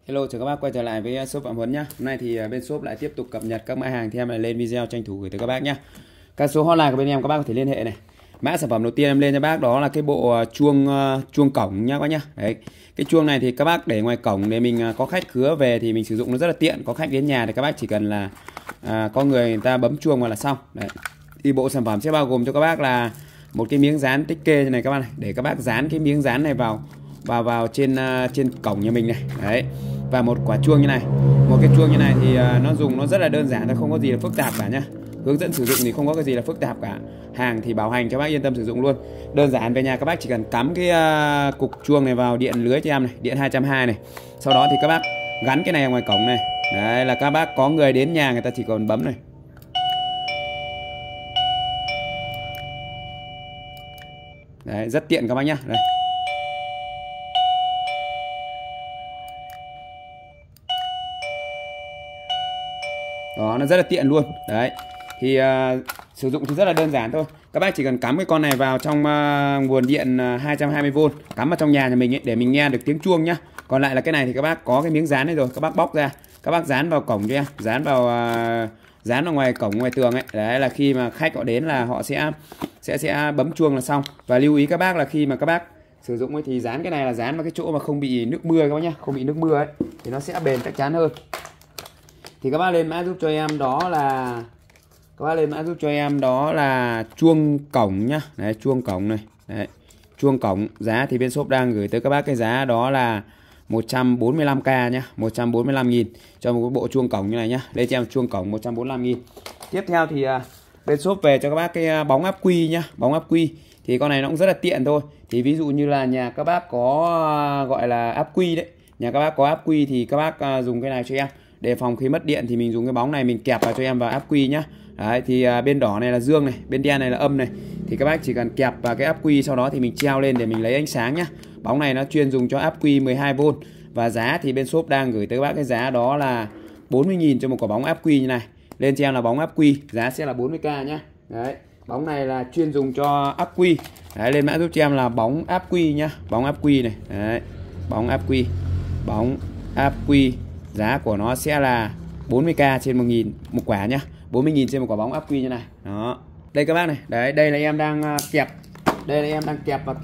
Hello, chào các bác quay trở lại với shop Phạm Huấn nhé. Hôm nay thì bên shop lại tiếp tục cập nhật các mã hàng thì em lại lên video tranh thủ gửi tới các bác nhé. Các số hotline của bên em các bác có thể liên hệ này. Mã sản phẩm đầu tiên em lên cho bác đó là cái bộ chuông cổng nhá các bác nhá. Đấy. Cái chuông này thì các bác để ngoài cổng để mình có khách khứa về thì mình sử dụng nó rất là tiện. Có khách đến nhà thì các bác chỉ cần là có người ta bấm chuông vào là xong. Đấy. Thì bộ sản phẩm sẽ bao gồm cho các bác là một cái miếng dán tích kê này các bác này, để các bác dán cái miếng dán này vào trên cổng nhà mình này. Đấy. Và một quả chuông như này. Một cái chuông như này thì nó dùng nó rất là đơn giản, nó không có gì là phức tạp cả nhá. Hướng dẫn sử dụng thì không có cái gì là phức tạp cả. Hàng thì bảo hành cho bác yên tâm sử dụng luôn. Đơn giản, về nhà các bác chỉ cần cắm cái cục chuông này vào điện lưới cho em này, điện 220 này. Sau đó thì các bác gắn cái này ở ngoài cổng này. Đấy là các bác có người đến nhà người ta chỉ còn bấm này. Đấy, rất tiện các bác nhá. Đây. Đó, nó rất là tiện luôn. Đấy. Thì sử dụng thì rất là đơn giản thôi. Các bác chỉ cần cắm cái con này vào trong nguồn điện 220V, cắm vào trong nhà mình ấy, để mình nghe được tiếng chuông nhá. Còn lại là cái này thì các bác có cái miếng dán này rồi, các bác bóc ra, các bác dán vào cổng cho em, dán vào ngoài cổng, ngoài tường ấy. Đấy là khi mà khách họ đến là họ sẽ bấm chuông là xong. Và lưu ý các bác là khi mà các bác sử dụng ấy thì dán cái này là dán vào cái chỗ mà không bị nước mưa các bác nhá, không bị nước mưa ấy thì nó sẽ bền chắc chắn hơn. Thì các bác lên mã giúp cho em đó là chuông cổng nhá. Đấy, chuông cổng này. Đấy. Chuông cổng giá thì bên shop đang gửi tới các bác cái giá đó là 145k nhá, 145.000 cho một cái bộ chuông cổng như này nhá. Đây cho em chuông cổng 145.000. Tiếp theo thì bên shop về cho các bác cái bóng áp quy nhá, bóng áp quy. Thì con này nó cũng rất là tiện thôi. Thì ví dụ như là nhà các bác có gọi là áp quy đấy. Nhà các bác có áp quy thì các bác dùng cái này cho em. Để phòng khi mất điện thì mình dùng cái bóng này mình kẹp vào cho em vào áp quy nhá. Đấy, thì bên đỏ này là dương này, bên đen này là âm này. Thì các bác chỉ cần kẹp vào cái áp quy, sau đó thì mình treo lên để mình lấy ánh sáng nhá. Bóng này nó chuyên dùng cho áp quy 12V. Và giá thì bên shop đang gửi tới các bác cái giá đó là 40.000 cho một quả bóng áp quy như này. Lên cho em là bóng áp quy, giá sẽ là 40k nhá. Đấy, bóng này là chuyên dùng cho áp quy. Đấy, lên mã giúp cho em là bóng áp quy nhá, bóng áp quy này. Đấy, bóng áp quy. Bóng áp quy. Giá của nó sẽ là 40k trên 1.000 một quả nhá. 40.000 trên một quả bóng áp quy như này. Đó. Đây các bác này. Đấy, đây là em đang kẹp. Đây là em đang kẹp vào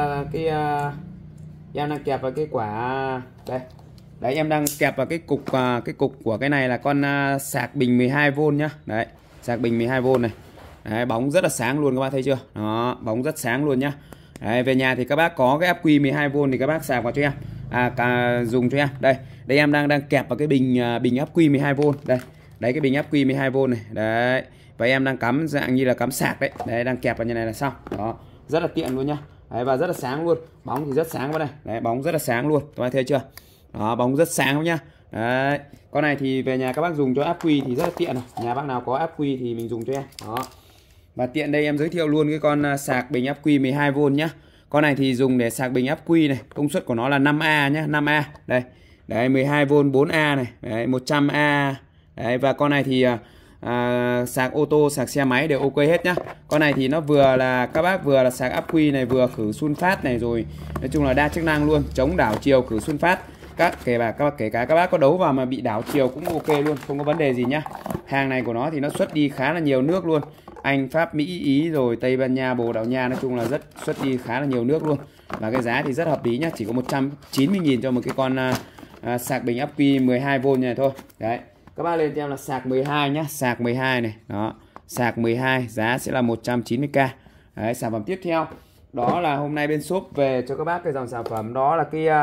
em đang kẹp vào cái quả đây. Đấy, em đang kẹp vào cái cục của cái này là con sạc bình 12V nhá. Đấy, sạc bình 12V này. Đấy, bóng rất là sáng luôn các bác thấy chưa? Đó, bóng rất sáng luôn nhá. Đấy, về nhà thì các bác có cái áp quy 12V thì các bác sạc vào cho em. Dùng cho em. Đây em đang kẹp vào cái bình áp quy 12V đây. Đấy, cái bình áp quy 12V này. Đấy. Và em đang cắm dạng như là cắm sạc đấy. Đấy, đang kẹp vào như này là xong. Đó, rất là tiện luôn nhá. Đấy, và rất là sáng luôn. Bóng thì rất sáng vào đây. Đấy, bóng rất là sáng luôn. Các bạn thấy chưa? Đó, bóng rất sáng nhá. Đấy. Con này thì về nhà các bác dùng cho áp quy thì rất là tiện rồi. Nhà bác nào có áp quy thì mình dùng cho em. Đó. Và tiện đây em giới thiệu luôn cái con sạc bình áp quy 12V nhá. Con này thì dùng để sạc bình áp quy này, công suất của nó là 5A nhá, 5A. Đây. Đấy, 12V 4A này, đấy, 100A. Đấy, và con này thì sạc ô tô, sạc xe máy đều ok hết nhá. Con này thì nó vừa là các bác vừa là sạc áp quy này, vừa khử sun phát này, rồi nói chung là đa chức năng luôn, chống đảo chiều, khử sun phát. Kể cả các bác có đấu vào mà bị đảo chiều cũng ok luôn, không có vấn đề gì nhá. Hàng này của nó thì nó xuất đi khá là nhiều nước luôn. Anh, Pháp, Mỹ, Ý rồi Tây Ban Nha, Bồ Đào Nha, nói chung là rất xuất đi khá là nhiều nước luôn. Và cái giá thì rất hợp lý nhá, chỉ có 190.000 cho một cái con sạc bình áp quy 12V như này thôi. Đấy. Các bác lên cho em là sạc 12 nhá, sạc 12 này. Đó, sạc 12 giá sẽ là 190k. Đấy, sản phẩm tiếp theo đó là hôm nay bên shop về cho các bác cái dòng sản phẩm đó là cái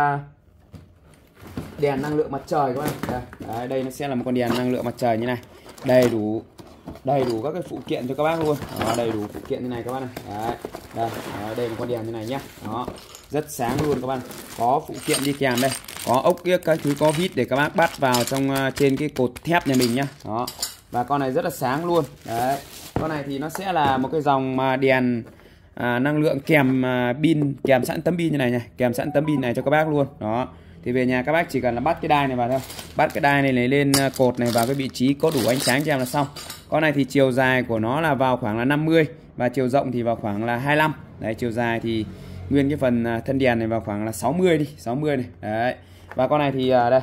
đèn năng lượng mặt trời các bạn. Đây nó sẽ là một con đèn năng lượng mặt trời như này. Đầy đủ các cái phụ kiện cho các bác luôn. Đó, đầy đủ phụ kiện như này các bác này. Đấy. Đây là con đèn như này nhá. Đó, rất sáng luôn các bạn. Có phụ kiện đi kèm đây. Có ốc yếc các thứ, có vít để các bác bắt vào trong trên cái cột thép nhà mình nhá. Đó. Và con này rất là sáng luôn. Đấy. Con này thì nó sẽ là một cái dòng đèn năng lượng kèm pin, kèm sẵn tấm pin như này này, kèm sẵn tấm pin này cho các bác luôn. Đó. Thì về nhà các bác chỉ cần là bắt cái đai này vào thôi. Bắt cái đai này lên cột này vào cái vị trí có đủ ánh sáng cho em là xong. Con này thì chiều dài của nó là vào khoảng là 50 và chiều rộng thì vào khoảng là 25. Đấy, chiều dài thì nguyên cái phần thân đèn này vào khoảng là 60 đi, 60 này. Đấy. Và con này thì đây,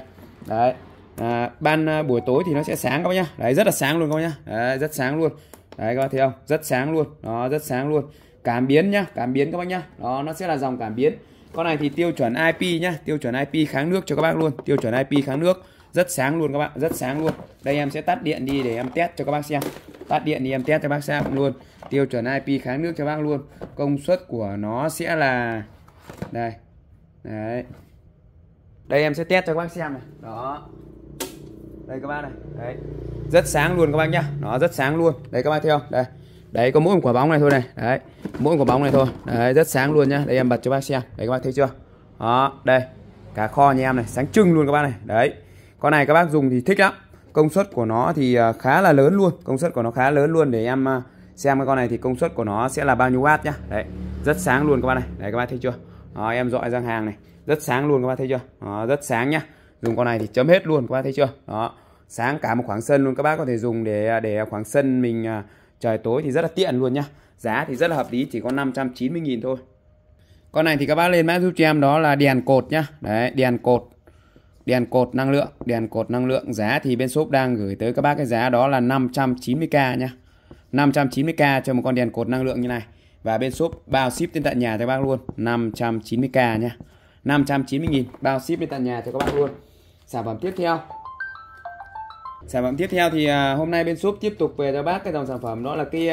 Đấy. Ban buổi tối thì nó sẽ sáng các bác nhá. Đấy, rất là sáng luôn các bác nhá. Đấy, rất sáng luôn. Đấy các bác thấy không? Rất sáng luôn. Đó, rất sáng luôn. Cảm biến nhá, cảm biến các bác nhá. Đó, nó sẽ là dòng cảm biến. Con này thì tiêu chuẩn IP nhá, tiêu chuẩn IP kháng nước cho các bác luôn, tiêu chuẩn IP kháng nước. Rất sáng luôn các bạn, rất sáng luôn. Đây em sẽ tắt điện đi để em test cho các bác xem. Tắt điện đi em test cho bác xem luôn. Tiêu chuẩn IP kháng nước cho bác luôn. Công suất của nó sẽ là đây. Đấy. Đây em sẽ test cho các bác xem này. Đó. Đây các bác này. Đấy. Rất sáng luôn các bác nhá. Nó rất sáng luôn. Đấy các bác thấy không? Đây. Đấy, có mỗi một quả bóng này thôi này. Đấy. Mỗi quả bóng này thôi. Đấy, rất sáng luôn nhá. Đây em bật cho bác xem. Đấy các bác thấy chưa? Đó, đây. Cả kho nhà em này, sáng trưng luôn các bác này. Đấy. Con này các bác dùng thì thích lắm. Công suất của nó thì khá là lớn luôn. Công suất của nó khá lớn luôn. Để em xem cái con này thì công suất của nó sẽ là bao nhiêu watt nhá. Đấy. Rất sáng luôn các bác này. Đấy các bác thấy chưa? Đó, em dọi sang hàng này. Rất sáng luôn các bác thấy chưa? Đó, rất sáng nhá. Dùng con này thì chấm hết luôn các bác thấy chưa? Đó. Sáng cả một khoảng sân luôn, các bác có thể dùng để khoảng sân mình trời tối thì rất là tiện luôn nhá. Giá thì rất là hợp lý, chỉ có 590.000 thôi. Con này thì các bác lên mã giúp cho em đó là đèn cột nhá. Đấy, đèn cột năng lượng, đèn cột năng lượng. Giá thì bên shop đang gửi tới các bác cái giá đó là 590k nhá. 590k cho một con đèn cột năng lượng như này. Và bên shop bao ship đến tận nhà cho các bác luôn. 590k nhá. 590.000 bao ship đến tận nhà cho các bác luôn. Sản phẩm tiếp theo. Sản phẩm tiếp theo thì hôm nay bên shop tiếp tục về cho bác cái dòng sản phẩm đó là cái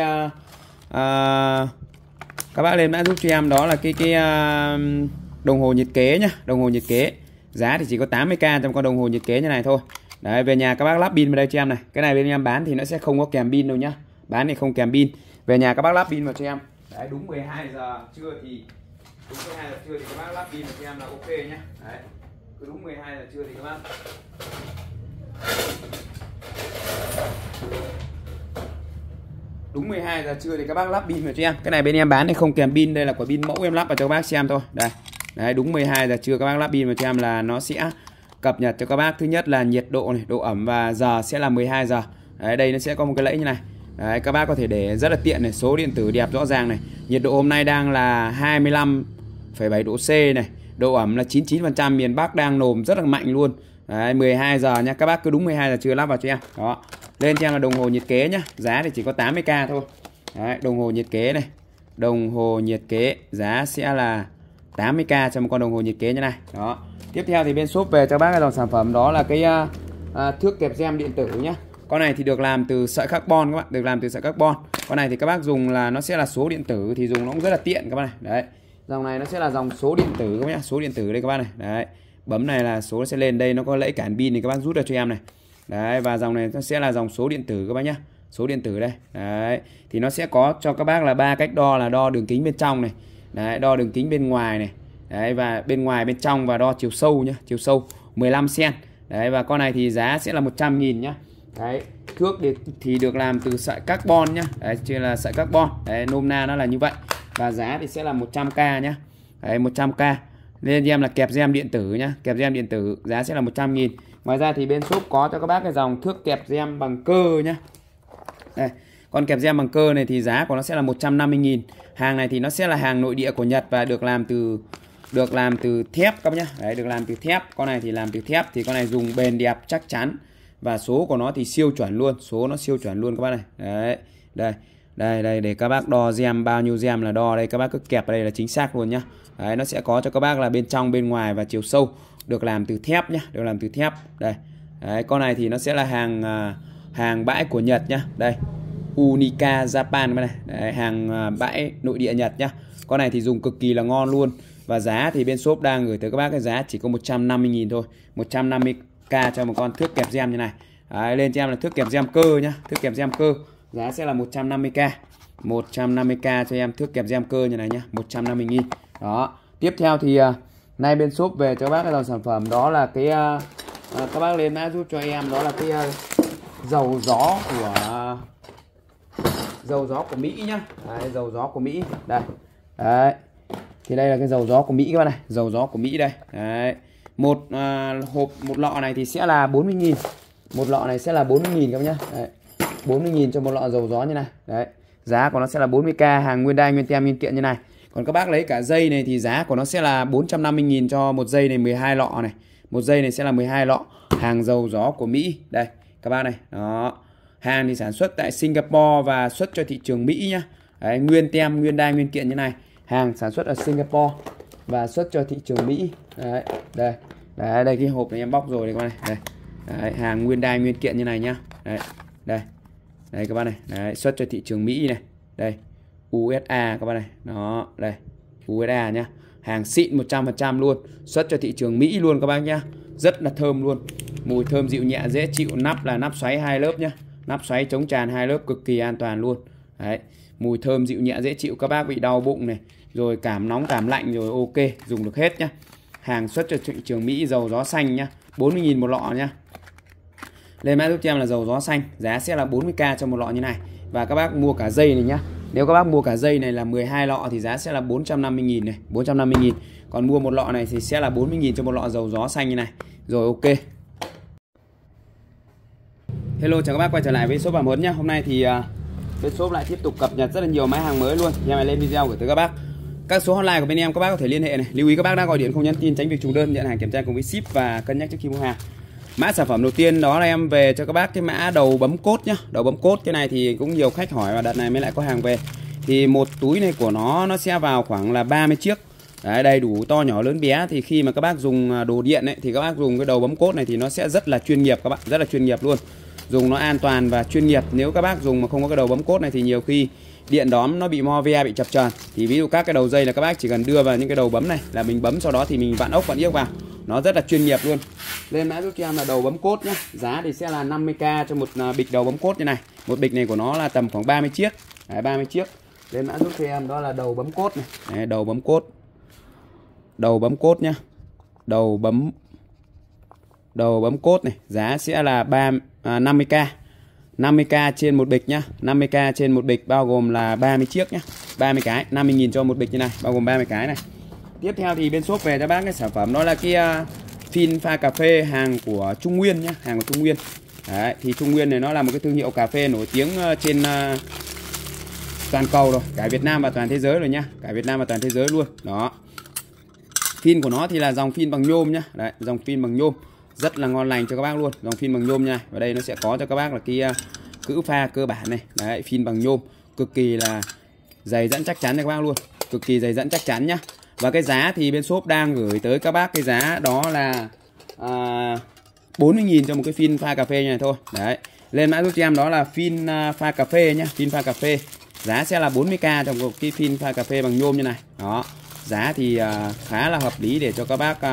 các bác lên mã giúp cho em đó là cái đồng hồ nhiệt kế nhá, đồng hồ nhiệt kế. Giá thì chỉ có 80k trong con đồng hồ nhiệt kế như này thôi. Đấy, về nhà các bác lắp pin vào đây cho em này. Cái này bên em bán thì nó sẽ không có kèm pin đâu nhá. Bán thì không kèm pin. Về nhà các bác lắp pin vào cho em. Đấy, đúng 12 giờ trưa thì các bác lắp pin vào cho em là ok nhá. Đấy. Cứ đúng 12 giờ trưa thì các bác đúng 12 giờ trưa thì các bác lắp pin vào cho em. Cái này bên em bán thì không kèm pin, đây là quả pin mẫu em lắp vào cho các bác xem thôi. Đây. Đấy, đúng 12 giờ trưa các bác lắp pin vào cho em là nó sẽ cập nhật cho các bác. Thứ nhất là nhiệt độ này, độ ẩm và giờ sẽ là 12 giờ. Đấy, đây nó sẽ có một cái lẫy như này. Đấy, các bác có thể để rất là tiện này, số điện tử đẹp rõ ràng này. Nhiệt độ hôm nay đang là 25,7 độ C này. Độ ẩm là 99%, miền Bắc đang nồm rất là mạnh luôn. Đấy, 12 giờ nha, các bác cứ đúng 12 giờ trưa lắp vào cho em. Đó. Lên cho em là đồng hồ nhiệt kế nhá, giá thì chỉ có 80k thôi. Đấy, đồng hồ nhiệt kế này. Đồng hồ nhiệt kế giá sẽ là 80k cho một con đồng hồ nhiệt kế như này. Đó. Tiếp theo thì bên shop về cho bác cái dòng sản phẩm đó là cái thước kẹp gem điện tử nhá. Con này thì được làm từ sợi carbon các bạn, được làm từ sợi carbon. Con này thì các bác dùng là nó sẽ là số điện tử, thì dùng nó cũng rất là tiện các bác này. Đấy. Dòng này nó sẽ là dòng số điện tử các bác nhá, số điện tử đây các bác này. Đấy. Bấm này là số nó sẽ lên, đây nó có lẫy cản pin thì các bác rút ra cho em này. Đấy, và dòng này nó sẽ là dòng số điện tử các bác nhá. Số điện tử đây. Đấy. Thì nó sẽ có cho các bác là 3 cách đo, là đo đường kính bên trong này. Đấy, đo đường kính bên ngoài này. Đấy, và bên ngoài bên trong, và đo chiều sâu nhá, chiều sâu 15 cm. Đấy, và con này thì giá sẽ là 100.000 nhá. Đấy, thước thì được làm từ sợi carbon nhá. Đấy, chứ là sợi carbon. Đấy, nôm na nó là như vậy. Và giá thì sẽ là 100k nhá. Đấy, 100k. Nên em là kẹp gem điện tử nhá, kẹp gem điện tử giá sẽ là 100.000. Ngoài ra thì bên shop có cho các bác cái dòng thước kẹp gem bằng cơ nhá. Đây, con kẹp gem bằng cơ này thì giá của nó sẽ là 150.000. Hàng này thì nó sẽ là hàng nội địa của Nhật và được làm từ thép các bác nhá. Đấy, được làm từ thép. Con này thì làm từ thép, thì con này dùng bền đẹp chắc chắn. Và số của nó thì siêu chuẩn luôn, số nó siêu chuẩn luôn các bác này. Đấy, đây để các bác đo gem, bao nhiêu gem là đo đây, các bác cứ kẹp ở đây là chính xác luôn nhá. Đấy, nó sẽ có cho các bác là bên trong, bên ngoài và chiều sâu, được làm từ thép nhá, được làm từ thép. Đây. Đấy, con này thì nó sẽ là hàng bãi của Nhật nhá. Đây. Unica Japan này. Đấy, hàng bãi nội địa Nhật nhá. Con này thì dùng cực kỳ là ngon luôn. Và giá thì bên shop đang gửi tới các bác cái giá chỉ có 150.000 thôi. 150k cho một con thước kẹp gem như này. Đấy, lên cho em là thước kẹp gem cơ nhá, thước kẹp gem cơ. Giá sẽ là 150k. 150k cho em thước kẹp gem cơ như này nhá, 150.000. Đó. Tiếp theo thì nay bên shop về cho bác cái dòng sản phẩm đó là cái các bác lên mã giúp cho em đó là cái dầu gió của Mỹ nhá. Đấy, dầu gió của Mỹ đây. Đấy. Thì đây là cái dầu gió của Mỹ các bạn này, dầu gió của Mỹ đây. Đấy. Một lọ này thì sẽ là 40.000. Một lọ này sẽ là 40.000 các bác nhá. Đấy. 40.000 cho một lọ dầu gió như này. Đấy. Giá của nó sẽ là 40k, hàng nguyên đai nguyên tem nguyên kiện như này. Còn các bác lấy cả dây này thì giá của nó sẽ là 450.000 cho một dây này, 12 lọ này. Một dây này sẽ là 12 lọ, hàng dầu gió của Mỹ. Đây các bác này, đó. Hàng thì sản xuất tại Singapore và xuất cho thị trường Mỹ nhá. Đấy, nguyên tem, nguyên đai, nguyên kiện như này. Hàng sản xuất ở Singapore và xuất cho thị trường Mỹ. Đấy, đây. Đấy, đây cái hộp này em bóc rồi đây các bác này. Đây. Đấy, hàng nguyên đai, nguyên kiện như này nhá. Đấy. Đây. Đây các bác này. Đấy, xuất cho thị trường Mỹ này. Đây. USA các bác này. Đó, đây. USA nhá. Hàng xịn 100% luôn, xuất cho thị trường Mỹ luôn các bác nhá. Rất là thơm luôn. Mùi thơm dịu nhẹ dễ chịu, nắp là nắp xoáy 2 lớp nhá. Nắp xoáy chống tràn 2 lớp, cực kỳ an toàn luôn. Đấy, mùi thơm dịu nhẹ dễ chịu, các bác bị đau bụng này, rồi cảm nóng cảm lạnh rồi ok, dùng được hết nhá. Hàng xuất cho thị trường Mỹ, dầu gió xanh nhá, 40.000 một lọ nhá. Lên mã giúp cho em là dầu gió xanh, giá sẽ là 40k cho một lọ như này. Và các bác mua cả dây này nhá. Nếu các bác mua cả dây này là 12 lọ thì giá sẽ là 450.000 này, 450.000. Còn mua một lọ này thì sẽ là 40.000 cho một lọ dầu gió xanh như này. Rồi ok. Hello, chào các bác quay trở lại với shop Bảo Mớn nhá. Hôm nay thì bên shop lại tiếp tục cập nhật rất là nhiều máy hàng mới luôn. Em lại lên video gửi tới các bác. Các số hotline của bên em các bác có thể liên hệ này. Lưu ý các bác đã gọi điện không nhắn tin, tránh việc trùng đơn, nhận hàng kiểm tra cùng với ship và cân nhắc trước khi mua hàng. Mã sản phẩm đầu tiên đó là em về cho các bác cái mã đầu bấm cốt nhá. Đầu bấm cốt cái này thì cũng nhiều khách hỏi và đợt này mới lại có hàng về. Thì một túi này của nó sẽ vào khoảng là 30 chiếc. Đấy, đầy đủ to nhỏ lớn bé. Thì khi mà các bác dùng đồ điện ấy, thì các bác dùng cái đầu bấm cốt này thì nó sẽ rất là chuyên nghiệp các bạn, rất là chuyên nghiệp luôn. Dùng nó an toàn và chuyên nghiệp. Nếu các bác dùng mà không có cái đầu bấm cốt này thì nhiều khi điện đóm nó bị mo ve, bị chập chờn. Thì ví dụ các cái đầu dây là các bác chỉ cần đưa vào những cái đầu bấm này là mình bấm, sau đó thì mình vặn ốc vặn yếc vào. Nó rất là chuyên nghiệp luôn. Lên mã giúp cho em là đầu bấm cốt nhá. Giá thì sẽ là 50k cho một bịch đầu bấm cốt như này. Một bịch này của nó là tầm khoảng 30 chiếc. Đấy, 30 chiếc. Lên mã giúp cho em đó là đầu bấm cốt này. Đấy, đầu bấm cốt. Đầu bấm cốt nhá. Đầu bấm cốt này, giá sẽ là 50k. 50k trên một bịch nhá. 50k trên một bịch bao gồm là 30 chiếc nhá. 30 cái, 50.000 cho một bịch như này, bao gồm 30 cái này. Tiếp theo thì bên shop về cho bác cái sản phẩm đó là cái phin pha cà phê, hàng của Trung Nguyên nhá, hàng của Trung Nguyên. Đấy, thì Trung Nguyên này nó là một cái thương hiệu cà phê nổi tiếng trên toàn cầu rồi, cả Việt Nam và toàn thế giới rồi nhá, cả Việt Nam và toàn thế giới luôn. Đó. Phin của nó thì là dòng phin bằng nhôm nhá. Đấy, dòng phin bằng nhôm rất là ngon lành cho các bác luôn, dòng phin bằng nhôm nha. Và đây nó sẽ có cho các bác là cái cữ pha cơ bản này. Đấy, phin bằng nhôm cực kỳ là dày dẫn chắc chắn cho các bác luôn, cực kỳ dày dẫn chắc chắn nhá. Và cái giá thì bên shop đang gửi tới các bác cái giá đó là 40.000 cho một cái phin pha cà phê như này thôi. Đấy, lên mã giúp cho em đó là phin pha cà phê nhá, phin pha cà phê. Giá sẽ là 40k cho một cái phin pha cà phê bằng nhôm như này. Đó, giá thì khá là hợp lý để cho các bác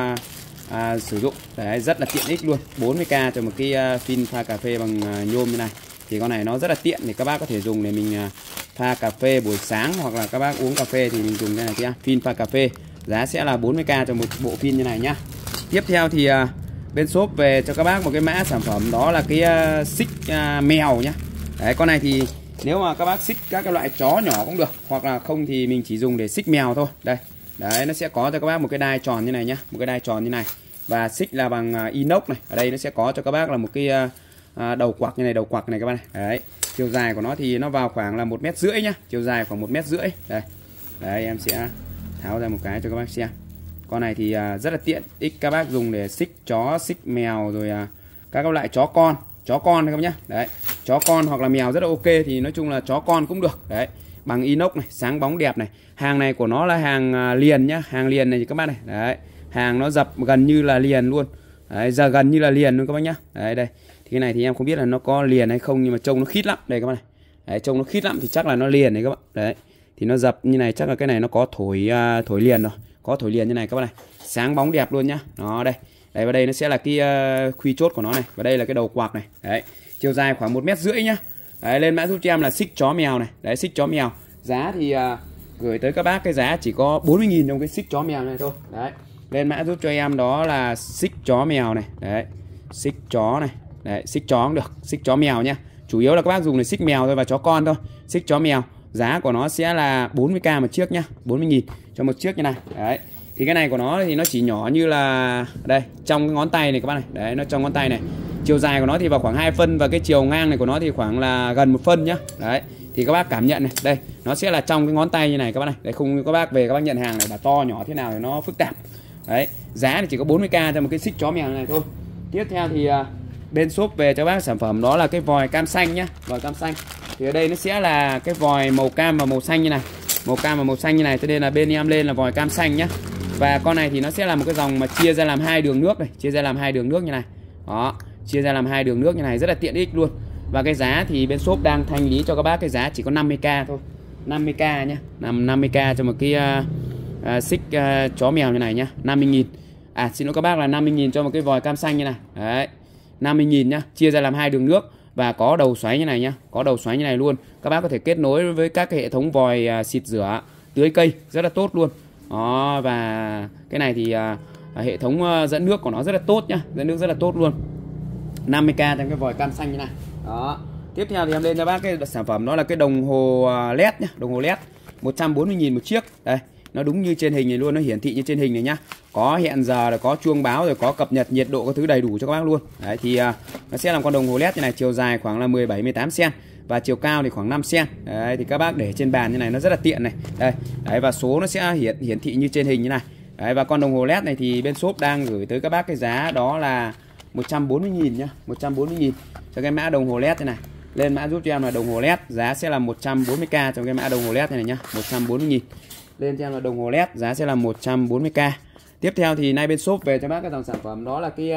sử dụng. Đấy, rất là tiện ích luôn. 40k cho một cái phin pha cà phê bằng nhôm như này. Thì con này nó rất là tiện để các bác có thể dùng để mình pha cà phê buổi sáng, hoặc là các bác uống cà phê thì mình dùng cái này kia, phin pha cà phê. Giá sẽ là 40k cho một bộ phin như này nhá. Tiếp theo thì bên shop về cho các bác một cái mã sản phẩm đó là cái xích mèo nhá. Đấy, con này thì nếu mà các bác xích các cái loại chó nhỏ cũng được, hoặc là không thì mình chỉ dùng để xích mèo thôi. Đây. Đấy, nó sẽ có cho các bác một cái đai tròn như này nhá, một cái đai tròn như này. Và xích là bằng inox này. Ở đây nó sẽ có cho các bác là một cái đầu quặc như này, đầu quặc này các bác này. Đấy, chiều dài của nó thì nó vào khoảng là 1,5 m nhá, chiều dài khoảng 1,5 m. Đây. Đấy, em sẽ tháo ra một cái cho các bác xem. Con này thì rất là tiện ích, các bác dùng để xích chó, xích mèo, rồi các loại chó con các bác nhá. Đấy, chó con hoặc là mèo rất là ok, thì nói chung là chó con cũng được. Đấy, bằng inox này, sáng bóng đẹp này. Hàng này của nó là hàng liền nhá, hàng liền này các bác này. Đấy, hàng nó dập gần như là liền luôn. Đấy, giờ gần như là liền luôn các bác nhá. Đấy, đây. Thì cái này thì em không biết là nó có liền hay không, nhưng mà trông nó khít lắm. Đây các bác này. Đấy, trông nó khít lắm thì chắc là nó liền đấy các bạn. Đấy. Thì nó dập như này chắc là cái này nó có thổi liền rồi. Có thổi liền như này các bác này. Sáng bóng đẹp luôn nhá. Đó đây. Đấy, và đây nó sẽ là cái khuy chốt của nó này, và đây là cái đầu quạt này. Đấy. Chiều dài khoảng 1,5 m nhá. Đấy, lên mã giúp cho em là xích chó mèo này. Đấy, xích chó mèo. Giá thì gửi tới các bác cái giá chỉ có 40.000 trong cái xích chó mèo này thôi. Đấy. Lên mã giúp cho em đó là xích chó mèo này. Đấy. Xích chó này. Đấy, xích chó cũng được, xích chó mèo nhá. Chủ yếu là các bác dùng để xích mèo thôi và chó con thôi. Xích chó mèo. Giá của nó sẽ là 40k một chiếc nhá, 40.000 cho một chiếc như này. Đấy. Thì cái này của nó thì nó chỉ nhỏ như là đây, trong cái ngón tay này các bác này. Đấy, nó trong ngón tay này. Chiều dài của nó thì vào khoảng 2 phân, và cái chiều ngang này của nó thì khoảng là gần 1 phân nhá. Đấy. Thì các bác cảm nhận này, đây, nó sẽ là trong cái ngón tay như này các bác này. Đấy, không các bác về các bác nhận hàng này bảo to nhỏ thế nào thì nó phức tạp. Đấy, giá thì chỉ có 40k cho một cái xích chó mèo này thôi. Tiếp theo thì bên shop về cho bác sản phẩm đó là cái vòi cam xanh nhá, vòi cam xanh. Thì ở đây nó sẽ là cái vòi màu cam và màu xanh như này. Màu cam và màu xanh như này, cho nên là bên em lên là vòi cam xanh nhá. Và con này thì nó sẽ là một cái dòng mà chia ra làm hai đường nước này, chia ra làm hai đường nước như này. Đó, chia ra làm hai đường nước như này rất là tiện ích luôn. Và cái giá thì bên shop đang thanh lý cho các bác cái giá chỉ có 50k thôi. 50k nhá. 50k cho một cái xích chó mèo như này nhá, 50.000. Xin lỗi các bác là 50.000 cho một cái vòi cam xanh như này. Đấy. 50.000 nhá, chia ra làm hai đường nước và có đầu xoáy như này nhá, có đầu xoáy như này luôn. Các bác có thể kết nối với các cái hệ thống vòi xịt rửa, tưới cây rất là tốt luôn. Đó, và cái này thì hệ thống dẫn nước của nó rất là tốt nhá, dẫn nước rất là tốt luôn. 50k trong cái vòi cam xanh như này. Đó. Tiếp theo thì em lên cho bác cái sản phẩm đó là cái đồng hồ LED nhá, đồng hồ LED 140.000 một chiếc. Đây, nó đúng như trên hình này luôn, nó hiển thị như trên hình này nhá. Có hẹn giờ, rồi có chuông báo, rồi có cập nhật nhiệt độ, các thứ đầy đủ cho các bác luôn. Đấy thì nó sẽ làm con đồng hồ LED như này, chiều dài khoảng là 17-18 cm và chiều cao thì khoảng 5 cm. Đấy thì các bác để trên bàn như này nó rất là tiện này. Đây. Đấy, và số nó sẽ hiển thị như trên hình như này. Đấy, và con đồng hồ LED này thì bên shop đang gửi tới các bác cái giá đó là 140.000 nhá, 140.000 cho cái mã đồng hồ LED này. Lên mã giúp cho em là đồng hồ LED, giá sẽ là 140k trong cái mã đồng hồ LED này nhá, 140.000. Lên cho em là đồng hồ LED, giá sẽ là 140k. Tiếp theo thì nay bên shop về cho bác cái dòng sản phẩm đó là cái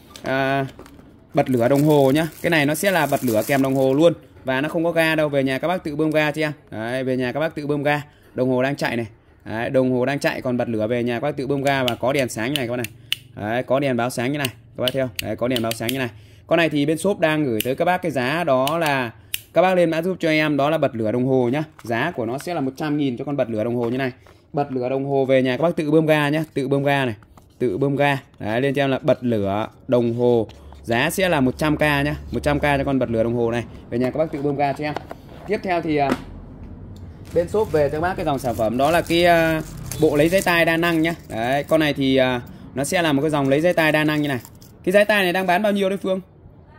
bật lửa đồng hồ nhá. Cái này nó sẽ là bật lửa kèm đồng hồ luôn và nó không có ga đâu, về nhà các bác tự bơm ga cho em. Đấy, về nhà các bác tự bơm ga. Đồng hồ đang chạy này. Đấy, đồng hồ đang chạy, còn bật lửa về nhà các bác tự bơm ga và có đèn sáng như này các bác này. Đấy, có đèn báo sáng như này các bác theo. Đấy, có đèn báo sáng như này. Con này thì bên shop đang gửi tới các bác cái giá đó là, các bác lên mã giúp cho em đó là bật lửa đồng hồ nhá. Giá của nó sẽ là 100.000 cho con bật lửa đồng hồ như này. Bật lửa đồng hồ về nhà các bác tự bơm ga nhá, tự bơm ga này, tự bơm ga. Đấy, lên cho em là bật lửa đồng hồ, giá sẽ là 100k nhá, 100k cho con bật lửa đồng hồ này. Về nhà các bác tự bơm ga cho em. Tiếp theo thì bên shop về cho các bác cái dòng sản phẩm đó là cái bộ lấy giấy tai đa năng nhá. Đấy, con này thì nó sẽ là một cái dòng lấy giấy tai đa năng như này. Cái giấy tai này đang bán bao nhiêu đấy Phương?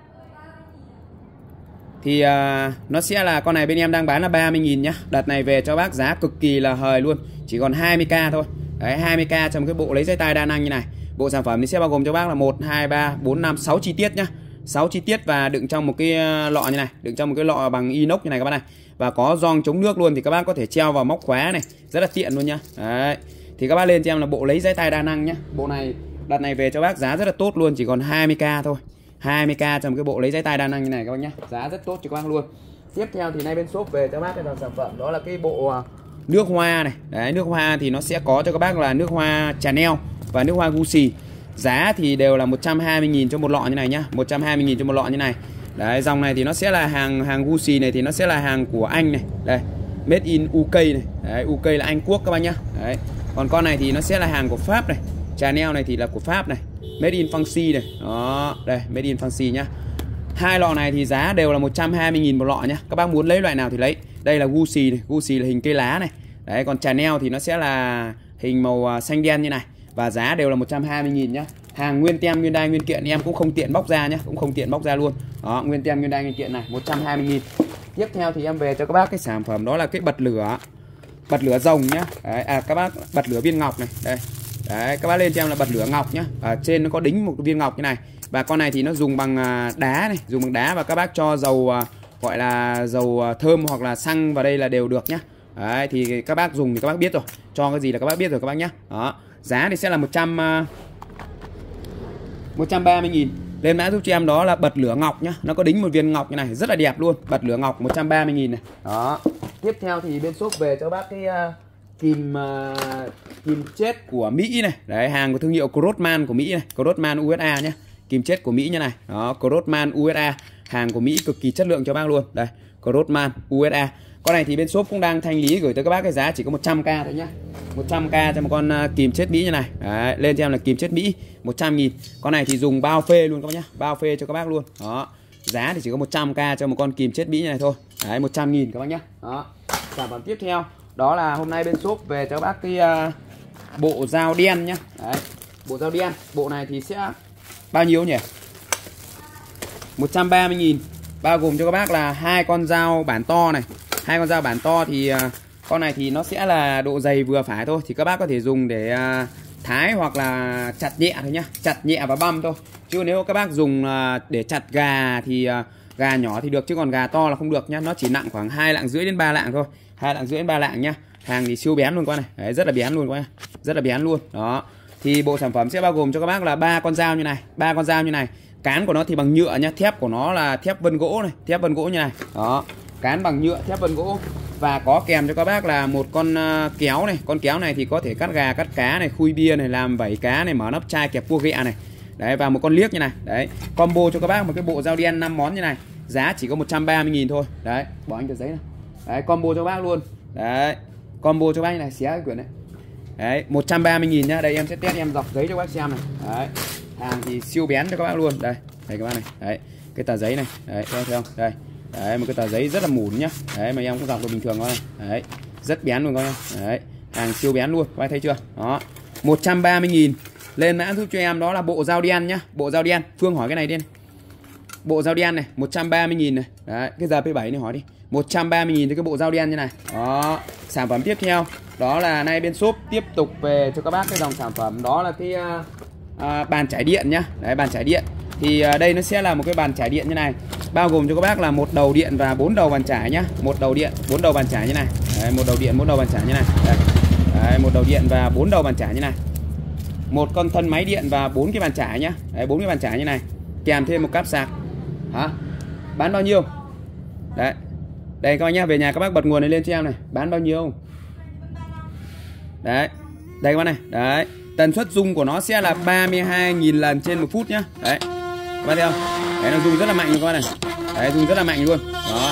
Thì nó sẽ là con này bên em đang bán là 30.000 nhá. Đợt này về cho bác giá cực kỳ là hời luôn, chỉ còn 20k thôi. Đấy, 20k trong cái bộ lấy giấy tai đa năng như này. Bộ sản phẩm thì sẽ bao gồm cho bác là 1, 2, 3, 4, 5, 6 chi tiết nhá. 6 chi tiết và đựng trong một cái lọ như này, đựng trong một cái lọ bằng inox như này các bác này. Và có gioăng chống nước luôn, thì các bác có thể treo vào móc khóa này, rất là tiện luôn nhá. Đấy. Thì các bác lên cho em là bộ lấy giấy tai đa năng nhá. Bộ này đợt này về cho bác giá rất là tốt luôn, chỉ còn 20k thôi. 20k trong cái bộ lấy giấy tai đa năng như này các bác nhá, giá rất tốt cho các bác luôn. Tiếp theo thì nay bên shop về cho bác cái dòng sản phẩm đó là cái bộ nước hoa này. Đấy, nước hoa thì nó sẽ có cho các bác là nước hoa Chanel và nước hoa Gucci. Giá thì đều là 120.000 cho một lọ như này nhá, 120.000 cho một lọ như này. Đấy, dòng này thì nó sẽ là hàng Gucci này thì nó sẽ là hàng của Anh này. Đây, made in UK này. Đấy, UK là Anh Quốc các bác nhá. Đấy. Còn con này thì nó sẽ là hàng của Pháp này. Chanel này thì là của Pháp này. Made in Fancy này. Đó, đây, Made in Fancy nhá. Hai lọ này thì giá đều là 120.000 một lọ nhá. Các bác muốn lấy loại nào thì lấy. Đây là Gucci này, Gucci là hình cây lá này. Đấy, còn Chanel thì nó sẽ là hình màu xanh đen như này. Và giá đều là 120.000 nhá. Hàng nguyên tem, nguyên đai, nguyên kiện em cũng không tiện bóc ra nhá, cũng không tiện bóc ra luôn. Đó, nguyên tem, nguyên đai, nguyên kiện này 120.000. Tiếp theo thì em về cho các bác cái sản phẩm đó là cái bật lửa rồng nhá. Đấy, các bác bật lửa viên ngọc này. Đây. Đấy, các bác lên cho em là bật lửa ngọc nhá. Ở trên nó có đính một viên ngọc như này. Và con này thì nó dùng bằng đá này, dùng bằng đá và các bác cho dầu gọi là dầu thơm hoặc là xăng vào đây là đều được nhá. Đấy, thì các bác dùng thì các bác biết rồi, cho cái gì là các bác biết rồi các bác nhá. Đó, giá thì sẽ là 130.000. Lên mã giúp cho em đó là bật lửa ngọc nhá, nó có đính một viên ngọc như này, rất là đẹp luôn. Bật lửa ngọc 130.000 này. Đó. Tiếp theo thì bên shop về cho bác cái kìm chết của Mỹ này. Đấy, hàng của thương hiệu Crossman của Mỹ này, Crossman USA nhá. Kìm chết của Mỹ như này. Đó, Crossman USA, hàng của Mỹ cực kỳ chất lượng cho bác luôn. Đây, Crossman USA. Con này thì bên shop cũng đang thanh lý gửi tới các bác cái giá chỉ có 100k thôi nhá. 100k cho một con kìm chết Mỹ như này. Đấy, lên cho em là kìm chết Mỹ 100.000. Con này thì dùng bao phê luôn các bác nhá, bao phê cho các bác luôn. Đó. Giá thì chỉ có 100k cho một con kìm chết Mỹ như này thôi. Đấy, 100.000 các bác nhá. Đó. Sản phẩm tiếp theo đó là hôm nay bên shop về cho các bác cái bộ dao đen nhá. Đấy, bộ dao đen. Bộ này thì sẽ bao nhiêu nhỉ? 130.000. Bao gồm cho các bác là hai con dao bản to này. Hai con dao bản to thì con này thì nó sẽ là độ dày vừa phải thôi, thì các bác có thể dùng để thái hoặc là chặt nhẹ thôi nhá, chặt nhẹ và băm thôi. Chứ nếu các bác dùng để chặt gà thì gà nhỏ thì được, chứ còn gà to là không được nhá. Nó chỉ nặng khoảng 2 lạng rưỡi đến 3 lạng thôi, 2 lạng rưỡi đến 3 lạng nhá. Hàng thì siêu bén luôn các bác này. Đấy, rất là bén luôn các bác, rất là bén luôn. Đó. Thì bộ sản phẩm sẽ bao gồm cho các bác là 3 con dao như này, 3 con dao như này. Cán của nó thì bằng nhựa nhá, thép của nó là thép vân gỗ này, thép vân gỗ như này. Đó. Cán bằng nhựa, thép vân gỗ. Và có kèm cho các bác là một con kéo này. Con kéo này thì có thể cắt gà, cắt cá này, khui bia này, làm vảy cá này, mở nắp chai, kẹp cua ghẹ này. Đấy, và một con liếc như này. Đấy, combo cho các bác một cái bộ dao đen 5 món như này. Giá chỉ có 130.000 thôi. Đấy, bỏ anh tờ giấy này. Đấy, combo cho bác luôn. Đấy, combo cho bác như này, xé cái quyển này. Đấy, 130.000 nhá. Đây em sẽ test, em dọc giấy cho bác xem này. Đấy, hàng thì siêu bén cho các bác luôn. Đây, đây các bác này. Đấy, cái tờ giấy này. Đấy, thấy không? Đây. Đấy, một cái tờ giấy rất là mủn nhá. Đấy, mà em cũng dọc được bình thường thôi. Đấy, rất bén luôn các bác. Đấy, hàng siêu bén luôn. Các bác thấy chưa? Đó, 130.000. Lên mã giúp cho em đó là bộ dao đen nhá. Bộ dao đen, Phương hỏi cái này đi này. Bộ dao đen này, 130.000 này. Đấy, cái giờ P7 này hỏi đi. 130.000 thì cái bộ dao đen như này. Đó, sản phẩm tiếp theo đó là nay bên shop tiếp tục về cho các bác cái dòng sản phẩm đó là cái bàn trải điện nhá. Đấy, bàn trải điện. Thì đây nó sẽ là một cái bàn trải điện như này, bao gồm cho các bác là một đầu điện và 4 đầu bàn trải nhá. Một đầu điện, 4 đầu bàn trải như này. Đấy, một đầu điện, 4 đầu bàn trải như này. Đây. Đấy, một đầu điện và 4 đầu bàn trải như này. Một con thân máy điện và 4 cái bàn trải nhá. Đấy, 4 cái bàn trải như này. Kèm thêm một cáp sạc. Hả? Bán bao nhiêu? Đấy. Đây các bác nhá, về nhà các bác bật nguồn này lên cho em này. Bán bao nhiêu? Đấy. Đây các bác này. Đấy. Tần suất rung của nó sẽ là 32.000 lần trên 1 phút nhá. Đấy. Các bác thấy không? Đấy, nó rung rất là mạnh luôn các bác này. Đấy, rung rất là mạnh luôn. Đó.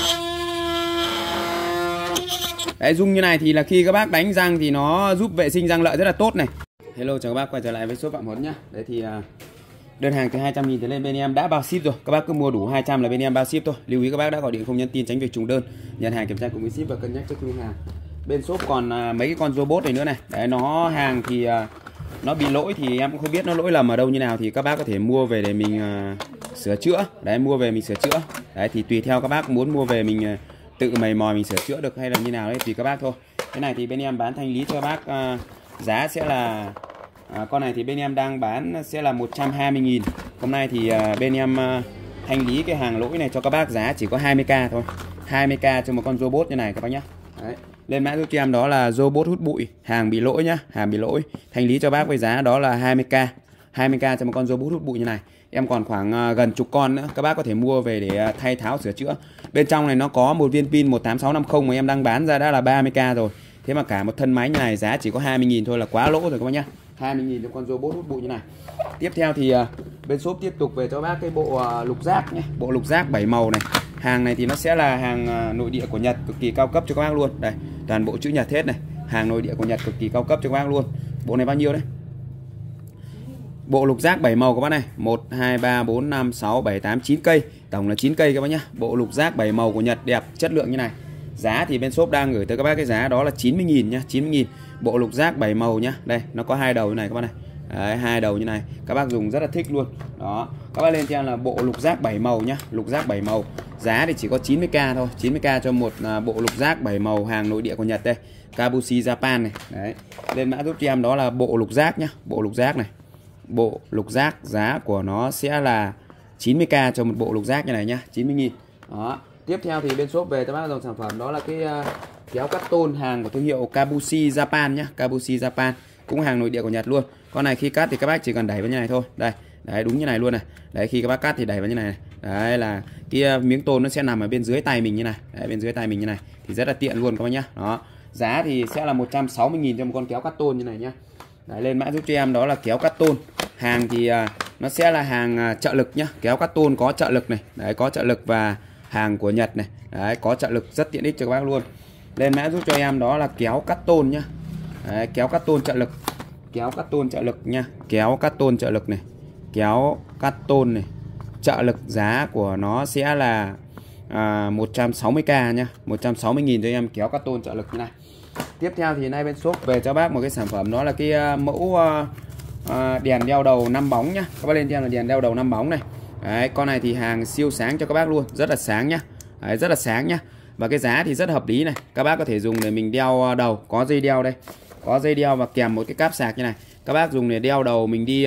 Đấy, rung như này thì là khi các bác đánh răng thì nó giúp vệ sinh răng lợi rất là tốt này. Hello, chào các bác quay trở lại với shop Phạm Huấn nhá. Đấy thì đơn hàng từ 200.000 trở lên bên em đã bao ship rồi. Các bác cứ mua đủ 200 là bên em bao ship thôi. Lưu ý các bác đã gọi điện không nhắn tin tránh việc trùng đơn. Nhận hàng kiểm tra cùng với ship và cân nhắc trước khi hàng. Bên shop còn mấy cái con robot này nữa này. Đấy, nó hàng thì nó bị lỗi thì em cũng không biết nó lỗi lầm ở đâu như nào, thì các bác có thể mua về để mình sửa chữa. Đấy, mua về mình sửa chữa. Đấy thì tùy theo các bác muốn mua về mình tự mày mò mình sửa chữa được hay là như nào đấy, tùy các bác thôi. Cái này thì bên em bán thanh lý cho các bác giá sẽ là con này thì bên em đang bán sẽ là 120.000. Hôm nay thì bên em thanh lý cái hàng lỗi này cho các bác giá chỉ có 20k thôi. 20k cho một con robot như này các bác nhé. Đấy. Lên mã giúp cho em đó là robot hút bụi, hàng bị lỗi nhá, hàng bị lỗi. Thanh lý cho bác với giá đó là 20k. 20k cho một con robot hút bụi như này. Em còn khoảng gần chục con nữa, các bác có thể mua về để thay tháo sửa chữa. Bên trong này nó có một viên pin 18650 mà em đang bán ra đã là 30k rồi. Thế mà cả một thân máy như này giá chỉ có 20.000 thôi là quá lỗ rồi các bác nhá. 20.000 cho con robot hút bụi như này. Tiếp theo thì bên shop tiếp tục về cho bác cái bộ lục giác nhé. Bộ lục giác 7 màu này. Hàng này thì nó sẽ là hàng nội địa của Nhật, cực kỳ cao cấp cho các bác luôn. Đây, toàn bộ chữ Nhật hết này. Hàng nội địa của Nhật cực kỳ cao cấp cho các bác luôn. Bộ này bao nhiêu đấy? Bộ lục giác 7 màu các bác này. 1, 2, 3, 4, 5, 6, 7, 8, 9 cây. Tổng là 9 cây các bác nhá. Bộ lục giác 7 màu của Nhật đẹp, chất lượng như này. Giá thì bên shop đang gửi tới các bác cái giá đó là 90.000 nhá, 90.000. Bộ lục giác 7 màu nhá. Đây, nó có 2 đầu như này các bác này. Đấy, 2 đầu như này. Các bác dùng rất là thích luôn. Đó. Các bác lên cho em là bộ lục giác 7 màu nhá, lục giác 7 màu. Giá thì chỉ có 90k thôi, 90k cho một bộ lục giác 7 màu hàng nội địa của Nhật đây. Kabushi Japan này. Đấy. Lên mã giúp cho em đó là bộ lục giác nhá, bộ lục giác này. Bộ lục giác giá của nó sẽ là 90k cho một bộ lục giác như này nhá, 90.000. Đó. Tiếp theo thì bên shop về cho bác dòng sản phẩm đó là cái kéo cắt tôn hàng của thương hiệu Kabushi Japan nhá, Kabushi Japan, cũng hàng nội địa của Nhật luôn. Con này khi cắt thì các bác chỉ cần đẩy vào như này thôi. Đây, đấy đúng như này luôn này. Đấy, khi các bác cắt thì đẩy vào như này. Đấy là cái miếng tôn nó sẽ nằm ở bên dưới tay mình như này. Đấy, bên dưới tay mình như này thì rất là tiện luôn các bác nhá. Đó. Giá thì sẽ là 160.000 cho một con kéo cắt tôn như này nhá. Đấy, lên mã giúp cho em đó là kéo cắt tôn. Hàng thì nó sẽ là hàng trợ lực nhá. Kéo cắt tôn có trợ lực này. Đấy, có trợ lực và hàng của Nhật này. Đấy, có trợ lực rất tiện ích cho các bác luôn. Lên mã giúp cho em đó là kéo cắt tôn nhá. Đấy, kéo cắt tôn trợ lực. Kéo cắt tôn trợ lực nha. Kéo cắt tôn trợ lực này. Kéo cắt tôn này. Trợ lực giá của nó sẽ là 160k nhá. 160.000 cho em kéo cắt tôn trợ lực như này. Tiếp theo thì nay bên shop về cho bác một cái sản phẩm đó là cái mẫu đèn đeo đầu 5 bóng nhá. Các bác lên cho em là đèn đeo đầu 5 bóng này. Đấy, con này thì hàng siêu sáng cho các bác luôn, rất là sáng nhá. Đấy, rất là sáng nhá. Và cái giá thì rất hợp lý này. Các bác có thể dùng để mình đeo đầu, có dây đeo đây. Có dây đeo và kèm một cái cáp sạc như này. Các bác dùng để đeo đầu mình đi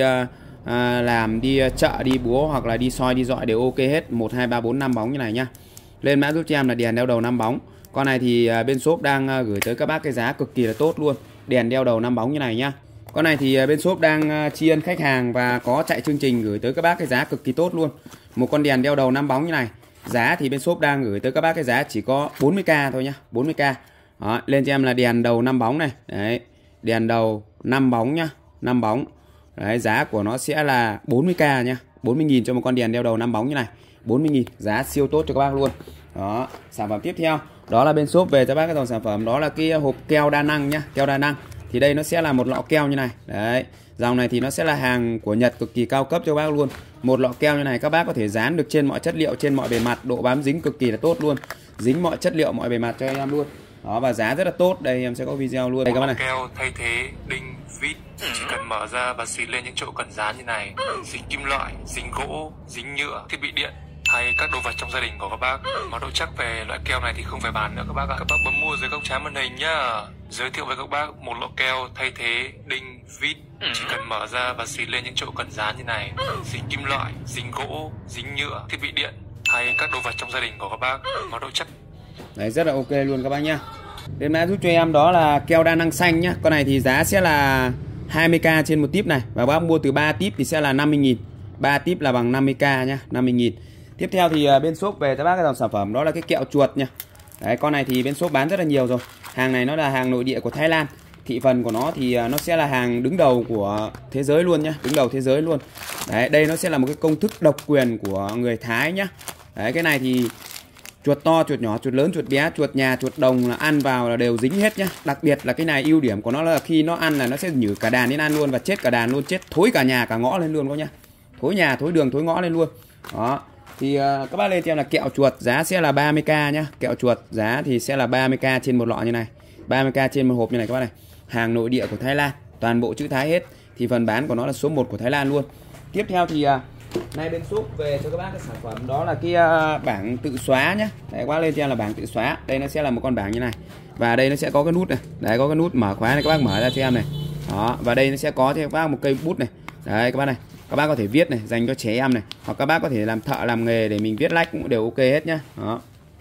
làm, đi chợ, đi búa hoặc là đi soi đi dọi đều ok hết. 1 2 3 4 5 bóng như này nhá. Lên mã giúp cho em là đèn đeo đầu 5 bóng. Con này thì bên shop đang gửi tới các bác cái giá cực kỳ là tốt luôn. Đèn đeo đầu 5 bóng như này nhá. Con này thì bên shop đang tri ân khách hàng và có chạy chương trình gửi tới các bác cái giá cực kỳ tốt luôn. Một con đèn đeo đầu 5 bóng như này. Giá thì bên shop đang gửi tới các bác cái giá chỉ có 40k thôi nhá, 40k. Đó, lên cho em là đèn đầu 5 bóng này. Đấy, đèn đầu 5 bóng nhá, 5 bóng. Đấy, giá của nó sẽ là 40k nhá, 40.000 cho một con đèn đeo đầu 5 bóng như này. 40.000, giá siêu tốt cho các bác luôn. Đó, sản phẩm tiếp theo đó là bên shop về cho bác cái dòng sản phẩm đó là cái hộp keo đa năng nhá, keo đa năng. Thì đây nó sẽ là một lọ keo như này. Đấy, dòng này thì nó sẽ là hàng của Nhật cực kỳ cao cấp cho các bác luôn. Một lọ keo như này các bác có thể dán được trên mọi chất liệu, trên mọi bề mặt, độ bám dính cực kỳ là tốt luôn. Dính mọi chất liệu, mọi bề mặt cho em luôn. Đó, và giá rất là tốt. Đây em sẽ có video luôn. Đây các bác này. Keo thay thế đinh vít, chỉ cần mở ra và xịt lên những chỗ cần dán như này. Dính kim loại, dính gỗ, dính nhựa, thiết bị điện hay các đồ vật trong gia đình của các bác. Mà độ chắc về loại keo này thì không phải bàn nữa các bác ạ. Các bác bấm mua dưới góc trái màn hình nhá. Giới thiệu với các bác một lọ keo thay thế đinh vít, chỉ cần mở ra và xịt lên những chỗ cần dán như này. Dính kim loại, dính gỗ, dính nhựa, thiết bị điện hay các đồ vật trong gia đình của các bác. Mà độ chắc. Đấy, rất là ok luôn các bác nhá. Đến mã giúp cho em đó là keo đa năng xanh nhá. Con này thì giá sẽ là 20k trên một tip này. Và bác mua từ 3 tip thì sẽ là 50.000. 3 tip là bằng 50k nhá, 50.000. Tiếp theo thì bên shop về cho bác cái dòng sản phẩm đó là cái kẹo chuột nha. Đấy, con này thì bên shop bán rất là nhiều rồi. Hàng này nó là hàng nội địa của Thái Lan. Thị phần của nó thì nó sẽ là hàng đứng đầu của thế giới luôn nhá, đứng đầu thế giới luôn. Đấy, đây nó sẽ là một cái công thức độc quyền của người Thái nhá. Đấy, cái này thì chuột to, chuột nhỏ, chuột lớn, chuột bé, chuột nhà, chuột đồng là ăn vào là đều dính hết nhá. Đặc biệt là cái này ưu điểm của nó là khi nó ăn là nó sẽ nhử cả đàn lên ăn luôn và chết cả đàn luôn, chết thối cả nhà cả ngõ lên luôn các nhá. Thối nhà, thối đường, thối ngõ lên luôn. Đó. Thì các bác lên cho em là kẹo chuột, giá sẽ là 30k nhá. Kẹo chuột giá thì sẽ là 30k trên một lọ như này. 30k trên một hộp như này các bác này. Hàng nội địa của Thái Lan, toàn bộ chữ Thái hết. Thì phần bán của nó là số 1 của Thái Lan luôn. Tiếp theo thì nay bên shop về cho các bác cái sản phẩm đó là cái bảng tự xóa nhá. Đấy, các bác lên cho em là bảng tự xóa. Đây nó sẽ là một con bảng như này. Và đây nó sẽ có cái nút này. Đấy, có cái nút mở khóa này, các bác mở ra cho em này. Đó, và đây nó sẽ có cho các bác một cây bút này. Đấy các bác này. Các bác có thể viết này, dành cho trẻ em này, hoặc các bác có thể làm thợ làm nghề để mình viết lách cũng đều ok hết nhá. Đó.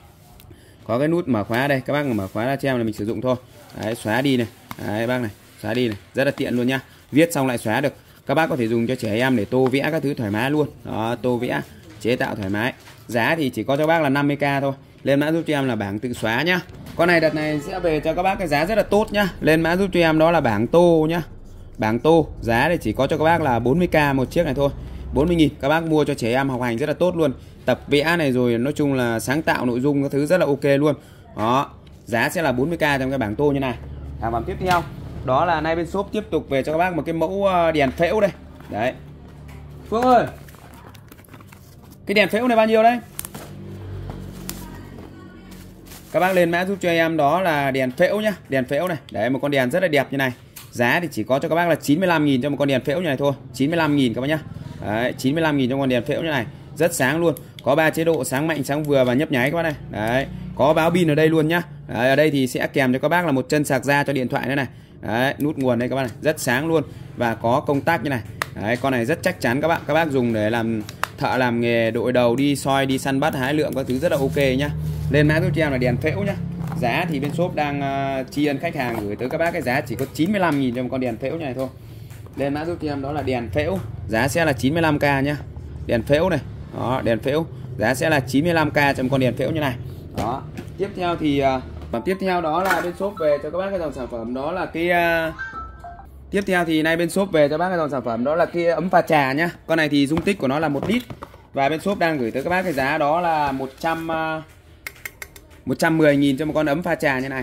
Có cái nút mở khóa đây, các bác mở khóa ra cho em là mình sử dụng thôi. Đấy, xóa đi này. Đấy bác này, xóa đi này, rất là tiện luôn nhá. Viết xong lại xóa được. Các bác có thể dùng cho trẻ em để tô vẽ các thứ thoải mái luôn. Đó, tô vẽ, chế tạo thoải mái. Giá thì chỉ có cho bác là 50k thôi. Lên mã giúp cho em là bảng tự xóa nhá. Con này đợt này sẽ về cho các bác cái giá rất là tốt nhá. Lên mã giúp cho em đó là bảng tô nhá. Bảng tô, giá thì chỉ có cho các bác là 40k một chiếc này thôi. 40.000, các bác mua cho trẻ em học hành rất là tốt luôn. Tập vẽ này rồi nói chung là sáng tạo nội dung các thứ rất là ok luôn. Đó, giá sẽ là 40k trong cái bảng tô như này. Sản phẩm tiếp theo đó là nay bên shop tiếp tục về cho các bác một cái mẫu đèn phễu đây. Đấy. Phương ơi, cái đèn phễu này bao nhiêu đấy? Các bác lên mã giúp cho em đó là đèn phễu nhá. Đèn phễu này, đấy, một con đèn rất là đẹp như này. Giá thì chỉ có cho các bác là 95.000 cho một con đèn phễu như này thôi. 95.000 các bác nhá. Đấy, 95.000 cho con đèn phễu như này. Rất sáng luôn. Có 3 chế độ sáng mạnh, sáng vừa và nhấp nháy các bác này. Đấy, có báo pin ở đây luôn nhá. Đấy, ở đây thì sẽ kèm cho các bác là một chân sạc ra cho điện thoại nữa này. Đấy, nút nguồn đây các bác này, rất sáng luôn và có công tắc như này. Đấy, con này rất chắc chắn các bác dùng để làm thợ làm nghề, đội đầu đi soi, đi săn bắt, hái lượm các thứ rất là ok nhá. Lên mã giúp cho em là đèn phễu nhá. Giá thì bên shop đang tri ân khách hàng gửi tới các bác cái giá chỉ có 95.000 cho một con đèn phễu như này thôi. Lên mã giúp cho em đó là đèn phễu, giá sẽ là 95k nhá. Đèn phễu này. Đó, đèn phễu, giá sẽ là 95k cho một con đèn phễu như này. Đó. Tiếp theo thì tiếp theo đó là bên shop về cho các bác cái dòng sản phẩm đó là cái tiếp theo thì nay bên shop về cho bác cái dòng sản phẩm đó là cái ấm pha trà nhá. Con này thì dung tích của nó là 1 lít và bên shop đang gửi tới các bác cái giá đó là 110.000 cho một con ấm pha trà như này,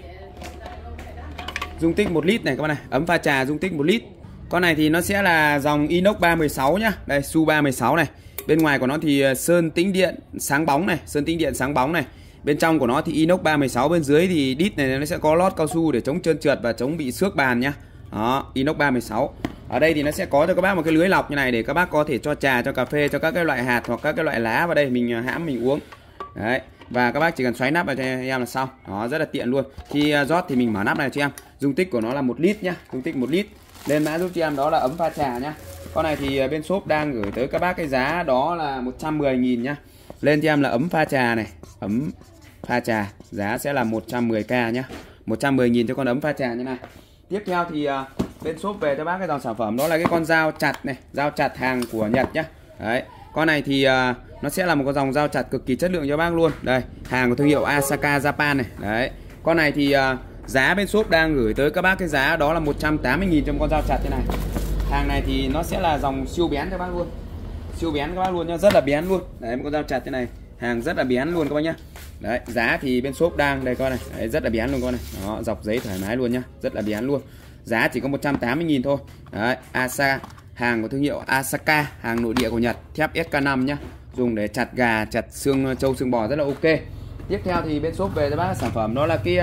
dung tích 1 lít này các bác này, ấm pha trà dung tích 1 lít. Con này thì nó sẽ là dòng inox 316 nhá. Đây, Su 316 này. Bên ngoài của nó thì sơn tĩnh điện sáng bóng này, sơn tĩnh điện sáng bóng này. Bên trong của nó thì inox 316, bên dưới thì đít này nó sẽ có lót cao su để chống trơn trượt và chống bị xước bàn nhá. Đó, inox 316. Ở đây thì nó sẽ có cho các bác một cái lưới lọc như này để các bác có thể cho trà, cho cà phê, cho các cái loại hạt hoặc các cái loại lá vào đây mình hãm mình uống. Đấy. Và các bác chỉ cần xoáy nắp vào cho em là xong. Đó, rất là tiện luôn. Khi rót thì mình mở nắp này cho em. Dung tích của nó là 1 lít nhá, dung tích 1 lít. Lên mã giúp cho em đó là ấm pha trà nhá. Con này thì bên shop đang gửi tới các bác cái giá đó là 110.000 nhá. Lên cho em là ấm pha trà này, ấm pha trà, giá sẽ là 110k nhá. 110.000 cho con ấm pha trà như này. Tiếp theo thì bên shop về cho bác cái dòng sản phẩm đó là cái con dao chặt này, dao chặt hàng của Nhật nhá. Đấy, con này thì nó sẽ là một con dòng dao chặt cực kỳ chất lượng cho bác luôn. Đây, hàng của thương hiệu Asaka Japan này. Đấy, con này thì giá bên shop đang gửi tới các bác cái giá đó là 180.000 cho con dao chặt thế này. Hàng này thì nó sẽ là dòng siêu bén cho bác luôn, siêu bén các bác luôn nhá, rất là bén luôn. Đấy, một con dao chặt thế này, hàng rất là bén luôn các bác nhá. Đấy, giá thì bên shop đang đây con này. Đấy, rất là bén luôn con này. Đó, dọc giấy thoải mái luôn nhá, rất là bén luôn. Giá chỉ có 180.000 thôi. Đấy, hàng của thương hiệu Asaka, hàng nội địa của Nhật, thép SK5 nhá. Dùng để chặt gà, chặt xương trâu xương bò rất là ok. Tiếp theo thì bên shop về cho bác sản phẩm đó là cái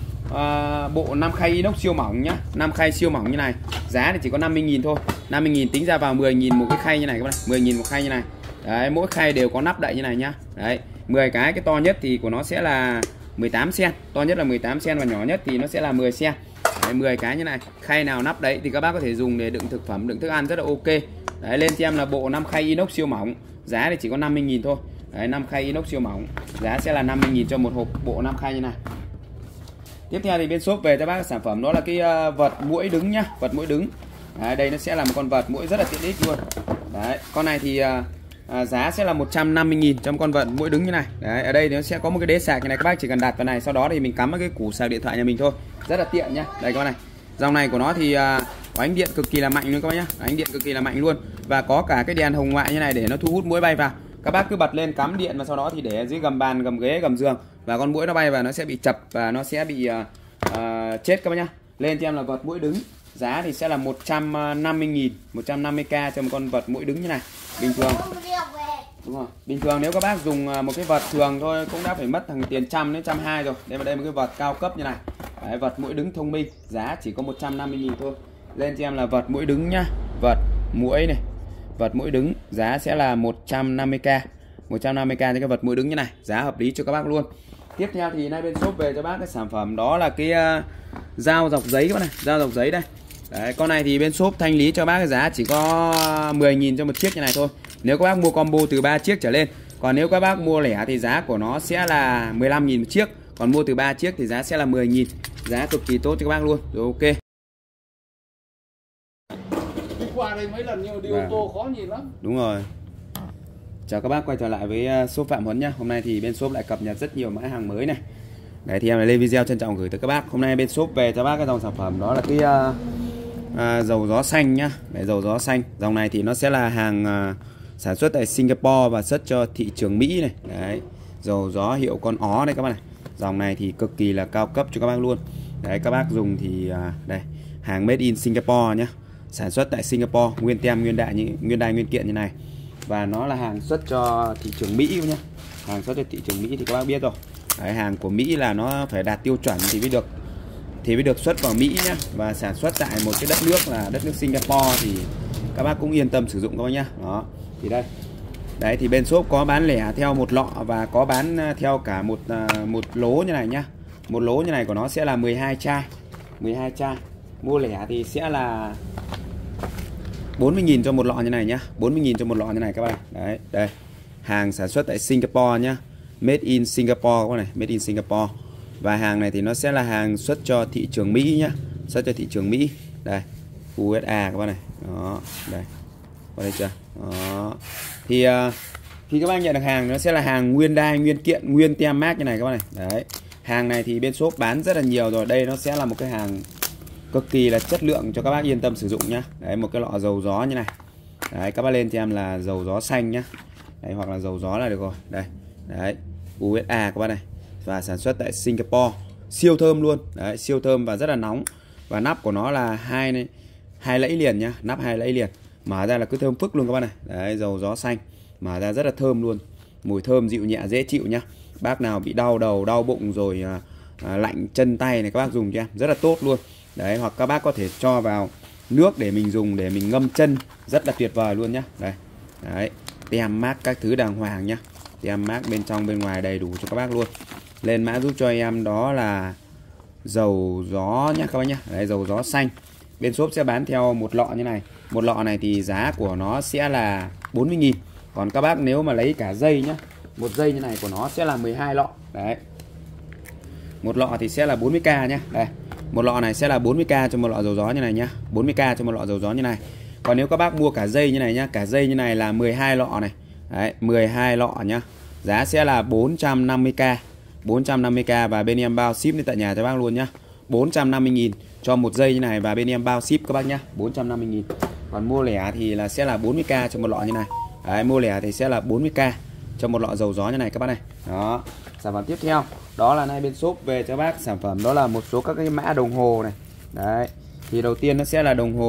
bộ 5 khay inox siêu mỏng nhá. 5 khay siêu mỏng như này. Giá thì chỉ có 50.000 thôi. 50.000 tính ra vào 10.000 một cái khay như này các bạn. 10.000 một khay như này. Đấy, mỗi khay đều có nắp đậy như này nhá. Đấy, 10 cái to nhất thì của nó sẽ là 18 cm, to nhất là 18 cm và nhỏ nhất thì nó sẽ là 10 cm. Đấy, 10 cái như này. Khay nào nắp đấy thì các bác có thể dùng để đựng thực phẩm, đựng thức ăn rất là ok. Đấy, lên cho em là bộ 5 khay inox siêu mỏng. Giá thì chỉ có 50.000 thôi. Đấy, 5 khay inox siêu mỏng. Giá sẽ là 50.000 cho một hộp bộ 5 khay như này. Tiếp theo thì bên shop về cho bác sản phẩm đó là cái vật muỗi đứng nhá, vật muỗi đứng. Đấy, đây nó sẽ là một con vật muỗi rất là tiện ích luôn. Đấy, con này thì giá sẽ là 150.000 trong con vật muỗi đứng như này. Đấy, ở đây nó sẽ có một cái đế sạc như này, các bác chỉ cần đặt vào này, sau đó thì mình cắm vào cái củ sạc điện thoại nhà mình thôi, rất là tiện nhá. Đây con này, dòng này của nó thì có ánh điện cực kỳ là mạnh luôn các bác nhá, ánh điện cực kỳ là mạnh luôn và có cả cái đèn hồng ngoại như này để nó thu hút muỗi bay vào. Các bác cứ bật lên cắm điện và sau đó thì để ở dưới gầm bàn, gầm ghế, gầm giường và con muỗi nó bay vào nó sẽ bị chập và nó sẽ bị chết các bác nhá. Lên cho em là vật muỗi đứng, giá thì sẽ là 150.000, 150k cho một con vật muỗi đứng như này. Bình thường, đúng rồi, bình thường nếu các bác dùng một cái vật thường thôi cũng đã phải mất thằng tiền 100 đến 120 rồi. Đây mà đây một cái vật cao cấp như này. Đấy, vật muỗi đứng thông minh, giá chỉ có 150.000 thôi. Lên cho em là vật muỗi đứng nhá, vật muỗi này, vật muỗi đứng, giá sẽ là 150k, 150k cho cái vật muỗi đứng như này, giá hợp lý cho các bác luôn. Tiếp theo thì nay bên shop về cho bác cái sản phẩm đó là cái dao dọc giấy các bác này, dao dọc giấy đây. Đấy, con này thì bên shop thanh lý cho bác cái giá chỉ có 10.000 cho một chiếc như này thôi. Nếu các bác mua combo từ 3 chiếc trở lên. Còn nếu các bác mua lẻ thì giá của nó sẽ là 15.000 một chiếc. Còn mua từ 3 chiếc thì giá sẽ là 10.000. Giá cực kỳ tốt cho các bác luôn. Rồi ok. Đi qua đây mấy lần nhưng mà đi ô tô khó nhìn lắm. Đúng rồi. Chào các bác quay trở lại với shop Phạm Huấn nhá. Hôm nay thì bên shop lại cập nhật rất nhiều mã hàng mới này. Đấy thì em lại lên video trân trọng gửi tới các bác. Hôm nay bên shop về cho bác cái dòng sản phẩm đó là cái dầu gió xanh nhá. Đấy, dầu gió xanh. Dòng này thì nó sẽ là hàng sản xuất tại Singapore và xuất cho thị trường Mỹ này. Đấy, dầu gió hiệu con ó đây các bác này. Dòng này thì cực kỳ là cao cấp cho các bác luôn. Đấy, các bác dùng thì đây, hàng made in Singapore nhá. Sản xuất tại Singapore, nguyên tem nguyên đai nguyên kiện như này. Và nó là hàng xuất cho thị trường Mỹ nhá. Hàng xuất cho thị trường Mỹ thì các bác biết rồi. Đấy, hàng của Mỹ là nó phải đạt tiêu chuẩn thì mới được xuất vào Mỹ nhá. Và sản xuất tại một cái đất nước là đất nước Singapore thì các bác cũng yên tâm sử dụng các bác nhá. Đó, thì đây. Đấy thì bên shop có bán lẻ theo một lọ và có bán theo cả một lố như này nhá. Một lố như này của nó sẽ là 12 chai. 12 chai. Mua lẻ thì sẽ là 40.000 cho một lọ như này nhá. 40.000 cho một lọ như này các bạn. Đấy, đây. Hàng sản xuất tại Singapore nhá. Made in Singapore các bạn này, made in Singapore. Và hàng này thì nó sẽ là hàng xuất cho thị trường Mỹ nhá. Xuất cho thị trường Mỹ. Đây. USA các bạn này. Đó, đây. Có đây chưa? Đó. Thì khi các bác nhận được hàng nó sẽ là hàng nguyên đai, nguyên kiện, nguyên tem mác như này các bạn này. Đấy. Hàng này thì bên shop bán rất là nhiều rồi. Đây nó sẽ là một cái hàng cực kỳ là chất lượng cho các bác yên tâm sử dụng nhá. Đấy, một cái lọ dầu gió như này. Đấy, các bác lên cho em là dầu gió xanh nhá. Đấy, hoặc là dầu gió là được rồi. Đây. Đấy, USA các bác này. Và sản xuất tại Singapore. Siêu thơm luôn. Đấy, siêu thơm và rất là nóng. Và nắp của nó là hai lẫy liền nhá, nắp 2 lẫy liền. Mở ra là cứ thơm phức luôn các bác này. Đấy, dầu gió xanh. Mở ra rất là thơm luôn. Mùi thơm dịu nhẹ dễ chịu nhá. Bác nào bị đau đầu, đau bụng rồi lạnh chân tay này các bác dùng cho em rất là tốt luôn. Đấy, hoặc các bác có thể cho vào nước để mình dùng để mình ngâm chân, rất là tuyệt vời luôn nhá. Đây. Đấy, tem mác các thứ đàng hoàng nhá. Tem mác bên trong bên ngoài đầy đủ cho các bác luôn. Lên mã giúp cho em đó là dầu gió nhá các bác nhá. Đấy, dầu gió xanh. bên shop sẽ bán theo một lọ như này. Một lọ này thì giá của nó sẽ là 40.000. Còn các bác nếu mà lấy cả dây nhá, một dây như này của nó sẽ là 12 lọ. Đấy. Một lọ thì sẽ là 40k nhá. Đây. Một lọ này sẽ là 40k cho một lọ dầu gió như này nhá. 40k cho một lọ dầu gió như này. Còn nếu các bác mua cả dây như này nhá, cả dây như này là 12 lọ này. Đấy, 12 lọ nhá. Giá sẽ là 450k. 450k và bên em bao ship đến tận nhà cho bác luôn nhá. 450.000 cho một dây như này và bên em bao ship các bác nhá. 450.000. Còn mua lẻ thì là sẽ là 40k cho một lọ như này. Đấy, mua lẻ thì sẽ là 40k cho một lọ dầu gió như này các bác này. Đó. Sản phẩm tiếp theo đó là nay bên shop về cho bác sản phẩm đó là một số các cái mã đồng hồ này. Đấy. Thì đầu tiên nó sẽ là đồng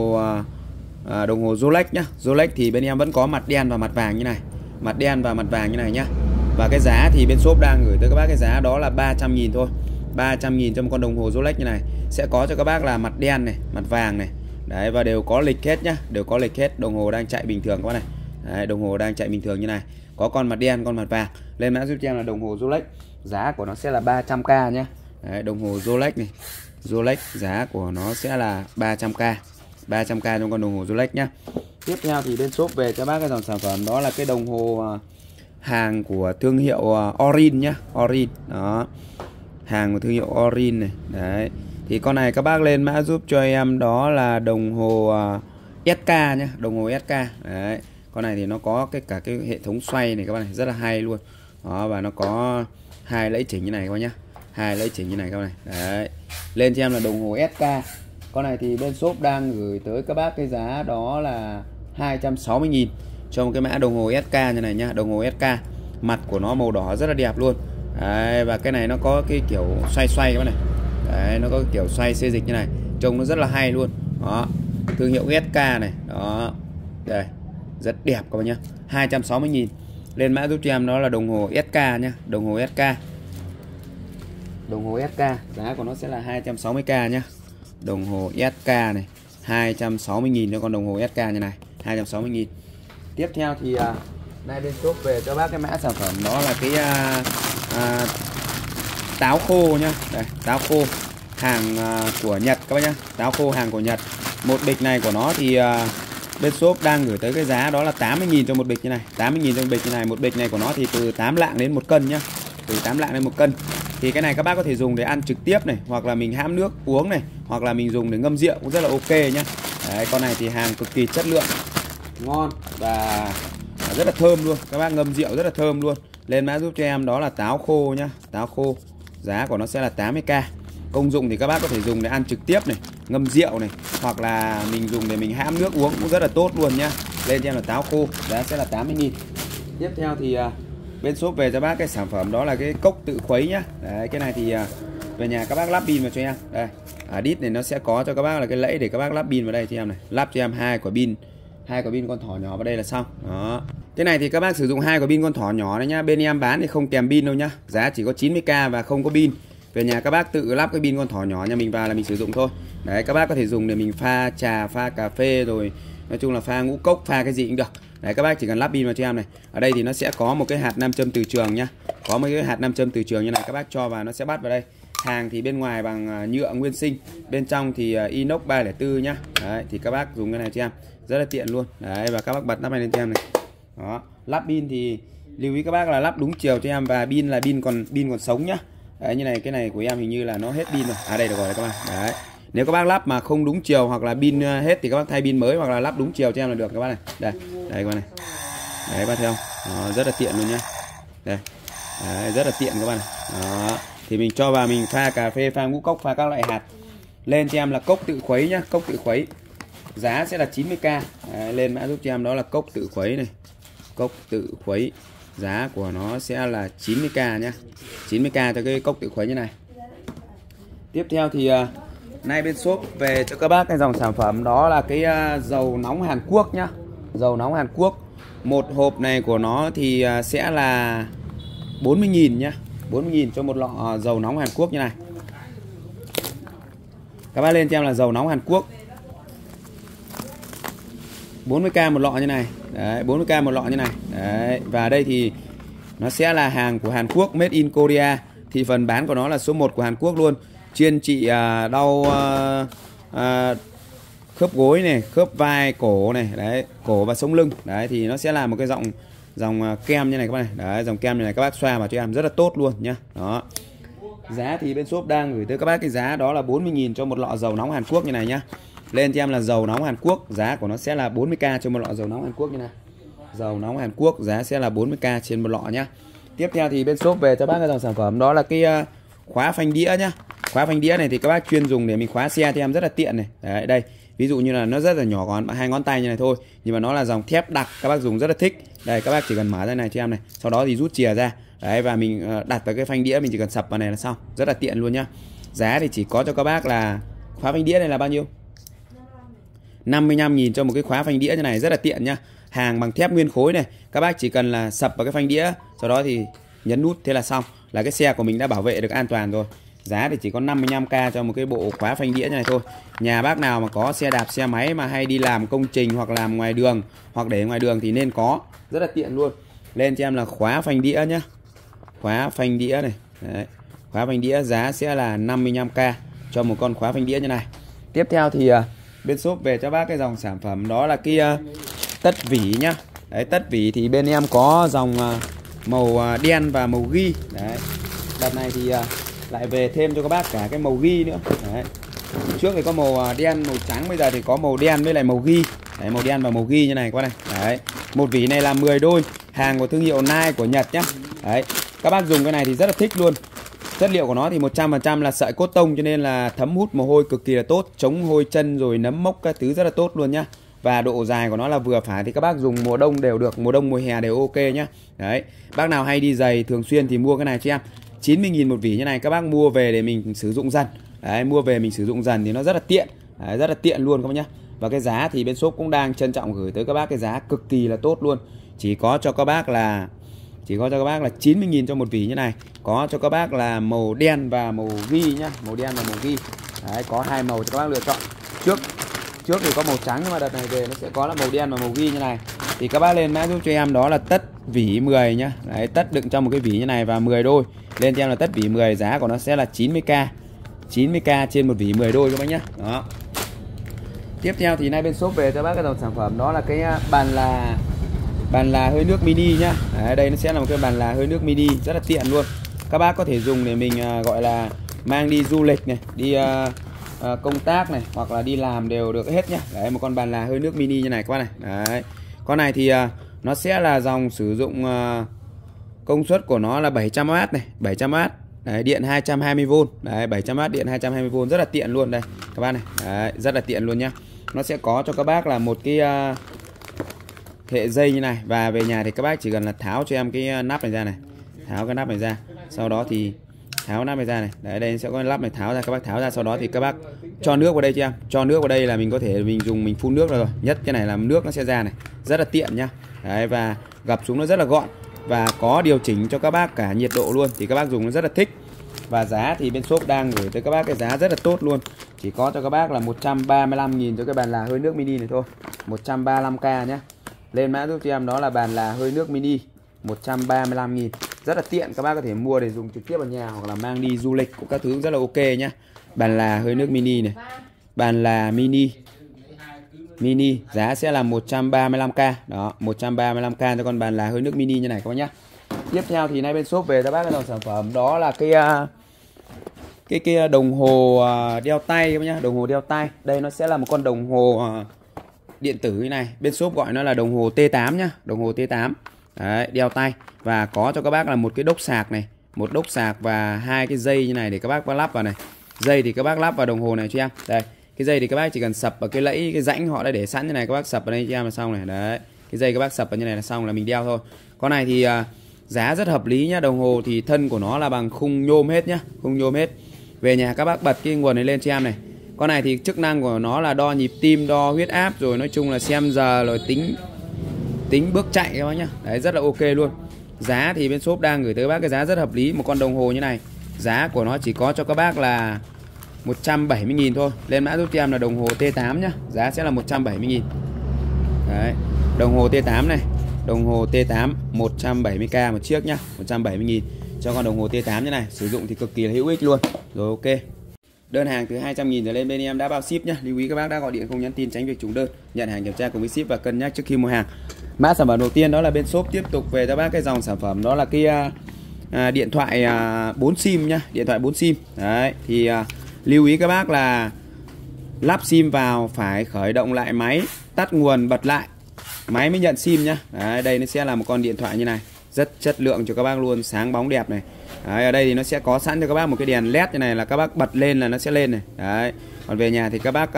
hồ Rolex nhá. Rolex thì bên em vẫn có mặt đen và mặt vàng như này. Mặt đen và mặt vàng như này nhá. Và cái giá thì bên shop đang gửi tới các bác cái giá đó là 300.000 thôi. 300.000 cho một con đồng hồ Rolex như này. Sẽ có cho các bác là mặt đen này, mặt vàng này. Đấy, và đều có lịch hết nhá, đều có lịch hết. Đồng hồ đang chạy bình thường các bác này. Đấy, đồng hồ đang chạy bình thường như này. Có con mặt đen, con mặt vàng. Lên mã giúp cho em là đồng hồ Rolex. Giá của nó sẽ là 300k nhá. Đấy, đồng hồ Rolex này. Rolex giá của nó sẽ là 300k. 300k trong con đồng hồ Rolex nhá. Tiếp theo thì bên shop về cho bác cái dòng sản phẩm đó là cái đồng hồ hàng của thương hiệu Orin nhá. Orin. Đó. Hàng của thương hiệu Orin này. Đấy. Thì con này các bác lên mã giúp cho em đó là đồng hồ SK nhá, đồng hồ SK. Đấy. Con này thì nó có cả cái hệ thống xoay này các bác này, rất là hay luôn. Đó, và nó có hai lẫy chỉnh như này các bác nhá. Hai lẫy chỉnh như này các bác này. Đấy. Lên cho em là đồng hồ SK. Con này thì bên shop đang gửi tới các bác cái giá đó là 260.000 cho một cái mã đồng hồ SK như này nhá, đồng hồ SK. Mặt của nó màu đỏ rất là đẹp luôn. Đấy, và cái này nó có cái kiểu xoay xoay các bác này. Đấy, nó có kiểu xoay xê dịch như này, trông nó rất là hay luôn. Đó, thương hiệu SK này. Đó. Đây, rất đẹp các bác nhá. 260.000. Lên mã giúp cho em đó là đồng hồ SK nhá, đồng hồ SK. Đồng hồ SK, giá của nó sẽ là 260k nhá. Đồng hồ SK này, 260.000 cho con đồng hồ SK như này, 260.000. Tiếp theo thì nay bên shop về cho bác cái mã sản phẩm đó là cái táo khô nhá. Đây, táo khô hàng của Nhật các bác nhá. Táo khô hàng của Nhật. Một bịch này của nó thì bên shop đang gửi tới cái giá đó là 80.000 cho một bịch như này. 80.000 cho một bịch như này. Một bịch này của nó thì từ 8 lạng đến 1 cân nhá. Từ 8 lạng đến 1 cân. Thì cái này các bác có thể dùng để ăn trực tiếp này, hoặc là mình hãm nước uống này, hoặc là mình dùng để ngâm rượu cũng rất là ok nhá. Đấy, con này thì hàng cực kỳ chất lượng, ngon và rất là thơm luôn. Các bác ngâm rượu rất là thơm luôn. Lên mã giúp cho em đó là táo khô nhá. Táo khô. Giá của nó sẽ là 80k. Công dụng thì các bác có thể dùng để ăn trực tiếp này, ngâm rượu này, hoặc là mình dùng để mình hãm nước uống cũng rất là tốt luôn nhá. Lên cho em là táo khô, giá sẽ là 80.000. Tiếp theo thì bên shop về cho bác cái sản phẩm đó là cái cốc tự khuấy nhá. Đấy, cái này thì về nhà các bác lắp pin vào cho em. Đây, đít này nó sẽ có cho các bác là cái lẫy để các bác lắp pin vào đây cho em này. Lắp cho em hai quả pin con thỏ nhỏ vào đây là xong. Đó. Cái này thì các bác sử dụng hai quả pin con thỏ nhỏ đấy nhá. Bên em bán thì không kèm pin đâu nhá. Giá chỉ có 90k và không có pin. Về nhà các bác tự lắp cái pin con thỏ nhỏ nhà mình vào là mình sử dụng thôi. Đấy, các bác có thể dùng để mình pha trà, pha cà phê, rồi nói chung là pha ngũ cốc, pha cái gì cũng được. Đấy, các bác chỉ cần lắp pin vào cho em này. Ở đây thì nó sẽ có một cái hạt nam châm từ trường nhá. Có một cái hạt nam châm từ trường như này, các bác cho vào nó sẽ bắt vào đây. Hàng thì bên ngoài bằng nhựa nguyên sinh, bên trong thì inox 304 nhá. Đấy, thì các bác dùng cái này cho em rất là tiện luôn. Đấy, và các bác bật nắp này lên cho em này. Đó, lắp pin thì lưu ý các bác là lắp đúng chiều cho em, và pin là pin còn sống nhá. Đấy, như này, cái này của em hình như là nó hết pin rồi. Đây được rồi các bác. Đấy. Nếu các bác lắp mà không đúng chiều hoặc là pin hết thì các bác thay pin mới, hoặc là lắp đúng chiều cho em là được các bác này. Đây, đây các bác này. Đấy, các bác thấy không? Đó, rất là tiện luôn nhá. Đây. Đấy, rất là tiện các bác này. Đó. Thì mình cho vào mình pha cà phê, pha ngũ cốc, pha các loại hạt. Lên cho em là cốc tự khuấy nhá, cốc tự khuấy. Giá sẽ là 90k. Đấy, lên mã giúp cho em đó là cốc tự khuấy này. Cốc tự khuấy. Giá của nó sẽ là 90k nhá. 90k cho cái cốc tự khuấy như này. Tiếp theo thì nay bên shop về cho các bác cái dòng sản phẩm đó là cái dầu nóng Hàn Quốc nhá. Dầu nóng Hàn Quốc. Một hộp này của nó thì sẽ là 40.000 nhá. 40.000 cho một lọ dầu nóng Hàn Quốc như này. Các bác lên cho em là dầu nóng Hàn Quốc. 40k một lọ như này. Đấy, 40k một lọ như này. Đấy, và đây thì nó sẽ là hàng của Hàn Quốc, made in Korea. Thị phần bán của nó là số 1 của Hàn Quốc luôn. Chuyên trị đau khớp gối này, khớp vai, cổ này, đấy, cổ và sống lưng. Đấy thì nó sẽ là một cái dòng kem như này các bạn này. Đấy, dòng kem như này các bác xoa vào cho em rất là tốt luôn nhá. Đó. Giá thì bên shop đang gửi tới các bác cái giá đó là 40.000 cho một lọ dầu nóng Hàn Quốc như này nhá. Lên cho em là dầu nóng Hàn Quốc, giá của nó sẽ là 40k cho một lọ dầu nóng Hàn Quốc như này. Dầu nóng Hàn Quốc giá sẽ là 40k trên một lọ nhá. Tiếp theo thì bên shop về cho bác cái dòng sản phẩm đó là cái khóa phanh đĩa nhá. Khóa phanh đĩa này thì các bác chuyên dùng để mình khóa xe thì em rất là tiện này. Đấy, đây. Ví dụ như là nó rất là nhỏ, còn 2 ngón tay như này thôi, nhưng mà nó là dòng thép đặc, các bác dùng rất là thích. Đây, các bác chỉ cần mở ra này cho em này, sau đó thì rút chìa ra. Đấy, và mình đặt vào cái phanh đĩa, mình chỉ cần sập vào này là xong, rất là tiện luôn nhá. Giá thì chỉ có cho các bác là khóa phanh đĩa này là bao nhiêu? 55.000 cho một cái khóa phanh đĩa như này, rất là tiện nhá. Hàng bằng thép nguyên khối này, các bác chỉ cần là sập vào cái phanh đĩa, sau đó thì nhấn nút thế là xong, là cái xe của mình đã bảo vệ được an toàn rồi. Giá thì chỉ có 55k cho một cái bộ khóa phanh đĩa như này thôi. Nhà bác nào mà có xe đạp, xe máy mà hay đi làm công trình hoặc làm ngoài đường hoặc để ngoài đường thì nên có, rất là tiện luôn. Lên cho em là khóa phanh đĩa nhá. Khóa phanh đĩa này. Đấy. Khóa phanh đĩa giá sẽ là 55k cho một con khóa phanh đĩa như này. Tiếp theo thì bên shop về cho bác cái dòng sản phẩm đó là cái tất vỉ nhá. Đấy, tất vỉ thì bên em có dòng màu đen và màu ghi. Đấy. Đợt này thì lại về thêm cho các bác cả cái màu ghi nữa. Đấy. Trước thì có màu đen, màu trắng, bây giờ thì có màu đen với lại màu ghi. Đấy, màu đen và màu ghi như này các bác này. Đấy. Một vỉ này là 10 đôi, hàng của thương hiệu Nike của Nhật nhá. Đấy. Các bác dùng cái này thì rất là thích luôn. Chất liệu của nó thì 100% là sợi cốt tông, cho nên là thấm hút mồ hôi cực kỳ là tốt, chống hôi chân rồi nấm mốc các thứ rất là tốt luôn nhá. Và độ dài của nó là vừa phải, thì các bác dùng mùa đông đều được, mùa đông mùa hè đều ok nhá. Đấy. Bác nào hay đi giày thường xuyên thì mua cái này cho em. 90.000 một vỉ như này, các bác mua về để mình sử dụng dần. Đấy, mua về mình sử dụng dần thì nó rất là tiện. Đấy, rất là tiện luôn các bác nhá. Và cái giá thì bên shop cũng đang trân trọng gửi tới các bác cái giá cực kỳ là tốt luôn. Chỉ có cho các bác là 90.000 cho một vỉ như này. Có cho các bác là màu đen và màu ghi nhá, màu đen và màu ghi. Đấy, có 2 màu cho các bác lựa chọn. Trước thì có màu trắng, nhưng mà đợt này về nó sẽ có là màu đen và màu ghi như này. Thì các bác lên mã giúp cho em đó là tất vỉ 10 nhá. Đấy, tất đựng trong một cái vỉ như này và 10 đôi. Lên cho em là tất vỉ 10, giá của nó sẽ là 90k. 90k trên một vỉ 10 đôi các bác nhá. Đó. Tiếp theo thì nay bên shop về cho bác cái dòng sản phẩm đó là cái bàn là hơi nước mini nhá. Đấy, đây nó sẽ là một cái bàn là hơi nước mini rất là tiện luôn. Các bác có thể dùng để mình gọi là mang đi du lịch này, đi công tác này, hoặc là đi làm đều được hết nhá. Đấy, một con bàn là hơi nước mini như này các bác này. Đấy. Con này thì nó sẽ là dòng sử dụng công suất của nó là 700W này, 700W. Đấy, điện 220V. Đấy, 700W điện 220V rất là tiện luôn đây các bác này. Đấy, rất là tiện luôn nhá. Nó sẽ có cho các bác là một cái hệ dây như này, và về nhà thì các bác chỉ cần là tháo cho em cái nắp này ra này, tháo cái nắp này ra, sau đó thì tháo nắp này ra này. Đấy, đây sẽ có nắp này tháo ra, các bác tháo ra, sau đó thì các bác cho nước vào đây cho em, cho nước vào đây là mình có thể mình dùng mình phun nước rồi. Nhất cái này là nước nó sẽ ra này, rất là tiện nhá. Đấy, và gập xuống nó rất là gọn và có điều chỉnh cho các bác cả nhiệt độ luôn, thì các bác dùng nó rất là thích. Và giá thì bên shop đang gửi tới các bác cái giá rất là tốt luôn, chỉ có cho các bác là 135.000 cho cái bàn là hơi nước mini này thôi, 135k nhé. Lên mã giúp cho em đó là bàn là hơi nước mini 135.000, rất là tiện, các bác có thể mua để dùng trực tiếp ở nhà hoặc là mang đi du lịch cũng các thứ rất là ok nhá. Bàn là hơi nước mini này, bàn là mini giá sẽ là 135k đó, 135k cho con bàn là hơi nước mini như này các bác nhá. Tiếp theo thì nay bên shop về cho bác cái dòng sản phẩm đó là cái đồng hồ đeo tay các bác nhá, đồng hồ đeo tay. Đây nó sẽ là một con đồng hồ điện tử như này, bên shop gọi nó là đồng hồ T8 nhá, đồng hồ T8. Đấy, đeo tay và có cho các bác là một cái đốc sạc này, một đốc sạc và 2 cái dây như này để các bác lắp vào này. Dây thì các bác lắp vào đồng hồ này cho em. Đây, cái dây thì các bác chỉ cần sập vào cái lẫy, cái rãnh họ đã để sẵn như này, các bác sập vào đây cho em là xong này. Đấy, cái dây các bác sập vào như này là xong, là mình đeo thôi. Con này thì giá rất hợp lý nhá. Đồng hồ thì thân của nó là bằng khung nhôm hết nhá, khung nhôm hết. Về nhà các bác bật cái nguồn này lên cho em này. Con này thì chức năng của nó là đo nhịp tim, đo huyết áp, rồi nói chung là xem giờ, rồi tính bước chạy các bác nhá. Đấy, rất là ok luôn. Giá thì bên shop đang gửi tới các bác cái giá rất hợp lý, một con đồng hồ như này. Giá của nó chỉ có cho các bác là 170.000 thôi. Lên mã giúp cho em là đồng hồ T8 nhá, giá sẽ là 170.000. Đấy, đồng hồ T8 này, đồng hồ T8 170k một chiếc nhá, 170.000 cho con đồng hồ T8 như này. Sử dụng thì cực kỳ là hữu ích luôn. Rồi ok. Đơn hàng từ 200.000 trở lên bên em đã bao ship nhá. Lưu ý các bác đã gọi điện không nhắn tin tránh việc trùng đơn. Nhận hàng kiểm tra cùng với ship và cân nhắc trước khi mua hàng. Mã sản phẩm đầu tiên đó là bên shop tiếp tục về cho bác cái dòng sản phẩm đó là cái điện thoại 4 sim nhá, điện thoại 4 sim. Đấy thì lưu ý các bác là lắp sim vào phải khởi động lại máy, tắt nguồn bật lại máy mới nhận sim nhá. Đấy, đây nó sẽ là một con điện thoại như này, rất chất lượng cho các bác luôn, sáng bóng đẹp này. Đấy, ở đây thì nó sẽ có sẵn cho các bác một cái đèn led như này là các bác bật lên là nó sẽ lên này. Đấy, còn về nhà thì các bác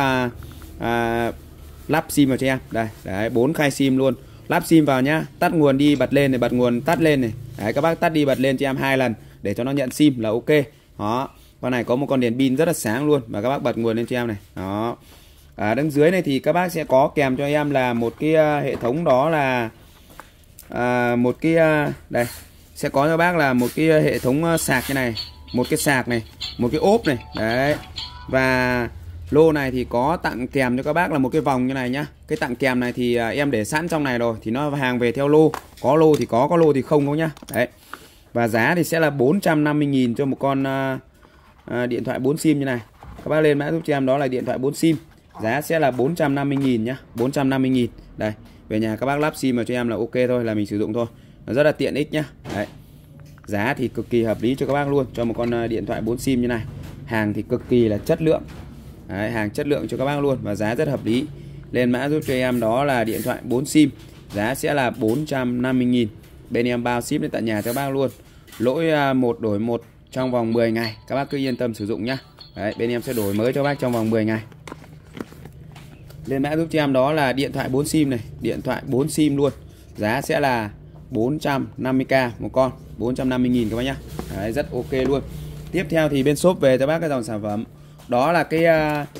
lắp sim vào cho em. Đây, đấy 4 khai sim luôn. Lắp sim vào nhá, tắt nguồn đi bật lên này, bật nguồn tắt lên này. Đấy, các bác tắt đi bật lên cho em 2 lần để cho nó nhận sim là ok. Đó, con này có một con đèn pin rất là sáng luôn và các bác bật nguồn lên cho em này. Đó. Ở đằng dưới này thì các bác sẽ có kèm cho em là một cái hệ thống đó là một cái đây sẽ có cho bác là một cái hệ thống sạc như này, một cái sạc này, một cái ốp này. Đấy. Và lô này thì có tặng kèm cho các bác là một cái vòng như này nhá. Cái tặng kèm này thì em để sẵn trong này rồi thì nó hàng về theo lô, có lô thì có lô thì không đâu nhá. Đấy. Và giá thì sẽ là 450.000 cho một con điện thoại 4 sim như này. Các bác lên mã giúp cho em đó là điện thoại 4 sim. Giá sẽ là 450.000 nhá, 450.000. Đây, về nhà các bác lắp sim vào cho em là ok thôi, là mình sử dụng thôi. Nó rất là tiện ích nhá. Đấy. Giá thì cực kỳ hợp lý cho các bác luôn cho một con điện thoại 4 sim như này. Hàng thì cực kỳ là chất lượng. Đấy, hàng chất lượng cho các bác luôn và giá rất hợp lý. Lên mã giúp cho em đó là điện thoại 4 sim. Giá sẽ là 450.000. Bên em bao ship đến tận nhà cho các bác luôn. Lỗi 1 đổi 1 trong vòng 10 ngày. Các bác cứ yên tâm sử dụng nhá. Đấy, bên em sẽ đổi mới cho bác trong vòng 10 ngày. Lên mã giúp cho em đó là điện thoại 4 sim này, điện thoại 4 sim luôn. Giá sẽ là 450k một con, 450.000 các bác nhá. Đấy, rất ok luôn. Tiếp theo thì bên shop về cho bác cái dòng sản phẩm đó là cái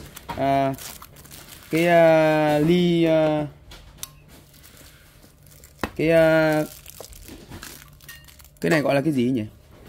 ly cái này gọi là cái gì nhỉ?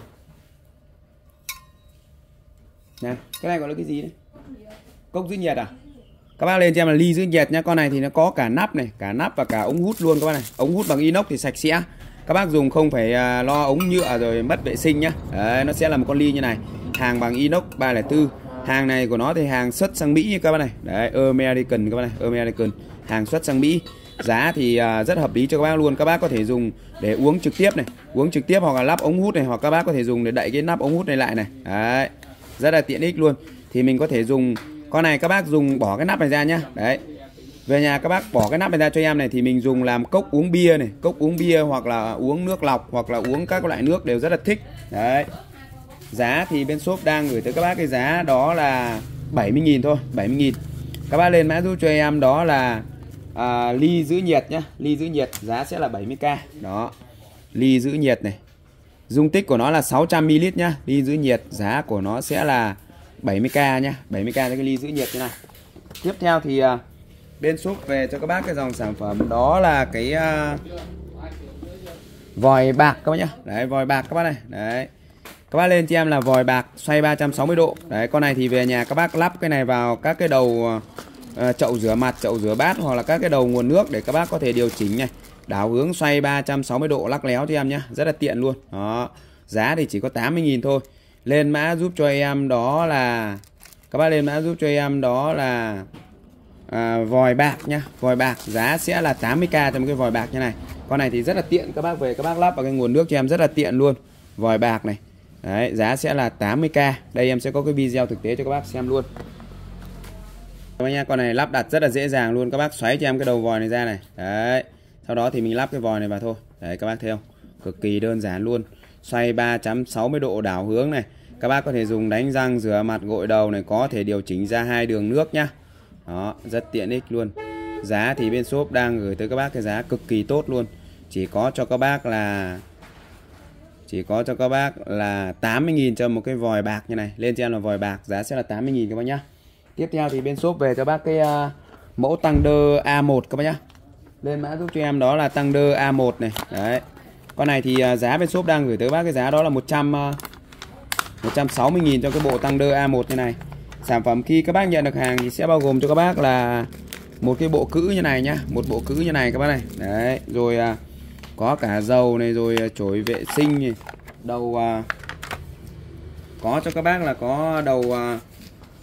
Này, cái này gọi là cái gì đấy? Cốc giữ nhiệt à? Các bác lên cho em là ly giữ nhiệt nha. Con này thì nó có cả nắp này, cả nắp và cả ống hút luôn các bác này. Ống hút bằng inox thì sạch sẽ. Các bác dùng không phải lo ống nhựa rồi mất vệ sinh nhá. Đấy, nó sẽ là một con ly như này. Hàng bằng inox 304. Hàng này của nó thì hàng xuất sang Mỹ các bác này. Đấy, American các bác này, American. Hàng xuất sang Mỹ. Giá thì rất hợp lý cho các bác luôn. Các bác có thể dùng để uống trực tiếp này, uống trực tiếp hoặc là lắp ống hút này, hoặc các bác có thể dùng để đậy cái nắp ống hút này lại này. Đấy, rất là tiện ích luôn. Thì mình có thể dùng con này, các bác dùng bỏ cái nắp này ra nhá. Đấy, về nhà các bác bỏ cái nắp này ra cho em này thì mình dùng làm cốc uống bia này, cốc uống bia hoặc là uống nước lọc hoặc là uống các loại nước đều rất là thích. Đấy, giá thì bên shop đang gửi tới các bác cái giá đó là 70.000 thôi, 70.000. Các bác lên mã giúp cho em đó là ly giữ nhiệt nhá, ly giữ nhiệt giá sẽ là 70k. Đó, ly giữ nhiệt này, dung tích của nó là 600ml nhá. Ly giữ nhiệt giá của nó sẽ là 70k nhá, 70k cho cái ly giữ nhiệt như này. Tiếp theo thì bên shop về cho các bác cái dòng sản phẩm đó là cái vòi bạc các bác nhá. Đấy, vòi bạc các bác này. Đấy, các bác lên cho em là vòi bạc xoay 360 độ. Đấy, con này thì về nhà các bác lắp cái này vào các cái đầu chậu rửa mặt, chậu rửa bát hoặc là các cái đầu nguồn nước để các bác có thể điều chỉnh này, đảo hướng xoay 360 độ lắc léo cho em nhá, rất là tiện luôn. Đó, giá thì chỉ có 80.000 thôi. Lên mã giúp cho em đó là các bác lên mã giúp cho em đó là vòi bạc nhá, vòi bạc giá sẽ là 80k cho một cái vòi bạc như này. Con này thì rất là tiện, các bác về các bác lắp vào cái nguồn nước cho em rất là tiện luôn. Vòi bạc này. Đấy, giá sẽ là 80k. Đây em sẽ có cái video thực tế cho các bác xem luôn. Các bác nha, con này lắp đặt rất là dễ dàng luôn. Các bác xoáy cho em cái đầu vòi này ra này. Đấy, sau đó thì mình lắp cái vòi này vào thôi. Đấy, các bác thấy không? Cực kỳ đơn giản luôn. Xoay 360 độ đảo hướng này. Các bác có thể dùng đánh răng, rửa mặt, gội đầu này, có thể điều chỉnh ra 2 đường nước nhá. Đó, rất tiện ích luôn. Giá thì bên shop đang gửi tới các bác cái giá cực kỳ tốt luôn. Chỉ có cho các bác là 80.000 cho một cái vòi bạc như này. Lên cho em là vòi bạc, giá sẽ là 80.000 các bác nhá. Tiếp theo thì bên shop về cho bác cái mẫu Thunder A1 các bác nhá. Lên mã giúp cho em đó là Thunder A1 này. Đấy, con này thì giá bên shop đang gửi tới bác cái giá đó là 160.000 cho cái bộ Thunder A1 như này. Sản phẩm khi các bác nhận được hàng thì sẽ bao gồm cho các bác là một cái bộ cữ như này nhá, một bộ cữ như này các bác này. Đấy, rồi có cả dầu này, rồi chổi vệ sinh này, đầu có cho các bác là có đầu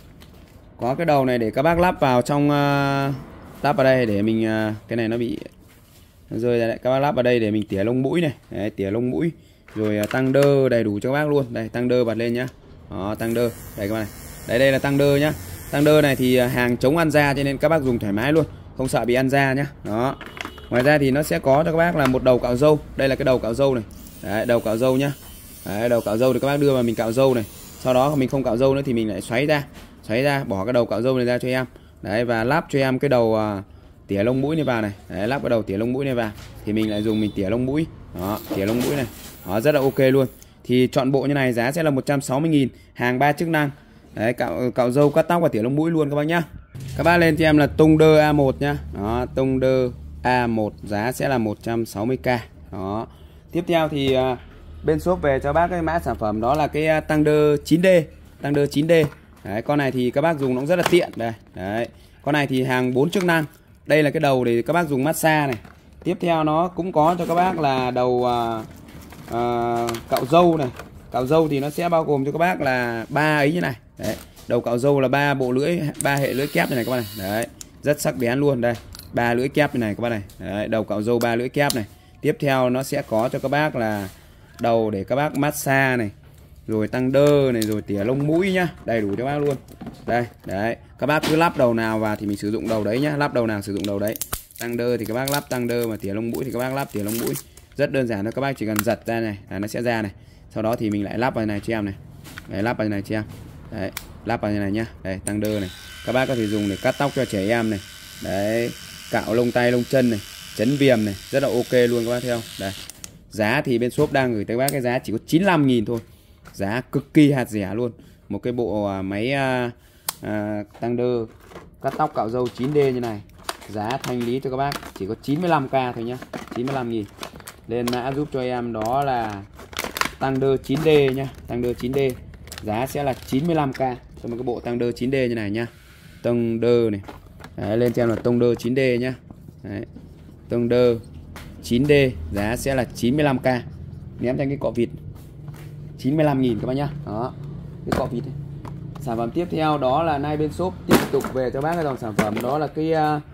có cái đầu này để các bác lắp vào trong lắp vào đây để mình cái này nó bị rơi ra đấy, các bác lắp vào đây để mình tỉa lông mũi này. Đấy, tỉa lông mũi rồi tăng đơ đầy đủ cho các bác luôn. Đây, tăng đơ bật lên nhá. Đó, tăng đơ đây các bác này. Đấy, đây là tăng đơ nhá. Tăng đơ này thì hàng chống ăn da cho nên các bác dùng thoải mái luôn, không sợ bị ăn da nhá. Đó. Ngoài ra thì nó sẽ có cho các bác là một đầu cạo râu. Đây là cái đầu cạo râu này. Đấy, đầu cạo râu nhá. Đấy, đầu cạo râu thì các bác đưa vào mình cạo râu này. Sau đó mình không cạo râu nữa thì mình lại xoáy ra, bỏ cái đầu cạo râu này ra cho em. Đấy, và lắp cho em cái đầu tỉa lông mũi này vào này. Đấy, lắp cái đầu tỉa lông mũi này vào thì mình lại dùng mình tỉa lông mũi. Đó, tỉa lông mũi này. Đó, rất là ok luôn. Thì chọn bộ như này giá sẽ là 160.000, hàng 3 chức năng. Đấy, cạo râu, cắt tóc và tỉa lông mũi luôn các bác nhá. Các bác lên cho em là tung đơ A1 nhá. Đó, tung đơ A1 giá sẽ là 160k. Đó. Tiếp theo thì bên shop về cho bác cái mã sản phẩm đó là cái tăng đơ 9D, tăng đơ 9D. Đấy, con này thì các bác dùng nó cũng rất là tiện đây. Đấy. Con này thì hàng 4 chức năng. Đây là cái đầu để các bác dùng massage này. Tiếp theo nó cũng có cho các bác là đầu cạo râu này. Cạo râu thì nó sẽ bao gồm cho các bác là 3 ấy như này. Đấy. Đầu cạo râu là 3 bộ lưỡi, 3 hệ lưỡi kép này các bác này. Đấy. Rất sắc bén luôn đây. 3 lưỡi kép này các bác này. Đấy. Đầu cạo râu 3 lưỡi kép này. Tiếp theo nó sẽ có cho các bác là đầu để các bác massage này, rồi tăng đơ này, rồi tỉa lông mũi nhá, đầy đủ cho bác luôn. Đây, đấy, các bác cứ lắp đầu nào vào thì mình sử dụng đầu đấy nhá, lắp đầu nào sử dụng đầu đấy. Tăng đơ thì các bác lắp tăng đơ, mà tỉa lông mũi thì các bác lắp tỉa lông mũi. Rất đơn giản thôi, các bác chỉ cần giật ra này là nó sẽ ra này. Sau đó thì mình lại lắp vào này cho em này. Đấy, lắp vào này cho em. Đấy, lắp vào như này nhá. Đây, tăng đơ này. Các bác có thể dùng để cắt tóc cho trẻ em này. Đấy, cạo lông tay lông chân này, chấn viêm này, rất là ok luôn các bác thấy không? Đây. Giá thì bên shop đang gửi tới các bác cái giá chỉ có 95.000 thôi. Giá cực kỳ hạt rẻ luôn. Một cái bộ máy tăng đơ cắt tóc cạo râu 9D như này. Giá thanh lý cho các bác chỉ có 95k thôi nhá. 95.000. Lên mã giúp cho em đó là tăng đơ 9D nhá. Tăng đơ 9D. Giá sẽ là 95k cho một cái bộ tăng đơ 9D như này nhá. Tăng đơ này. Đấy, lên cho em là tăng đơ 9D nhá. Đấy. Tăng đơ 9D giá sẽ là 95k. Ném thành cái cọ vịt 95.000 các bác nhá. Đó, cái cọ vịt này. Sản phẩm tiếp theo đó là nay bên shop tiếp tục về cho bác cái dòng sản phẩm đó là cái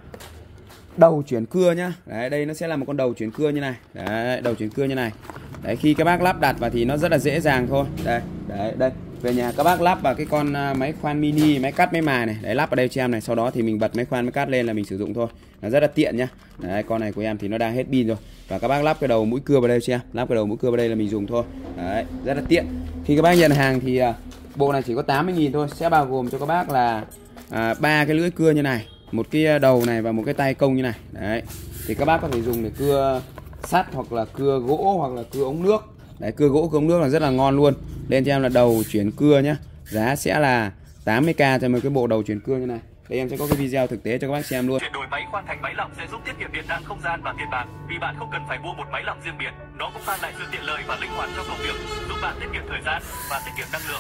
đầu chuyển cưa nhá. Đấy, đây nó sẽ là một con đầu chuyển cưa như này. Đấy, đầu chuyển cưa như này. Đấy, khi các bác lắp đặt vào thì nó rất là dễ dàng thôi. Đây, đấy, đây. Về nhà các bác lắp vào cái con máy khoan mini, máy cắt máy mài này. Đấy, lắp vào đây cho em này. Sau đó thì mình bật máy khoan máy cắt lên là mình sử dụng thôi. Nó rất là tiện nhá. Đấy, con này của em thì nó đang hết pin rồi. Và các bác lắp cái đầu mũi cưa vào đây cho em. Lắp cái đầu mũi cưa vào đây là mình dùng thôi. Đấy, rất là tiện. Khi các bác nhận hàng thì bộ này chỉ có 80.000 thôi. Sẽ bao gồm cho các bác là 3 cái lưỡi cưa như này, một cái đầu này và một cái tay công như này. Đấy. Thì các bác có thể dùng để cưa sắt hoặc là cưa gỗ hoặc là cưa ống nước. Đấy, cưa gỗ cưa ống nước là rất là ngon luôn. Lên cho em là đầu chuyển cưa nhá. Giá sẽ là 80k cho một cái bộ đầu chuyển cưa như này. Đây em sẽ có cái video thực tế cho các bác xem luôn. Chuyển đổi máy khoan thành máy lọc sẽ giúp tiết kiệm điện năng, không gian và tiền bạc, vì bạn không cần phải mua một máy lọc riêng biệt. Nó cũng mang lại sự tiện lợi và linh hoạt trong công việc, giúp bạn tiết kiệm thời gian và tiết kiệm năng lượng.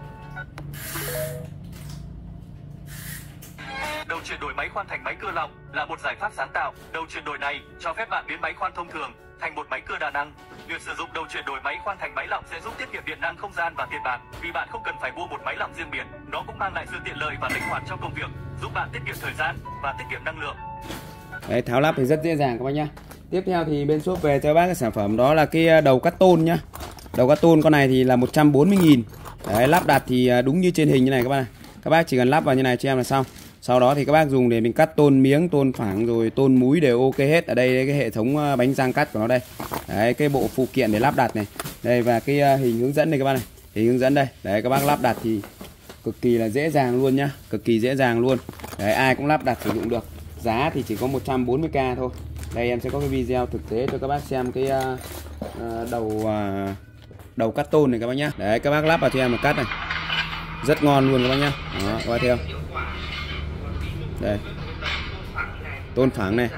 Đầu chuyển đổi máy khoan thành máy cưa lọc là một giải pháp sáng tạo. Đầu chuyển đổi này cho phép bạn biến máy khoan thông thường thành một máy cưa đa năng. Việc sử dụng đầu chuyển đổi máy khoan thành máy lọc sẽ giúp tiết kiệm điện năng, không gian và tiền bạc, vì bạn không cần phải mua một máy lọc riêng biệt. Nó cũng mang lại sự tiện lợi và linh hoạt trong công việc, giúp bạn tiết kiệm thời gian và tiết kiệm năng lượng. Đấy, tháo lắp thì rất dễ dàng các bác nhá. Tiếp theo thì bên shop về cho bác cái sản phẩm đó là cái đầu cắt tôn nhá. Đầu cắt tôn con này thì là 140.000. Đấy, lắp đặt thì đúng như trên hình như này các bác này. Các bác chỉ cần lắp vào như này cho em là xong. Sau đó thì các bác dùng để mình cắt tôn miếng, tôn phẳng rồi tôn múi đều ok hết. Ở đây cái hệ thống bánh răng cắt của nó đây. Đấy, cái bộ phụ kiện để lắp đặt này. Đây, và cái hình hướng dẫn đây các bác này. Hình hướng dẫn đây. Đấy, các bác lắp đặt thì cực kỳ là dễ dàng luôn nhá. Cực kỳ dễ dàng luôn. Đấy, ai cũng lắp đặt sử dụng được. Giá thì chỉ có 140k thôi. Đây em sẽ có cái video thực tế cho các bác xem cái đầu cắt tôn này các bác nhá. Đấy, các bác lắp vào cho em một cắt này. Rất ngon luôn các bác nhá. Đó, các bác theo. Đây. Tôn phẳng này.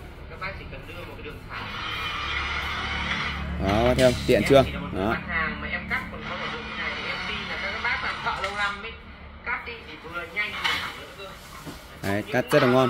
Đó, các theo, tiện chưa? Đó. Đấy, cắt rất là ngon.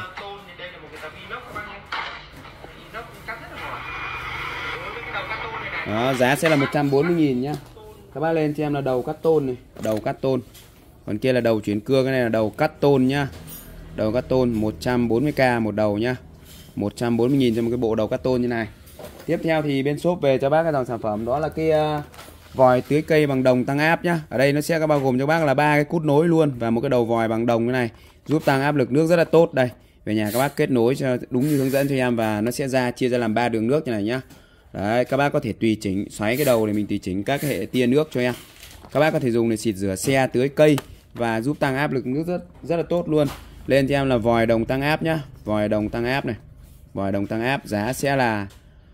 Đó, giá sẽ là 140.000 nhá. Các bác lên cho em là đầu cắt tôn này, đầu cắt tôn. Còn kia là đầu chuyển cưa, cái này là đầu cắt tôn nhá. Đầu cắt tôn 140k một đầu nhá. 140.000 cho một cái bộ đầu cắt tôn như này. Tiếp theo thì bên shop về cho bác cái dòng sản phẩm đó là cái vòi tưới cây bằng đồng tăng áp nhá. Ở đây nó sẽ có bao gồm cho bác là 3 cái cút nối luôn và một cái đầu vòi bằng đồng như này, giúp tăng áp lực nước rất là tốt. Đây, về nhà các bác kết nối cho đúng như hướng dẫn cho em và nó sẽ chia ra làm 3 đường nước như này nhá. Đấy, các bác có thể tùy chỉnh, xoáy cái đầu để mình tùy chỉnh các hệ tia nước cho em. Các bác có thể dùng để xịt rửa xe, tưới cây và giúp tăng áp lực nước rất là tốt luôn. Lên cho em là vòi đồng tăng áp nhá. Vòi đồng tăng áp này. Vòi đồng tăng áp giá sẽ là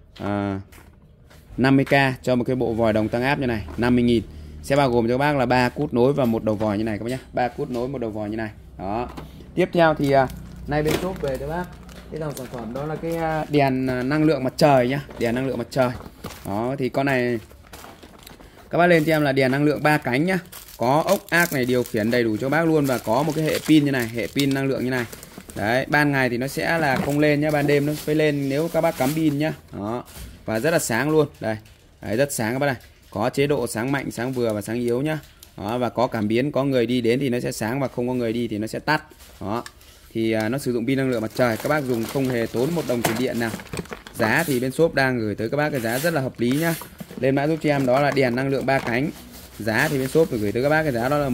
50k cho một cái bộ vòi đồng tăng áp như này, 50.000. Sẽ bao gồm cho các bác là 3 cút nối và một đầu vòi như này các bác nhé. 3 cút nối, một đầu vòi như này. Đó. Tiếp theo thì nay bên shop về cho bác cái dòng sản phẩm đó là cái đèn năng lượng mặt trời nhá. Đèn năng lượng mặt trời. Đó thì con này các bác lên cho em là đèn năng lượng 3 cánh nhá. Có ốc ác này điều khiển đầy đủ cho bác luôn và có một cái hệ pin như này, hệ pin năng lượng như này. Đấy, ban ngày thì nó sẽ là không lên nhá, ban đêm nó phải lên nếu các bác cắm pin nhá. Đó. Và rất là sáng luôn. Đây. Đấy, rất sáng các bác này. Có chế độ sáng mạnh, sáng vừa và sáng yếu nhá. Đó, và có cảm biến, có người đi đến thì nó sẽ sáng và không có người đi thì nó sẽ tắt. Đó. Thì nó sử dụng pin năng lượng mặt trời, các bác dùng không hề tốn một đồng tiền điện nào. Giá thì bên shop đang gửi tới các bác cái giá rất là hợp lý nhá. Lên mã giúp cho em đó là đèn năng lượng 3 cánh. Giá thì bên shop phải gửi tới các bác cái giá đó là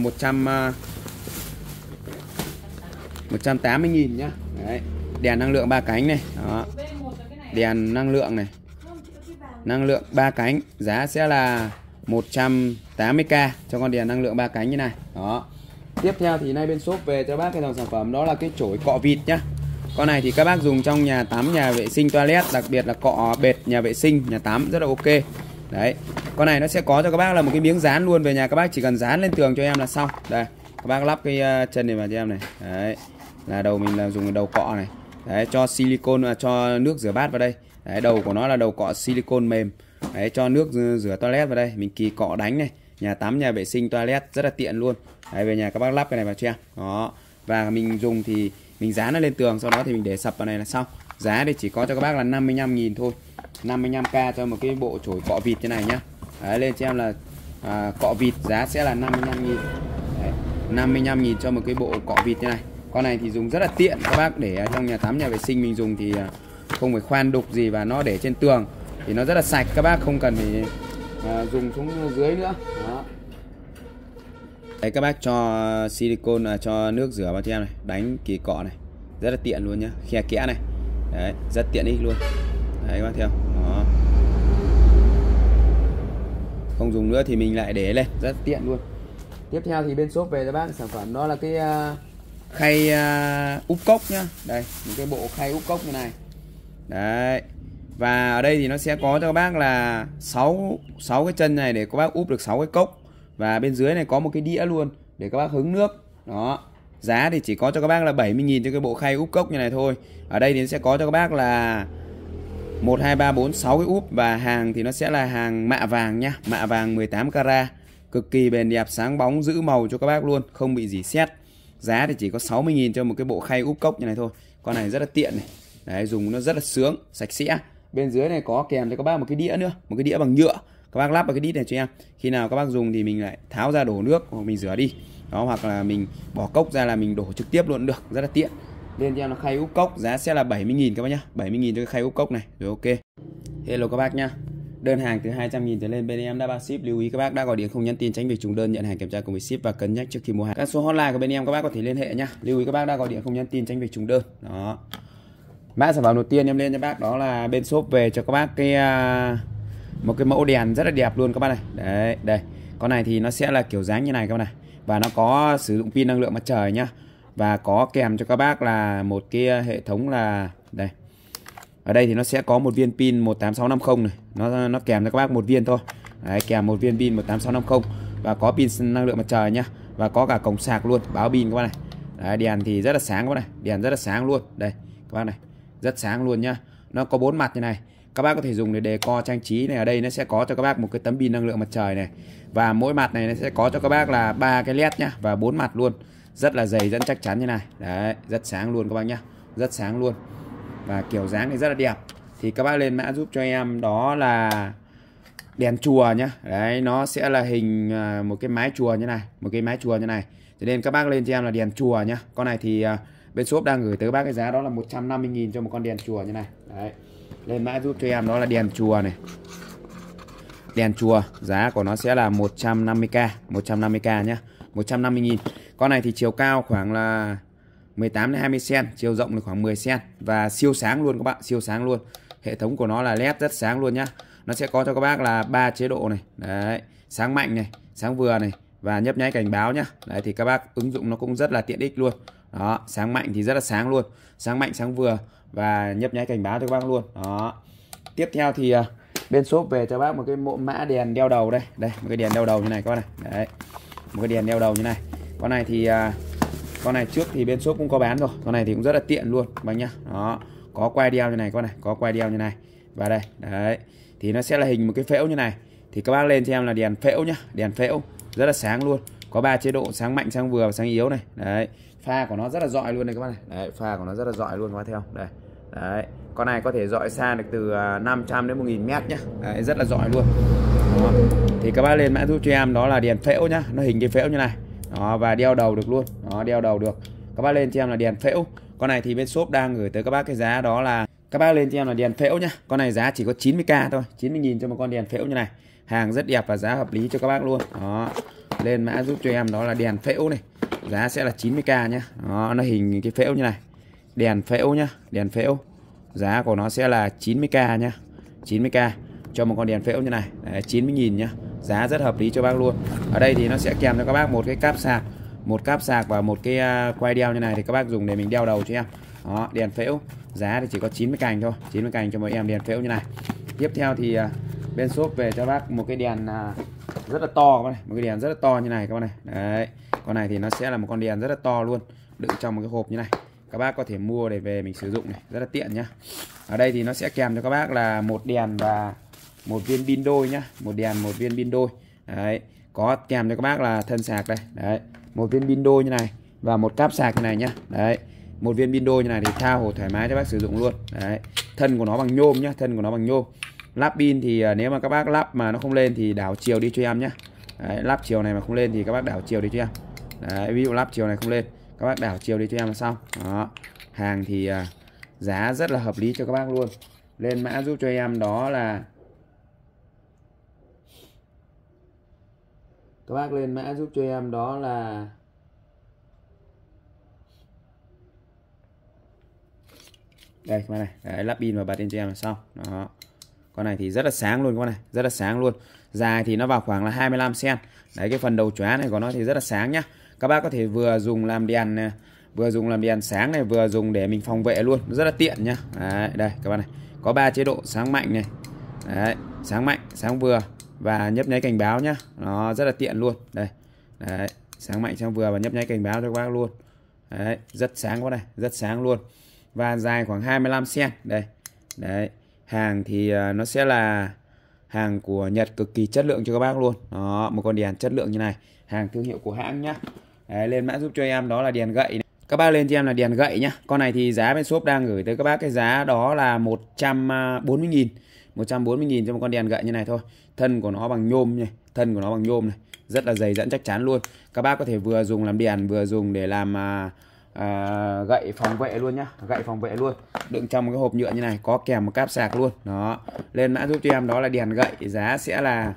180.000 nhá. Đấy. Đèn năng lượng 3 cánh này. Đó. Đèn năng lượng này. Năng lượng 3 cánh, giá sẽ là 180k cho con đèn năng lượng 3 cánh như này. Đó. Tiếp theo thì nay bên shop về cho bác cái dòng sản phẩm đó là cái chổi cọ vịt nhá. Con này thì các bác dùng trong nhà tắm, nhà vệ sinh toilet, đặc biệt là cọ bệt nhà vệ sinh, nhà tắm rất là ok. Đấy. Con này nó sẽ có cho các bác là một cái miếng dán luôn, về nhà các bác chỉ cần dán lên tường cho em là xong. Đây, các bác lắp cái chân này vào cho em này. Đấy. Là đầu mình là dùng đầu cọ này. Đấy, cho silicone, cho nước rửa bát vào đây. Đấy, đầu của nó là đầu cọ silicone mềm. Đấy, cho nước rửa toilet vào đây, mình kỳ cọ đánh này, nhà tắm, nhà vệ sinh, toilet rất là tiện luôn. Đấy, về nhà các bác lắp cái này vào cho em. Đó. Và mình dùng thì mình dán nó lên tường, sau đó thì mình để sập vào này là xong. Giá thì chỉ có cho các bác là 55.000 thôi. 55k cho một cái bộ chổi cọ vịt như này nhá. Đấy, lên cho em là cọ vịt giá sẽ là 55.000. Đấy, 55.000 cho một cái bộ cọ vịt như này. Con này thì dùng rất là tiện các bác, để ở trong nhà tắm, nhà vệ sinh mình dùng thì không phải khoan đục gì và nó để trên tường thì nó rất là sạch, các bác không cần phải dùng xuống dưới nữa. Đó. Đấy, các bác cho silicone, cho nước rửa vào cho em này, đánh kỳ cọ này, rất là tiện luôn nhá, khe kẽ này. Đấy, rất tiện ích luôn. Đấy các bác thấy không? Đó. Không dùng nữa thì mình lại để lên, rất tiện luôn. Tiếp theo thì bên shop về cho bác sản phẩm đó là cái khay úp cốc nhá. Đây, một cái bộ khay úp cốc như này. Đấy. Và ở đây thì nó sẽ có cho các bác là 6 cái chân này để các bác úp được 6 cái cốc. Và bên dưới này có một cái đĩa luôn để các bác hứng nước. Đó. Giá thì chỉ có cho các bác là 70.000 cho cái bộ khay úp cốc như này thôi. Ở đây thì nó sẽ có cho các bác là 1, 2, 3, 4, 6 cái úp. Và hàng thì nó sẽ là hàng mạ vàng nhá. Mạ vàng 18 carat. Cực kỳ bền đẹp, sáng bóng, giữ màu cho các bác luôn, không bị gì sét. Giá thì chỉ có 60.000 cho một cái bộ khay úp cốc như này thôi. Con này rất là tiện này. Đấy, dùng nó rất là sướng, sạch sẽ. Bên dưới này có kèm cho các bác một cái đĩa nữa, một cái đĩa bằng nhựa. Các bác lắp vào cái đĩa này cho em. Khi nào các bác dùng thì mình lại tháo ra đổ nước hoặc mình rửa đi. Đó, hoặc là mình bỏ cốc ra là mình đổ trực tiếp luôn được, rất là tiện. Lên cho em là khay úp cốc, giá sẽ là 70.000 các bác nhá. 70.000 cho cái khay úp cốc này. Rồi ok. Hello các bác nhá. Đơn hàng từ 200.000 trở lên bên em đã bao ship. Lưu ý các bác đã gọi điện không nhắn tin tránh việc trùng đơn, nhận hàng kiểm tra cùng với ship và cân nhắc trước khi mua hàng. Các số hotline của bên em các bác có thể liên hệ nhá. Lưu ý các bác đã gọi điện không nhắn tin tránh việc trùng đơn. Đó. Mã sản phẩm đầu tiên em lên cho bác đó là bên shop về cho các bác cái một cái mẫu đèn rất là đẹp luôn các bác này. Đấy, đây. Con này thì nó sẽ là kiểu dáng như này các bác này. Và nó có sử dụng pin năng lượng mặt trời nhá. Và có kèm cho các bác là một cái hệ thống là đây. Ở đây thì nó sẽ có một viên pin 18650 này, nó kèm cho các bác một viên thôi. Đấy, kèm một viên pin 18650 và có pin năng lượng mặt trời nhá. Và có cả cổng sạc luôn, báo pin các bác này. Đấy, đèn thì rất là sáng các bác này, đèn rất là sáng luôn. Đây, các bác này, rất sáng luôn nhá. Nó có 4 mặt như này. Các bác có thể dùng để decor trang trí này. Ở đây nó sẽ có cho các bác một cái tấm pin năng lượng mặt trời này. Và mỗi mặt này nó sẽ có cho các bác là 3 cái led nhá, và 4 mặt luôn. Rất là dày, rất chắc chắn như này. Đấy, rất sáng luôn các bác nhá. Rất sáng luôn. Và kiểu dáng này rất là đẹp. Thì các bác lên mã giúp cho em đó là đèn chùa nhá. Đấy, nó sẽ là hình một cái mái chùa như này, một cái mái chùa như này. Thế nên các bác lên cho em là đèn chùa nhá. Con này thì bên shop đang gửi tới các bác cái giá đó là 150.000 cho một con đèn chùa như này. Đấy. Lên mã giúp cho em đó là đèn chùa này. Đèn chùa giá của nó sẽ là 150k, 150k nhá. 150.000. Con này thì chiều cao khoảng là 18 đến 20 cm, chiều rộng là khoảng 10 cm và siêu sáng luôn các bạn, siêu sáng luôn. Hệ thống của nó là led rất sáng luôn nhá. Nó sẽ có cho các bác là 3 chế độ này. Đấy, sáng mạnh này, sáng vừa này và nhấp nháy cảnh báo nhá. Đấy thì các bác ứng dụng nó cũng rất là tiện ích luôn. Đó, sáng mạnh thì rất là sáng luôn. Sáng mạnh, sáng vừa và nhấp nháy cảnh báo cho các bác luôn. Đó. Tiếp theo thì bên shop về cho bác một cái mẫu mã đèn đeo đầu đây. Đây, một cái đèn đeo đầu như này các bác này. Đấy. Một cái đèn đeo đầu như này. Con này thì con này trước thì bên shop cũng có bán rồi. Con này thì cũng rất là tiện luôn các bác nhá. Đó, có quai đeo như này con này, có quai đeo như này. Và đây, đấy. Thì nó sẽ là hình một cái phễu như này. Thì các bác lên cho em là đèn phễu nhá, đèn phễu rất là sáng luôn. Có 3 chế độ, sáng mạnh, sáng vừa và sáng yếu này. Đấy. Pha của nó rất là rọi luôn này các bác này. Đấy, pha của nó rất là rọi luôn các bác thấy không? Đây. Đấy. Con này có thể dọi xa được từ 500 đến 1000 mét nhá. Đấy, rất là rọi luôn. Đó. Thì các bác lên mã giúp cho em đó là đèn phễu nhá, nó hình cái phễu như này. Đó, và đeo đầu được luôn. Đó, đeo đầu được. Các bác lên cho em là đèn phễu. Con này thì bên shop đang gửi tới các bác cái giá đó là các bác lên cho em là đèn phễu nhá. Con này giá chỉ có 90k thôi, 90.000 cho một con đèn phễu như này. Hàng rất đẹp và giá hợp lý cho các bác luôn. Đó. Lên mã giúp cho em đó là đèn phễu này. Giá sẽ là 90k nhá. Đó, nó hình cái phễu như này. Đèn phễu nhá, đèn phễu. Giá của nó sẽ là 90k nhá. 90k cho một con đèn phễu như này. Đấy, 90.000 nhá. Giá rất hợp lý cho bác luôn. Ở đây thì nó sẽ kèm cho các bác một cái cáp sạc, một cáp sạc và một cái quai đeo như này thì các bác dùng để mình đeo đầu cho em. Đó, đèn phễu. Giá thì chỉ có 90 cành thôi, 90 cành cho mọi em đèn phễu như này. Tiếp theo thì bên shop về cho bác một cái đèn rất là to các bác này, một cái đèn rất là to như này các bác này. Đấy. Con này thì nó sẽ là một con đèn rất là to luôn, đựng trong một cái hộp như này. Các bác có thể mua để về mình sử dụng này, rất là tiện nhá. Ở đây thì nó sẽ kèm cho các bác là một đèn và một viên pin đôi nhá, một đèn một viên pin đôi. Đấy, có kèm cho các bác là thân sạc đây. Đấy, một viên pin đôi như này và một cáp sạc như này nhá. Đấy, một viên pin đôi như này thì tha hồ thoải mái cho bác sử dụng luôn. Đấy, thân của nó bằng nhôm nhá, thân của nó bằng nhôm. Lắp pin thì nếu mà các bác lắp mà nó không lên thì đảo chiều đi cho em nhá. Đấy, lắp chiều này mà không lên thì các bác đảo chiều đi cho em. Đấy, ví dụ lắp chiều này không lên, các bác đảo chiều đi cho em là xong. Đó. Hàng thì giá rất là hợp lý cho các bác luôn. Lên mã giúp cho em đó là các bác lên mã giúp cho em đó là đây các bác này. Đấy, lắp pin và bật lên cho em là xong. Đó. Con này thì rất là sáng luôn các bác này, rất là sáng luôn. Dài thì nó vào khoảng là 25 cm. Đấy, cái phần đầu chóa này của nó thì rất là sáng nhá. Các bác có thể vừa dùng làm đèn này, vừa dùng làm đèn sáng này, vừa dùng để mình phòng vệ luôn, rất là tiện nhá. Đấy, đây các bạn này, có 3 chế độ sáng mạnh này. Đấy, sáng mạnh, sáng vừa và nhấp nháy cảnh báo nhá. Nó rất là tiện luôn. Đây. Đấy, sáng mạnh, sáng vừa và nhấp nháy cảnh báo cho các bác luôn. Đấy, rất sáng quá này, rất sáng luôn. Và dài khoảng 25 cm. Đây. Đấy, hàng thì nó sẽ là hàng của Nhật, cực kỳ chất lượng cho các bác luôn. Đó, một con đèn chất lượng như này, hàng thương hiệu của hãng nhá. Đấy, lên mã giúp cho em đó là đèn gậy này. Các bác lên cho em là đèn gậy nhá. Con này thì giá bên shop đang gửi tới các bác cái giá đó là 140.000. 140.000 cho một con đèn gậy như này thôi. Thân của nó bằng nhôm này, thân của nó bằng nhôm này, rất là dày dẫn chắc chắn luôn. Các bác có thể vừa dùng làm đèn, vừa dùng để làm gậy phòng vệ luôn nhá, gậy phòng vệ luôn. Đựng trong một cái hộp nhựa như này, có kèm một cáp sạc luôn. Đó. Lên mã giúp cho em đó là đèn gậy, giá sẽ là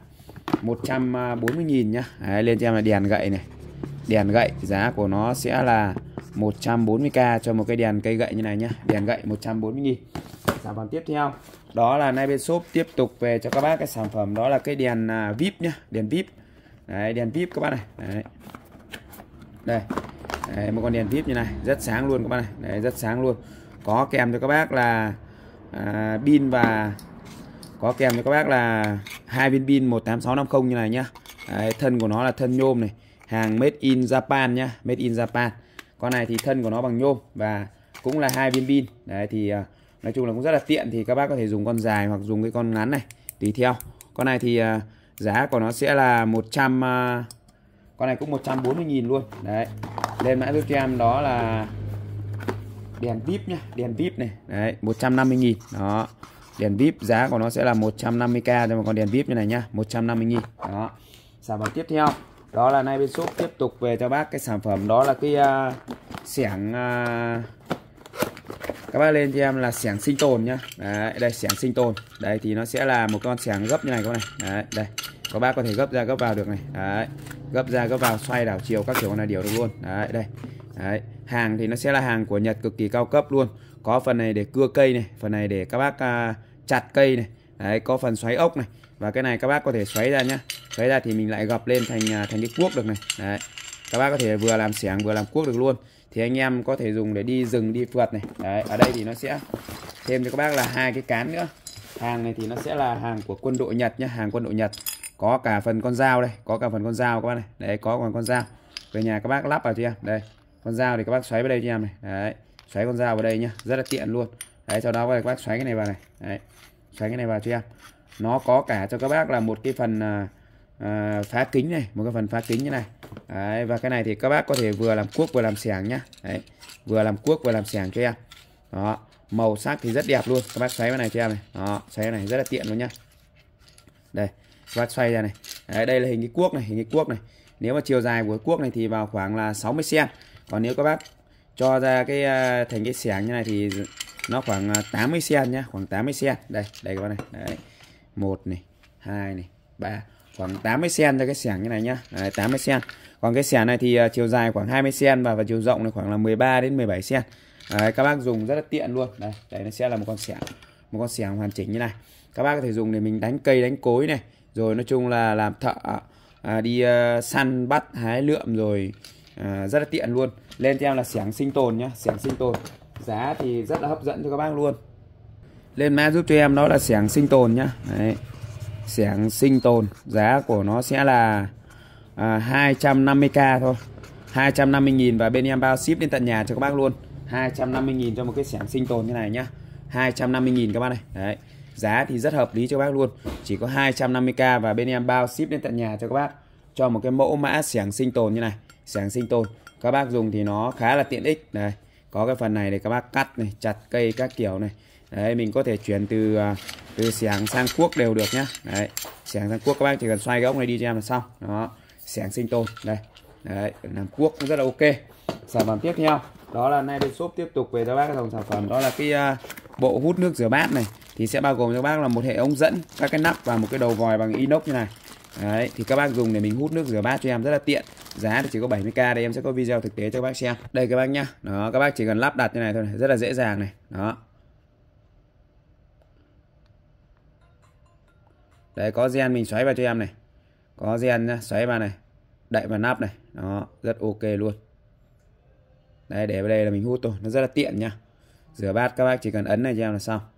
140.000 nhá. Đấy, lên cho em là đèn gậy này. Đèn gậy giá của nó sẽ là 140k cho một cái đèn cây gậy như này nhá. Đèn gậy 140.000. Sản phẩm tiếp theo đó là nay bên shop tiếp tục về cho các bác cái sản phẩm đó là cái đèn VIP nhá, đèn VIP. Đấy, đèn VIP các bác này. Đấy. Đây. Đấy, một con đèn VIP như này, rất sáng luôn các bác này. Đấy, rất sáng luôn. Có kèm cho các bác là pin và có kèm cho các bác là 2 viên pin 18650 như này nhá. Đấy, thân của nó là thân nhôm này, hàng made in Japan nhá, made in Japan. Con này thì thân của nó bằng nhôm và cũng là 2 viên pin. Đấy thì nói chung là cũng rất là tiện, thì các bác có thể dùng con dài hoặc dùng cái con ngắn này tùy theo. Con này thì giá của nó sẽ là con này cũng 140.000 luôn. Đấy. Lên mã giúp cho em đó là đèn VIP nhá, đèn VIP này. Đấy, 150.000. Đó. Đèn VIP giá của nó sẽ là 150k cho một con đèn VIP như này nhá, 150.000. Đó. Sản phẩm tiếp theo Đó là nay bên shop tiếp tục về cho bác cái sản phẩm, đó là cái xẻng, các bác lên cho em là xẻng sinh tồn nhá. Đấy, đây xẻng sinh tồn. Đây thì nó sẽ là một con xẻng gấp như này các bác này. Đấy, đây. Các bác có thể gấp ra gấp vào được này. Đấy. Gấp ra gấp vào, xoay đảo chiều các kiểu này đều được luôn. Đấy, đây. Đấy, hàng thì nó sẽ là hàng của Nhật cực kỳ cao cấp luôn. Có phần này để cưa cây này, phần này để các bác chặt cây này. Đấy, có phần xoáy ốc này. Và cái này các bác có thể xoáy ra nhá. Xoáy ra thì mình lại gập lên thành cái cuốc được này. Đấy. Các bác có thể vừa làm xẻng vừa làm cuốc được luôn. Thì anh em có thể dùng để đi rừng đi phượt này. Đấy, ở đây thì nó sẽ thêm cho các bác là 2 cái cán nữa. Hàng này thì nó sẽ là hàng của quân đội Nhật nhá, hàng quân đội Nhật. Có cả phần con dao đây, có cả phần con dao các bác này. Đấy, có còn con dao. Về nhà các bác lắp vào cho em. Đây, con dao thì các bác xoáy vào đây cho em này. Đấy, xoáy con dao vào đây nhá, rất là tiện luôn. Đấy, sau đó các bác xoáy cái này vào này. Đấy, xoáy cái này vào cho em. Nó có cả cho các bác là một cái phần phá kính này, một cái phần phá kính như này. Đấy, và cái này thì các bác có thể vừa làm cuốc vừa làm xẻng nhá. Đấy, vừa làm cuốc vừa làm xẻng cho em. Đó, màu sắc thì rất đẹp luôn. Các bác xoáy vào này cho em này. Đó, xoáy này rất là tiện luôn nhá. Đây, các bác xoay ra này. Đấy, đây là hình cái cuốc này, hình cái cuốc này. Nếu mà chiều dài của cuốc này thì vào khoảng là 60 cm. Còn nếu các bác cho ra cái thành cái xẻng như này thì nó khoảng 80 cm nhá, khoảng 80 cm. Đây, đây các bác này. Đấy. 1 này, 2 này, 3, khoảng 80 cm cho cái xẻng như này nhá. Đấy, 80 cm. Còn cái xẻng này thì chiều dài khoảng 20 cm và chiều rộng này khoảng là 13 đến 17 cm. Đấy, các bác dùng rất là tiện luôn. Đây, đây nó sẽ là một con xẻng hoàn chỉnh như này. Các bác có thể dùng để mình đánh cây đánh cối này, rồi nói chung là làm thợ đi săn bắt hái lượm rồi, rất là tiện luôn. Lên cho em là xẻng sinh tồn nhá, xẻng sinh tồn. Giá thì rất là hấp dẫn cho các bác luôn. Lên mã giúp cho em đó là xẻng sinh tồn nhá. Đấy, xẻng sinh tồn, giá của nó sẽ là 250k thôi, 250.000 và bên em bao ship đến tận nhà cho các bác luôn. 250.000 cho một cái xẻng sinh tồn như này nhá, 250.000 các bác này. Đấy, giá thì rất hợp lý cho các bác luôn, chỉ có 250k và bên em bao ship đến tận nhà cho các bác, cho một cái mẫu mã xẻng sinh tồn như này. Xẻng sinh tồn các bác dùng thì nó khá là tiện ích. Đây, có cái phần này để các bác cắt này, chặt cây các kiểu này. Đấy, mình có thể chuyển từ xẻng sang cuốc đều được nhá. Đấy, xẻng sang cuốc các bác chỉ cần xoay cái ốc này đi cho em là xong. Đó, xẻng sinh tồn đây. Đấy, làm cuốc cũng rất là ok. Sản phẩm tiếp theo đó là nay bên shop tiếp tục về cho bác cái dòng sản phẩm đó là cái bộ hút nước rửa bát này, thì sẽ bao gồm cho bác là một hệ ống dẫn, các cái nắp và một cái đầu vòi bằng inox như này. Đấy, thì các bác dùng để mình hút nước rửa bát cho em rất là tiện. Giá thì chỉ có 70k. Đây em sẽ có video thực tế cho các bác xem. Đây các bác nhá. Đó, các bác chỉ cần lắp đặt như này thôi này, rất là dễ dàng này. Đó. Đấy, có gen mình xoáy vào cho em này. Có gen nhá, xoáy vào này, đậy vào nắp này. Đó, rất ok luôn. Đấy, để vào đây là mình hút thôi, nó rất là tiện nhá. Rửa bát các bác chỉ cần ấn này cho em là xong.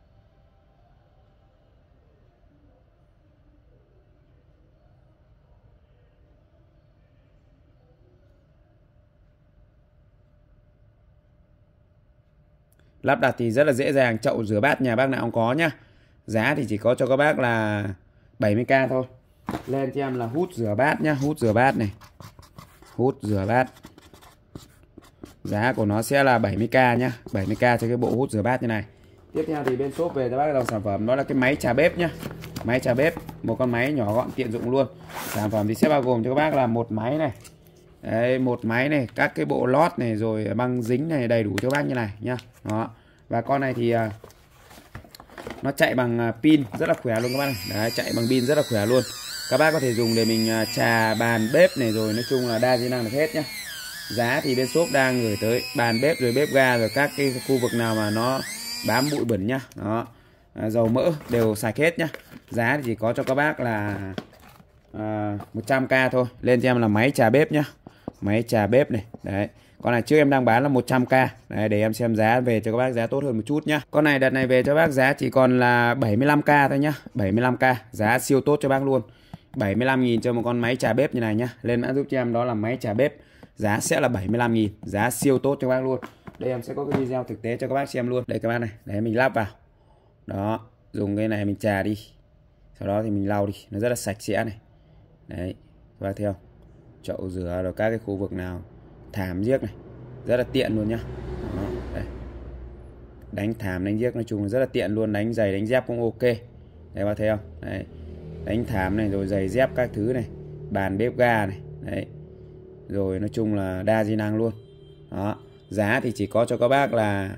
Lắp đặt thì rất là dễ dàng, chậu rửa bát nhà bác nào cũng có nhá. Giá thì chỉ có cho các bác là 70k thôi. Lên cho em là hút rửa bát nhá, hút rửa bát này. Hút rửa bát. Giá của nó sẽ là 70k nhá, 70k cho cái bộ hút rửa bát như này. Tiếp theo thì bên shop về cho bác dòng sản phẩm đó là cái máy trà bếp nhá. Máy trà bếp, một con máy nhỏ gọn tiện dụng luôn. Sản phẩm thì sẽ bao gồm cho các bác là một máy này. Đấy, một máy này, các cái bộ lót này rồi băng dính này đầy đủ cho bác như này nhá. Đó. Và con này thì nó chạy bằng pin rất là khỏe luôn các bác này. Đấy, chạy bằng pin rất là khỏe luôn. Các bác có thể dùng để mình trà bàn bếp này, rồi nói chung là đa chức năng được hết nhá. Giá thì bên shop đang gửi tới bàn bếp rồi bếp ga rồi các cái khu vực nào mà nó bám bụi bẩn nhá. Đó, dầu mỡ đều sạch hết nhá. Giá thì chỉ có cho các bác là 100k thôi. Lên cho em là máy trà bếp nhá, máy trà bếp này. Đấy, con này trước em đang bán là 100k. Đấy, để em xem giá về cho các bác giá tốt hơn một chút nhá. Con này đợt này về cho bác giá chỉ còn là 75k thôi nhá, 75k, giá siêu tốt cho bác luôn. 75.000 cho một con máy trà bếp như này nhá. Lên mã giúp cho em đó là máy trà bếp, giá sẽ là 75.000, giá siêu tốt cho các bác luôn. Đây em sẽ có cái video thực tế cho các bác xem luôn. Đây các bác này, để mình lắp vào. Đó, dùng cái này mình trà đi, sau đó thì mình lau đi, nó rất là sạch sẽ này. Đấy, các bác thấy không? Chậu rửa rồi các cái khu vực nào thảm giếc này, rất là tiện luôn nhá. Đó, đây. Đánh thảm đánh giếc nói chung là rất là tiện luôn, đánh giày đánh dép cũng ok. Đấy, các bác thấy không? Đấy, đánh thảm này rồi giày dép các thứ này bàn bếp ga này. Đấy. Rồi nói chung là đa di năng luôn. Đó. Giá thì chỉ có cho các bác là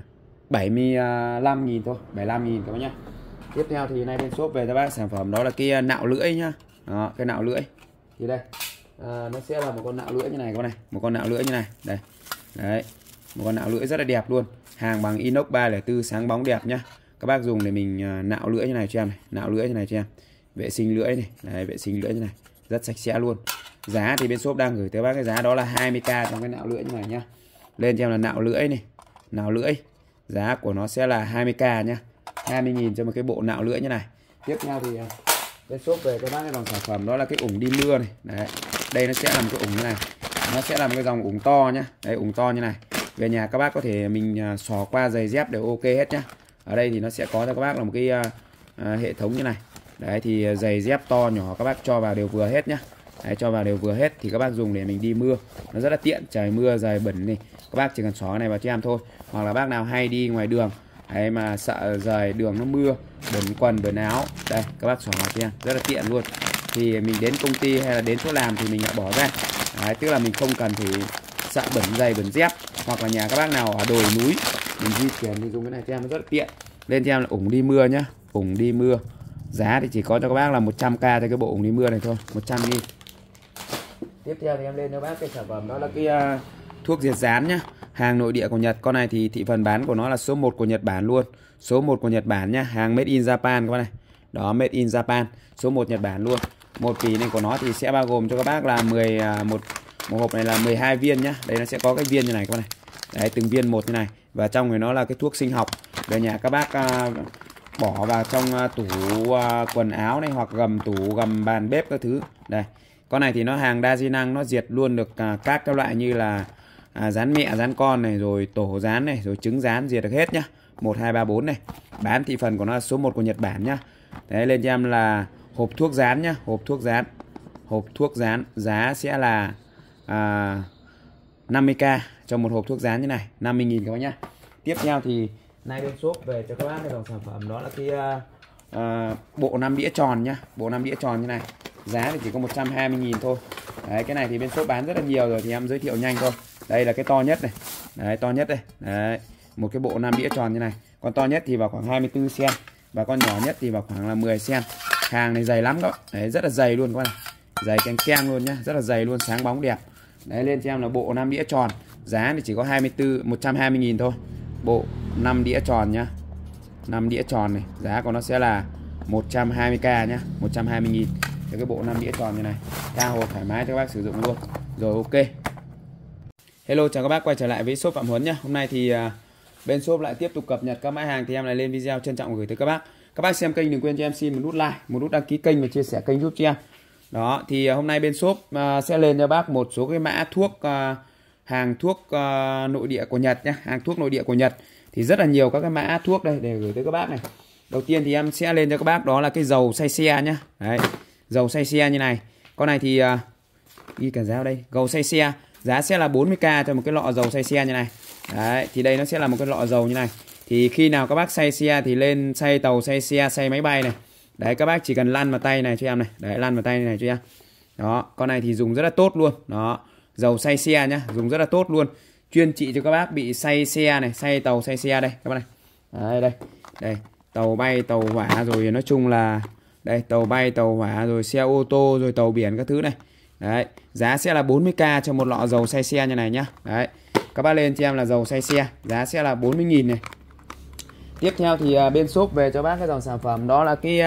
75.000 thôi, 75.000 các bác nhá. Tiếp theo thì nay bên shop về cho bác sản phẩm đó là cái nạo lưỡi nhá. Đó, cái nạo lưỡi. Thì đây, nó sẽ là một con nạo lưỡi như này các bác này, một con nạo lưỡi như này. Đây. Đấy. Một con nạo lưỡi rất là đẹp luôn. Hàng bằng inox 304 sáng bóng đẹp nhá. Các bác dùng để mình nạo lưỡi như này cho em này, nạo lưỡi như này cho em. Vệ sinh lưỡi này, đấy, vệ sinh lưỡi như này, rất sạch sẽ luôn. Giá thì bên shop đang gửi tới bác cái giá đó là 20k trong cái nạo lưỡi như này nhá. Lên cho em là nạo lưỡi này, nạo lưỡi. Giá của nó sẽ là 20k nhá. 20.000 cho một cái bộ nạo lưỡi như này. Tiếp theo thì bên shop về cho bác cái dòng sản phẩm đó là cái ủng đi mưa này. Đấy. Đây nó sẽ là một cái ủng như này. Nó sẽ là một cái dòng ủng to nhá. Đấy, ủng to như này. Về nhà các bác có thể mình xỏ qua giày dép đều ok hết nhá. Ở đây thì nó sẽ có cho các bác là một cái hệ thống như này. Đấy thì giày dép to nhỏ các bác cho vào đều vừa hết nhá. Đấy, cho vào đều vừa hết thì các bác dùng để mình đi mưa. Nó rất là tiện, trời mưa giày bẩn này. Các bác chỉ cần xỏ cái này vào cho em thôi. Hoặc là bác nào hay đi ngoài đường đấy mà sợ giày đường nó mưa, bẩn quần bẩn áo. Đây, các bác xỏ vào cho em, rất là tiện luôn. Thì mình đến công ty hay là đến chỗ làm thì mình lại bỏ ra. Đấy, tức là mình không cần phải sợ bẩn giày bẩn dép. Hoặc là nhà các bác nào ở đồi núi mình di chuyển thì dùng cái này cho em, nó rất là tiện. Lên cho em là ủng đi mưa nhá, ủng đi mưa. Giá thì chỉ có cho các bác là 100k cho cái bộ ủng đi mưa này thôi, 100.000. Tiếp theo thì em lên cho bác cái sản phẩm đó là cái thuốc diệt rán nhá. Hàng nội địa của Nhật. Con này thì thị phần bán của nó là số 1 của Nhật Bản luôn. Số 1 của Nhật Bản nhá. Hàng made in Japan các bác này. Đó, made in Japan. Số 1 Nhật Bản luôn. Một kỳ này của nó thì sẽ bao gồm cho các bác là một hộp này là 12 viên nhá. Đây nó sẽ có cái viên như này các bác này. Đấy, từng viên một như này. Và trong này nó là cái thuốc sinh học. Về nhà các bác bỏ vào trong tủ quần áo này, hoặc gầm tủ, gầm bàn bếp các thứ. Đây. Con này thì nó hàng đa di năng, nó diệt luôn được các loại như là rán mẹ, rán con này, rồi tổ rán này, rồi trứng rán, diệt được hết nhá. 1, 2, 3, 4 này. Bán thị phần của nó là số 1 của Nhật Bản nhá. Đấy, lên cho em là hộp thuốc rán nhá, hộp thuốc rán. Hộp thuốc rán giá sẽ là 50k cho một hộp thuốc rán như này, 50.000 các bác nhá. Tiếp theo thì nay bên shop về cho các bác cái dòng sản phẩm đó là cái bộ 5 đĩa tròn nhá, bộ 5 đĩa tròn như này. Giá thì chỉ có 120.000 thôi. Đấy, cái này thì bên shop bán rất là nhiều rồi thì em giới thiệu nhanh thôi. Đây là cái to nhất này. Đấy, to nhất đây. Đấy, một cái bộ 5 đĩa tròn như này. Con to nhất thì vào khoảng 24 cm và con nhỏ nhất thì vào khoảng là 10 cm. Hàng này dày lắm các bạn. Đấy, rất là dày luôn các bạn. Dày kem luôn nhá, rất là dày luôn, sáng bóng đẹp. Đấy, lên cho em là bộ 5 đĩa tròn. Giá thì chỉ có 120.000 thôi. Bộ 5 đĩa tròn nhá. 5 đĩa tròn này, giá của nó sẽ là 120k nhá, 120.000 cho cái bộ 5 đĩa tròn như này. Tha hồ thoải mái cho các bác sử dụng luôn. Rồi, ok. Hello, chào các bác quay trở lại với shop Phạm Huấn nhá. Hôm nay thì bên shop lại tiếp tục cập nhật các mã hàng thì em lại lên video trân trọng gửi tới các bác. Các bác xem kênh đừng quên cho em xin một nút like, một nút đăng ký kênh và chia sẻ kênh giúp cho em. Đó, thì hôm nay bên shop sẽ lên cho bác một số cái mã thuốc, hàng thuốc nội địa của Nhật nhá, hàng thuốc nội địa của Nhật. Thì rất là nhiều các cái mã thuốc đây để gửi tới các bác này. Đầu tiên thì em sẽ lên cho các bác đó là cái dầu xay xe nhá. Đấy, dầu xay xe như này. Con này thì ghi cả giá đây, dầu xay xe, giá sẽ là 40k cho một cái lọ dầu xay xe như này. Đấy, thì đây nó sẽ là một cái lọ dầu như này. Thì khi nào các bác xay xe thì lên xay tàu, xay xe, xay máy bay này. Đấy, các bác chỉ cần lăn vào tay này cho em này. Đấy, lăn vào tay này cho em. Đó, con này thì dùng rất là tốt luôn. Đó, dầu xay xe nhá, dùng rất là tốt luôn. Chuyên trị cho các bác bị xay xe này, xay tàu, xay xe đây các bác này. Đấy, đây. Đây, tàu bay, tàu hỏa, rồi nói chung là đây, tàu bay, tàu hỏa, rồi xe ô tô, rồi tàu biển các thứ này. Đấy, giá sẽ là 40k cho một lọ dầu xay xe như này nhá. Đấy, các bác lên cho em là dầu xay xe, giá sẽ là 40.000 này. Tiếp theo thì bên shop về cho bác cái dòng sản phẩm đó là cái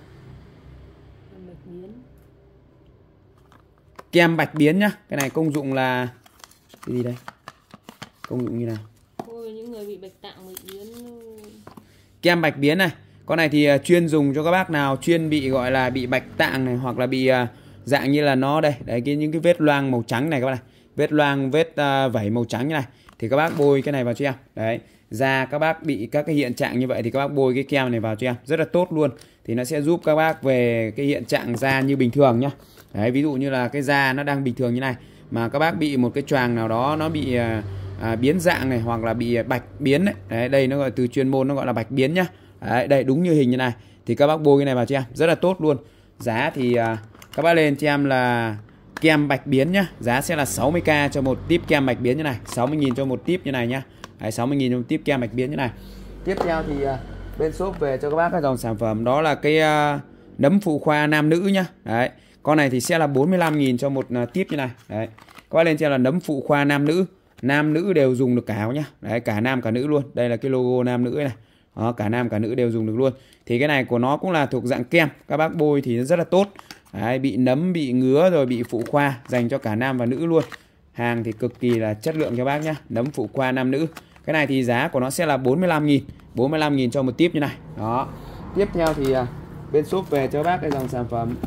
kem bạch biến nhá. Cái này công dụng là cái gì đây? Công dụng như nào? Ôi, những người bị bạch tạng bạch biến. Kem bạch biến này. Con này thì chuyên dùng cho các bác nào chuyên bị gọi là bị bạch tạng này, hoặc là bị dạng như là nó đây, đấy, những cái vết loang màu trắng này các bác này. Vết loang, vết vảy màu trắng như này thì các bác bôi cái này vào cho em. Đấy, da các bác bị các cái hiện trạng như vậy thì các bác bôi cái kem này vào cho em, rất là tốt luôn. Thì nó sẽ giúp các bác về cái hiện trạng da như bình thường nhá. Đấy, ví dụ như là cái da nó đang bình thường như này mà các bác bị một cái choàng nào đó nó bị biến dạng này, hoặc là bị bạch biến đấy. Đấy, đây nó gọi từ chuyên môn nó gọi là bạch biến nhá. Đấy, đây đúng như hình như này thì các bác bôi cái này vào cho em, rất là tốt luôn. Giá thì các bác lên cho em là kem bạch biến nhá. Giá sẽ là 60k cho một típ kem bạch biến như này, 60.000 cho một típ như này nhá. Đấy, 60.000 cho một típ kem bạch biến như này. Tiếp theo thì bên shop về cho các bác cái dòng sản phẩm đó là cái nấm phụ khoa nam nữ nhá. Đấy, con này thì sẽ là 45.000 cho một típ như này. Đấy, các bác lên trên là nấm phụ khoa nam nữ đều dùng được cả nhá. Đấy, cả nam cả nữ luôn. Đây là cái logo nam nữ này. Đó, cả nam cả nữ đều dùng được luôn. Thì cái này của nó cũng là thuộc dạng kem, các bác bôi thì nó rất là tốt. Đấy, bị nấm, bị ngứa rồi bị phụ khoa, dành cho cả nam và nữ luôn. Hàng thì cực kỳ là chất lượng cho bác nhá. Nấm phụ khoa nam nữ. Cái này thì giá của nó sẽ là 45.000, 45.000 cho một típ như này. Đó. Tiếp theo thì bên shop về cho bác cái dòng sản phẩm.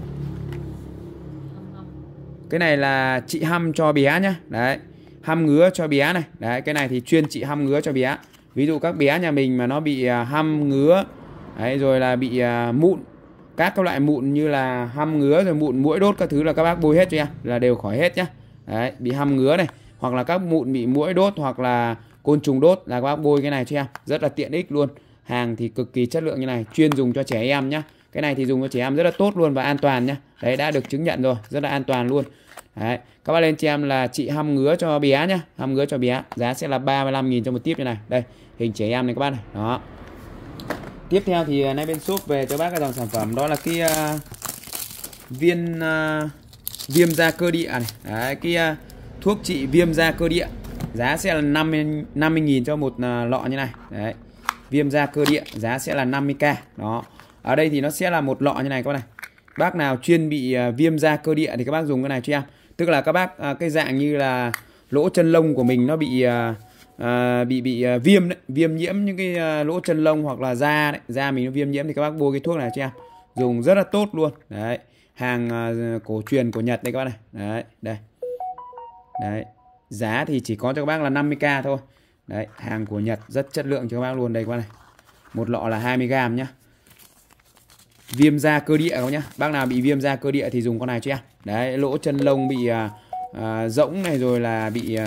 Cái này là trị hăm cho bé nhá. Đấy, hăm ngứa cho bé này. Đấy, cái này thì chuyên trị hăm ngứa cho bé. Ví dụ các bé nhà mình mà nó bị hăm ngứa, đấy, rồi là bị mụn, các loại mụn như là hăm ngứa rồi mụn muỗi đốt các thứ là các bác bôi hết cho em là đều khỏi hết nhá. Đấy, bị hăm ngứa này, hoặc là các mụn bị muỗi đốt hoặc là côn trùng đốt là các bác bôi cái này cho em, rất là tiện ích luôn. Hàng thì cực kỳ chất lượng như này, chuyên dùng cho trẻ em nhá. Cái này thì dùng cho trẻ em rất là tốt luôn và an toàn nhá. Đấy, đã được chứng nhận rồi, rất là an toàn luôn. Đấy, các bác lên cho em là trị hăm ngứa cho bé nhá, hăm ngứa cho bé, giá sẽ là 35.000 cho một tiếp như này. Đây, hình trẻ em này các bác này. Đó. Tiếp theo thì nay bên shop về cho bác cái dòng sản phẩm đó là cái viên viêm da cơ địa này. Đấy, cái thuốc trị viêm da cơ địa. Giá sẽ là 50.000 cho một lọ như này. Đấy. Viêm da cơ địa, giá sẽ là 50k. Đó. Ở đây thì nó sẽ là một lọ như này các bác này. Bác nào chuyên bị viêm da cơ địa thì các bác dùng cái này cho em. Tức là các bác cái dạng như là lỗ chân lông của mình nó bị viêm đấy, viêm nhiễm những cái lỗ chân lông hoặc là da đấy, da mình nó viêm nhiễm thì các bác bôi cái thuốc này cho em. Dùng rất là tốt luôn. Đấy, hàng cổ truyền của Nhật đây các bác này. Đấy, đây. Đấy, giá thì chỉ có cho các bác là 50k thôi. Đấy, hàng của Nhật rất chất lượng cho các bác luôn đây các bác này. Một lọ là 20g nhá. Viêm da cơ địa các bác nhá. Bác nào bị viêm da cơ địa thì dùng con này cho em. Đấy, lỗ chân lông bị rỗng này rồi là bị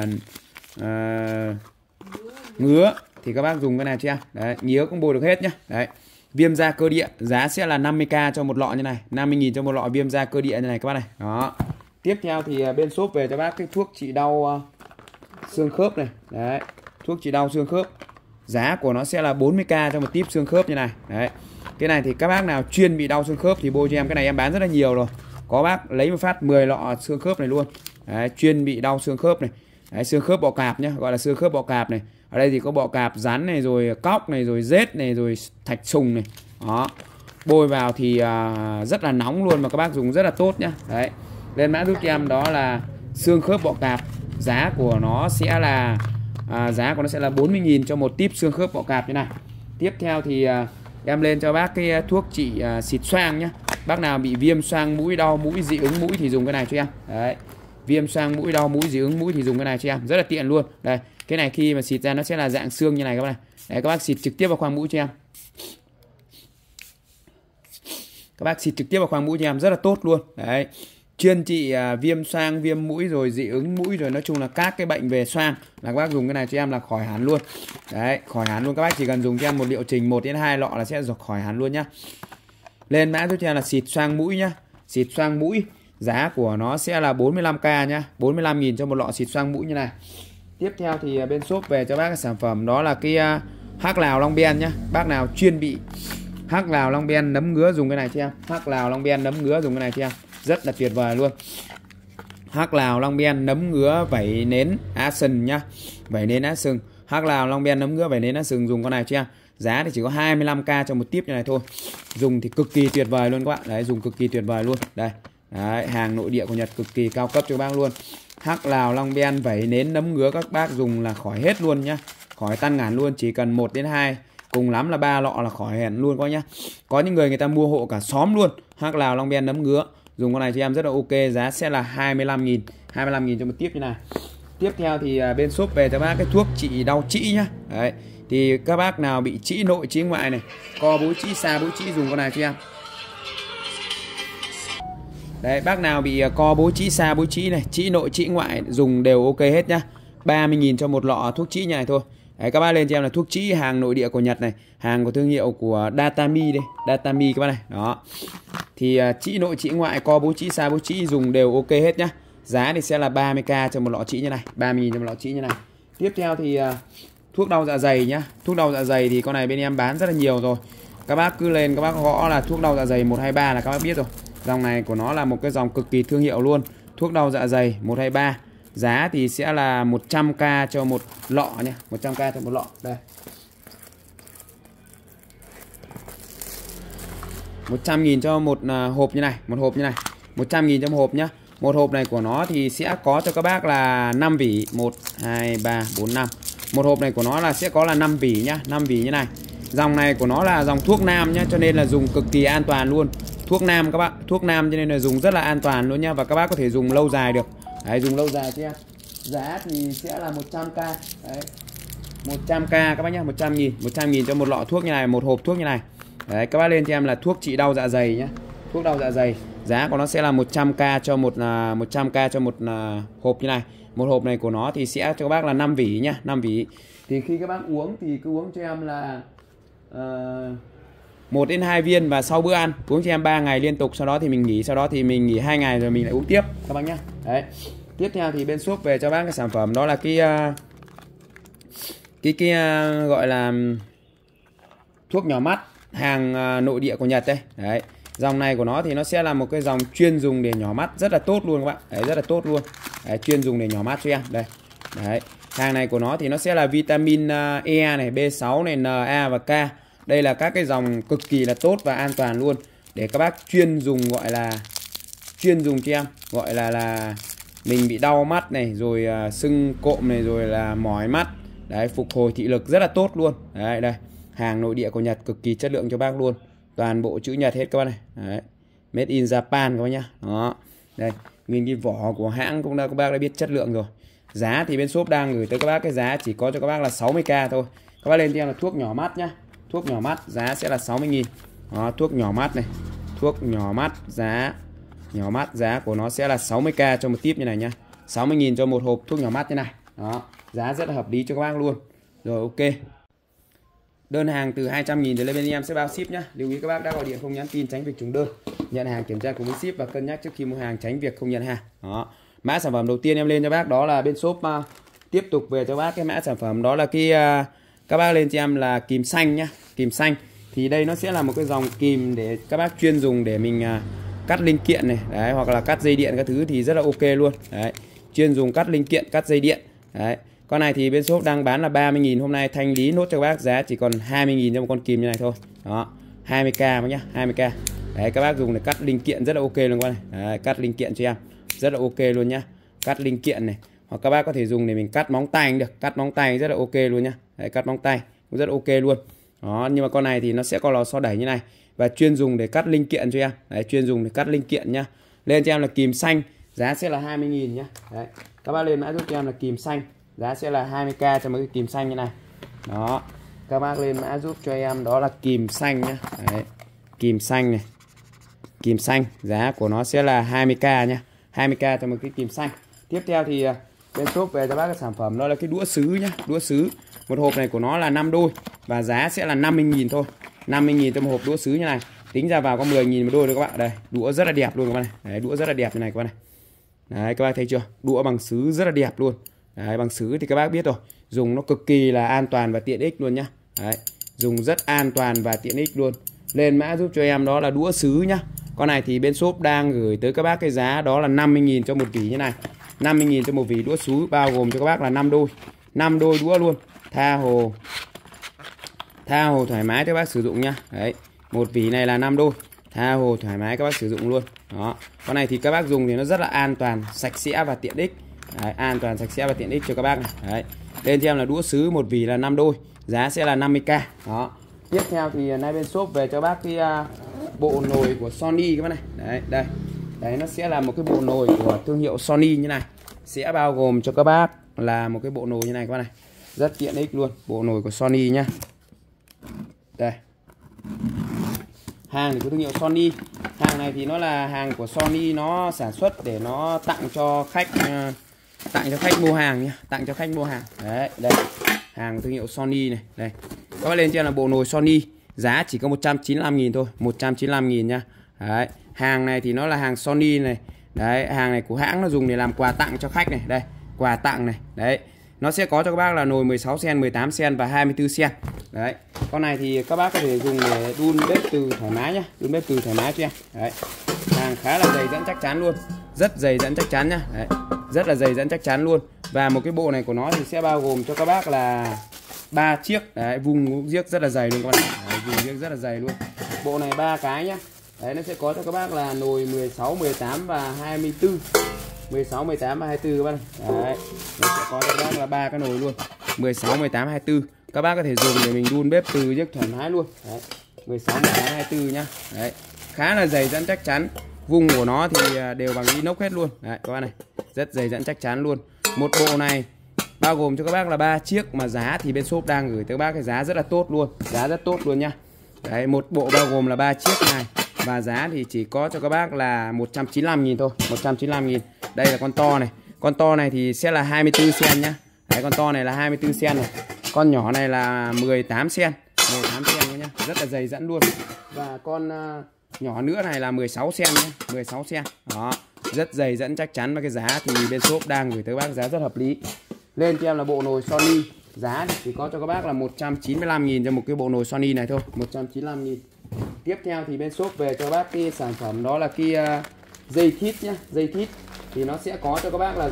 ngứa thì các bác dùng cái này cho em. Đấy, ngứa cũng bôi được hết nhá. Đấy, viêm da cơ địa, giá sẽ là 50k cho một lọ như này, 50.000 cho một lọ viêm da cơ địa như này các bác này. Đó. Tiếp theo thì bên shop về cho bác cái thuốc trị đau xương khớp này. Đấy, thuốc trị đau xương khớp. Giá của nó sẽ là 40k cho một típ xương khớp như này. Đấy. Cái này thì các bác nào chuyên bị đau xương khớp thì bôi cho em. Cái này em bán rất là nhiều rồi. Có bác lấy một phát 10 lọ xương khớp này luôn. Đấy, chuyên bị đau xương khớp này. Đấy, xương khớp bọ cạp nhá, gọi là xương khớp bọ cạp này. Ở đây thì có bọ cạp, rắn này, rồi cóc này, rồi rết này, rồi thạch sùng này. Đó. Bôi vào thì rất là nóng luôn mà các bác dùng rất là tốt nhá. Đấy. Lên mã giúp cho em đó là xương khớp bọ cạp. Giá của nó sẽ là 40.000 cho một típ xương khớp bọ cạp như này. Tiếp theo thì em lên cho bác cái thuốc trị xịt xoang nhá. Bác nào bị viêm xoang mũi, đau mũi, dị ứng mũi thì dùng cái này cho em. Đấy. Viêm xoang mũi, đau mũi, dị ứng mũi thì dùng cái này cho em, rất là tiện luôn. Đây, cái này khi mà xịt ra nó sẽ là dạng xương như này các bác này. Đấy, các bác xịt trực tiếp vào khoang mũi cho em. Các bác xịt trực tiếp vào khoang mũi cho em, rất là tốt luôn. Đấy. Chuyên trị viêm xoang, viêm mũi rồi dị ứng mũi rồi nói chung là các cái bệnh về xoang là các bác dùng cái này cho em là khỏi hẳn luôn. Đấy, khỏi hẳn luôn, các bác chỉ cần dùng cho em một liệu trình 1 đến 2 lọ là sẽ khỏi hẳn luôn nhá. Lên mã giúp cho em là xịt xoang mũi nhá. Xịt xoang mũi, giá của nó sẽ là 45k nhá, 45.000 cho một lọ xịt xoang mũi như này. Tiếp theo thì bên shop về cho bác cái sản phẩm đó là cái hắc lào Long Ben nhá. Bác nào chuyên bị hắc lào Long Ben nấm ngứa dùng cái này cho em. Hắc lào Long Ben nấm ngứa dùng cái này cho em, rất là tuyệt vời luôn. Hắc lào Long Ben nấm ngứa vảy nến á sừng nhá. Vảy nến á sừng. Hắc lào Long Ben nấm ngứa vảy nến á sừng dùng con này cho em. Giá thì chỉ có 25k cho một tiếp như này thôi. Dùng thì cực kỳ tuyệt vời luôn các bạn. Đấy, dùng cực kỳ tuyệt vời luôn. Đây. Đấy, hàng nội địa của Nhật cực kỳ cao cấp cho các bác luôn. Hắc lào Long Ben vảy nến nấm ngứa các bác dùng là khỏi hết luôn nhá. Khỏi tan ngàn luôn, chỉ cần 1 đến 2, cùng lắm là 3 lọ là khỏi hẳn luôn các nhá. Có những người ta mua hộ cả xóm luôn. Hắc lào Long Ben nấm ngứa. Dùng con này cho em rất là ok, giá sẽ là 25.000, 25.000 cho một tiếp như này. Tiếp theo thì bên shop về cho bác cái thuốc trị đau trĩ nhá. Đấy. Thì các bác nào bị trĩ nội trĩ ngoại này, co bối trĩ, xa bối trĩ dùng con này cho em. Đấy, bác nào bị co bối trĩ, xa bối trĩ này, trĩ nội trĩ ngoại dùng đều ok hết nhá. 30.000 cho một lọ thuốc trĩ như này thôi. Đấy, các bác lên cho em là thuốc trĩ hàng nội địa của Nhật này, hàng của thương hiệu của Datami đây, Datami các bác này. Đó. Thì trĩ nội trĩ ngoại, co bối trĩ, xa bối trĩ dùng đều ok hết nhá. Giá thì sẽ là 30k cho một lọ chỉ như này, 30.000 cho một lọ chỉ như này. Tiếp theo thì thuốc đau dạ dày nhá. Thuốc đau dạ dày thì con này bên em bán rất là nhiều rồi. Các bác cứ lên các bác gõ là thuốc đau dạ dày 123 là các bác biết rồi. Dòng này của nó là một cái dòng cực kỳ thương hiệu luôn. Thuốc đau dạ dày 123. Giá thì sẽ là 100k cho một lọ nhé, 100k cho một lọ. Đây. 100.000 cho một hộp như này, một hộp như này. 100.000 cho một hộp nhá. Một hộp này của nó thì sẽ có cho các bác là 5 vỉ, 1 2 3 4 5. Một hộp này của nó là sẽ có là 5 vỉ nhá, 5 vỉ như này. Dòng này của nó là dòng thuốc nam nhá, cho nên là dùng cực kỳ an toàn luôn. Thuốc nam các bạn, thuốc nam cho nên là dùng rất là an toàn luôn nhá, và các bác có thể dùng lâu dài được. Đấy, dùng lâu dài chứ em. Giá thì sẽ là 100k. Đấy. 100k các bác nhá, 100.000, 100.000 cho một lọ thuốc như này, một hộp thuốc như này. Đấy, các bác lên cho em là thuốc trị đau dạ dày nhá. Thuốc đau dạ dày. Giá của nó sẽ là 100k cho một 100k cho một hộp như này. Một hộp này của nó thì sẽ cho các bác là 5 vỉ nhá, 5 vỉ. Thì khi các bác uống thì cứ uống cho em là 1 đến 2 viên và sau bữa ăn uống cho em 3 ngày liên tục, sau đó thì mình nghỉ, sau đó thì mình nghỉ 2 ngày rồi mình lại uống tiếp các bác nhá. Đấy. Tiếp theo thì bên shop về cho bác cái sản phẩm đó là cái gọi là thuốc nhỏ mắt hàng nội địa của Nhật đây. Đấy. Dòng này của nó thì nó sẽ là một cái dòng chuyên dùng để nhỏ mắt rất là tốt luôn các bạn. Đấy, rất là tốt luôn. Đấy, chuyên dùng để nhỏ mắt cho em. Đây. Đấy. Hàng này của nó thì nó sẽ là vitamin E này, B6 này, Na và K. Đây là các cái dòng cực kỳ là tốt và an toàn luôn để các bác chuyên dùng, gọi là chuyên dùng cho em, gọi là mình bị đau mắt này, rồi sưng cộm này, rồi là mỏi mắt. Đấy, phục hồi thị lực rất là tốt luôn. Đấy, đây. Hàng nội địa của Nhật cực kỳ chất lượng cho bác luôn. Toàn bộ chữ Nhật hết các bác này. Đấy. Made in Japan các bác nhá. Đó. Đây, nguyên cái vỏ của hãng cũng đã các bác đã biết chất lượng rồi. Giá thì bên shop đang gửi tới các bác cái giá chỉ có cho các bác là 60k thôi. Các bác lên cho em là thuốc nhỏ mắt nhá. Thuốc nhỏ mắt giá sẽ là 60.000. Đó, thuốc nhỏ mắt này. Thuốc nhỏ mắt giá của nó sẽ là 60k cho một tiếp như này nhá. 60.000 cho một hộp thuốc nhỏ mắt như này. Đó, giá rất là hợp lý cho các bác luôn. Rồi, ok. Đơn hàng từ 200.000 trở lên bên em sẽ bao ship nhá. Lưu ý các bác đã gọi điện không nhắn tin tránh việc trùng đơn. Nhận hàng kiểm tra cùng với ship và cân nhắc trước khi mua hàng tránh việc không nhận hàng. Đó. Mã sản phẩm đầu tiên em lên cho bác đó là bên shop tiếp tục về cho bác cái mã sản phẩm đó là cái các bác lên cho em là kìm xanh nhá. Kìm xanh thì đây nó sẽ là một cái dòng kìm để các bác chuyên dùng để mình cắt linh kiện này, đấy, hoặc là cắt dây điện các thứ thì rất là ok luôn. Đấy. Chuyên dùng cắt linh kiện, cắt dây điện. Đấy. Con này thì bên shop đang bán là 30.000, hôm nay thanh lý nốt cho các bác giá chỉ còn 20.000 cho một con kìm như này thôi. Đó, 20k nhá, 20k. Đấy, các bác dùng để cắt linh kiện rất là ok luôn con này. Đấy, cắt linh kiện cho em rất là ok luôn nhá. Cắt linh kiện này, hoặc các bác có thể dùng để mình cắt móng tay được, cắt móng tay rất là ok luôn nhá. Đấy, cắt móng tay cũng rất là ok luôn. Đó, nhưng mà con này thì nó sẽ có lò xo đẩy như này và chuyên dùng để cắt linh kiện cho em. Đấy, chuyên dùng để cắt linh kiện nhá. Lên cho em là kìm xanh, giá sẽ là 20.000 nhá. Đấy, các bác lên mã giúp cho em là kìm xanh, giá sẽ là 20k cho một cái kìm xanh như này. Đó, các bác lên mã giúp cho em đó là kìm xanh nhá. Đấy, kìm xanh này, kìm xanh giá của nó sẽ là 20k nhá, 20k cho một cái kìm xanh. Tiếp theo thì bên shop về cho bác cái sản phẩm đó là cái đũa sứ nhá. Đũa sứ, một hộp này của nó là 5 đôi và giá sẽ là 50.000 thôi, 50.000 cho một hộp đũa sứ như này. Tính ra vào có 10.000 một đôi đấy các bạn. Đây, đũa rất là đẹp luôn các bạn này. Đấy, đũa rất là đẹp như này các bạn này. Đấy, các bác thấy chưa? Đũa bằng sứ rất là đẹp luôn. Đấy, bằng sứ thì các bác biết rồi, dùng nó cực kỳ là an toàn và tiện ích luôn nhá. Đấy, dùng rất an toàn và tiện ích luôn. Lên mã giúp cho em đó là đũa sứ nhá. Con này thì bên shop đang gửi tới các bác cái giá đó là 50.000 cho một vỉ như này. 50.000 cho một vỉ đũa sứ, bao gồm cho các bác là 5 đôi. 5 đôi đũa luôn. Tha hồ thoải mái cho các bác sử dụng nhá. Đấy, một vỉ này là 5 đôi. Tha hồ thoải mái các bác sử dụng luôn. Đó. Con này thì các bác dùng thì nó rất là an toàn, sạch sẽ và tiện ích. Đấy, an toàn, sạch sẽ và tiện ích cho các bác này. Đấy. Lên cho em là đũa sứ, một vỉ là 5 đôi, giá sẽ là 50k. Đó. Tiếp theo thì nay bên shop về cho bác cái bộ nồi của Sony các bác này. Đấy, đây. Đấy, nó sẽ là một cái bộ nồi của thương hiệu Sony như này. Sẽ bao gồm cho các bác là một cái bộ nồi như này các bác này. Rất tiện ích luôn, bộ nồi của Sony nhá. Đây. Hàng thì của thương hiệu Sony. Hàng này thì nó là hàng của Sony, nó sản xuất để nó tặng cho khách mua hàng nhá, tặng cho khách mua hàng. Đấy, đây. Hàng thương hiệu Sony này, đây. Các bác lên trên là bộ nồi Sony, giá chỉ có 195.000 thôi, 195.000 nha. Đấy. Hàng này thì nó là hàng Sony này, Đấy, hàng này của hãng nó dùng để làm quà tặng cho khách này. Đây, quà tặng này. Đấy, nó sẽ có cho các bác là nồi 16 cm, 18 cm và 24 cm. Đấy, con này thì các bác có thể dùng để đun bếp từ thoải mái nhá, đun bếp từ thoải mái cho em. Đấy, hàng khá là dày dẫn chắc chắn luôn, rất dày dẫn chắc chắn nhá. Đấy, rất là dày dẫn chắc chắn luôn. Và một cái bộ này của nó thì sẽ bao gồm cho các bác là 3 chiếc. Đấy, vùng giếc rất là dày luôn các bạn. Đấy, vùng giếc rất là dày luôn. Bộ này 3 cái nhá. Đấy, nó sẽ có cho các bác là nồi 16, 18 và 24. 16, 18 và 24 các bác. Đấy, nó sẽ có cho các bác là 3 cái nồi luôn. 16, 18, 24. Các bác có thể dùng để mình đun bếp từ giấc thoải mái luôn. Đấy, 16, 18, 24 nhá. Đấy, khá là dày dẫn chắc chắn. Vùng của nó thì đều bằng inox hết luôn. Đấy các bác này, rất dày dẫn chắc chắn luôn. Một bộ này bao gồm cho các bác là 3 chiếc, mà giá thì bên shop đang gửi tới các bác cái giá rất là tốt luôn, giá rất tốt luôn nhá. Đấy, một bộ bao gồm là 3 chiếc này và giá thì chỉ có cho các bác là 195.000 thôi, 195.000. Đây là con to này. Con to này thì sẽ là 24 cm nhá. Đấy, con to này là 24 cm này. Con nhỏ này là 18 cm, 18 cm nhá, rất là dày dẫn luôn. Và con nhỏ nữa này là 16 cm nhé, 16 cm. Đó, rất dày dẫn chắc chắn, và cái giá thì bên shop đang gửi tới các bác giá rất hợp lý. Lên cho em là bộ nồi Sony, giá thì có cho các bác là 195.000 cho một cái bộ nồi Sony này thôi, 195.000. Tiếp theo thì bên shop về cho các bác cái sản phẩm đó là cái dây thít nhá, dây thít thì nó sẽ có cho các bác là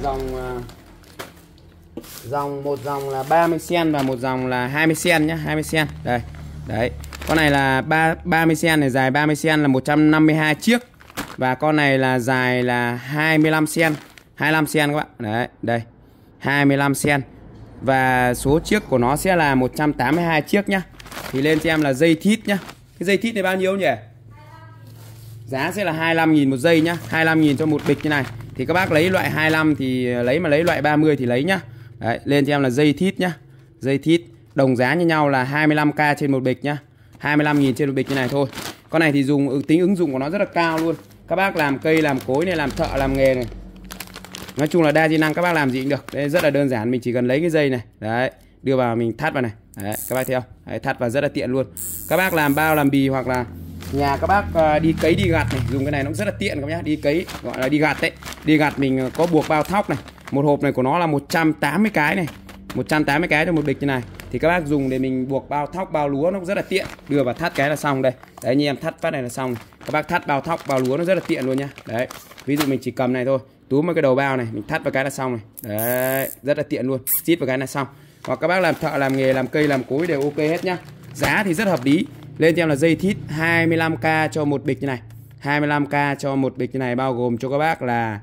một dòng là 30 cm và một dòng là 20 cm nhá, 20 cm. Đây. Đấy. Con này là 30 cm này, dài 30 cm là 152 chiếc. Và con này là dài là 25 cm, 25 cm các bạn. Đấy, đây. 25 cm. Và số chiếc của nó sẽ là 182 chiếc nhá. Thì lên cho em là dây thít nhá. Cái dây thít này bao nhiêu nhỉ? Giá sẽ là 25.000 một dây nhá, 25.000 cho một bịch như này. Thì các bác lấy loại 25 thì lấy, mà lấy loại 30 thì lấy nhá. Đấy, lên cho em là dây thít nhá. Dây thít đồng giá như nhau là 25k trên một bịch nhá. 25.000 trên một bịch như này thôi. Con này thì dùng tính ứng dụng của nó rất là cao luôn. Các bác làm cây, làm cối này, làm thợ, làm nghề này. Nói chung là đa di năng, các bác làm gì cũng được. Đây rất là đơn giản, mình chỉ cần lấy cái dây này. Đấy, đưa vào mình thắt vào này. Đấy, các bác thấy không? Đấy, thắt vào rất là tiện luôn. Các bác làm bao, làm bì hoặc là nhà các bác đi cấy, đi gặt này, dùng cái này nó rất là tiện các bác nhá. Đi cấy, gọi là đi gặt đấy. Đi gặt mình có buộc bao thóc này. Một hộp này của nó là 180 cái này. 180 cái cho một bịch như này. Thì các bác dùng để mình buộc bao thóc, bao lúa nó rất là tiện. Đưa vào thắt cái là xong đây. Đấy, như em thắt phát này là xong. Các bác thắt bao thóc, bao lúa nó rất là tiện luôn nhá. Đấy. Ví dụ mình chỉ cầm này thôi, túm vào cái đầu bao này, mình thắt vào cái là xong này. Đấy, rất là tiện luôn. Chít vào cái là xong. Hoặc các bác làm thợ, làm nghề, làm cây, làm cối đều ok hết nhá. Giá thì rất hợp lý. Lên cho em là dây thít 25k cho một bịch như này. 25k cho một bịch như này, bao gồm cho các bác là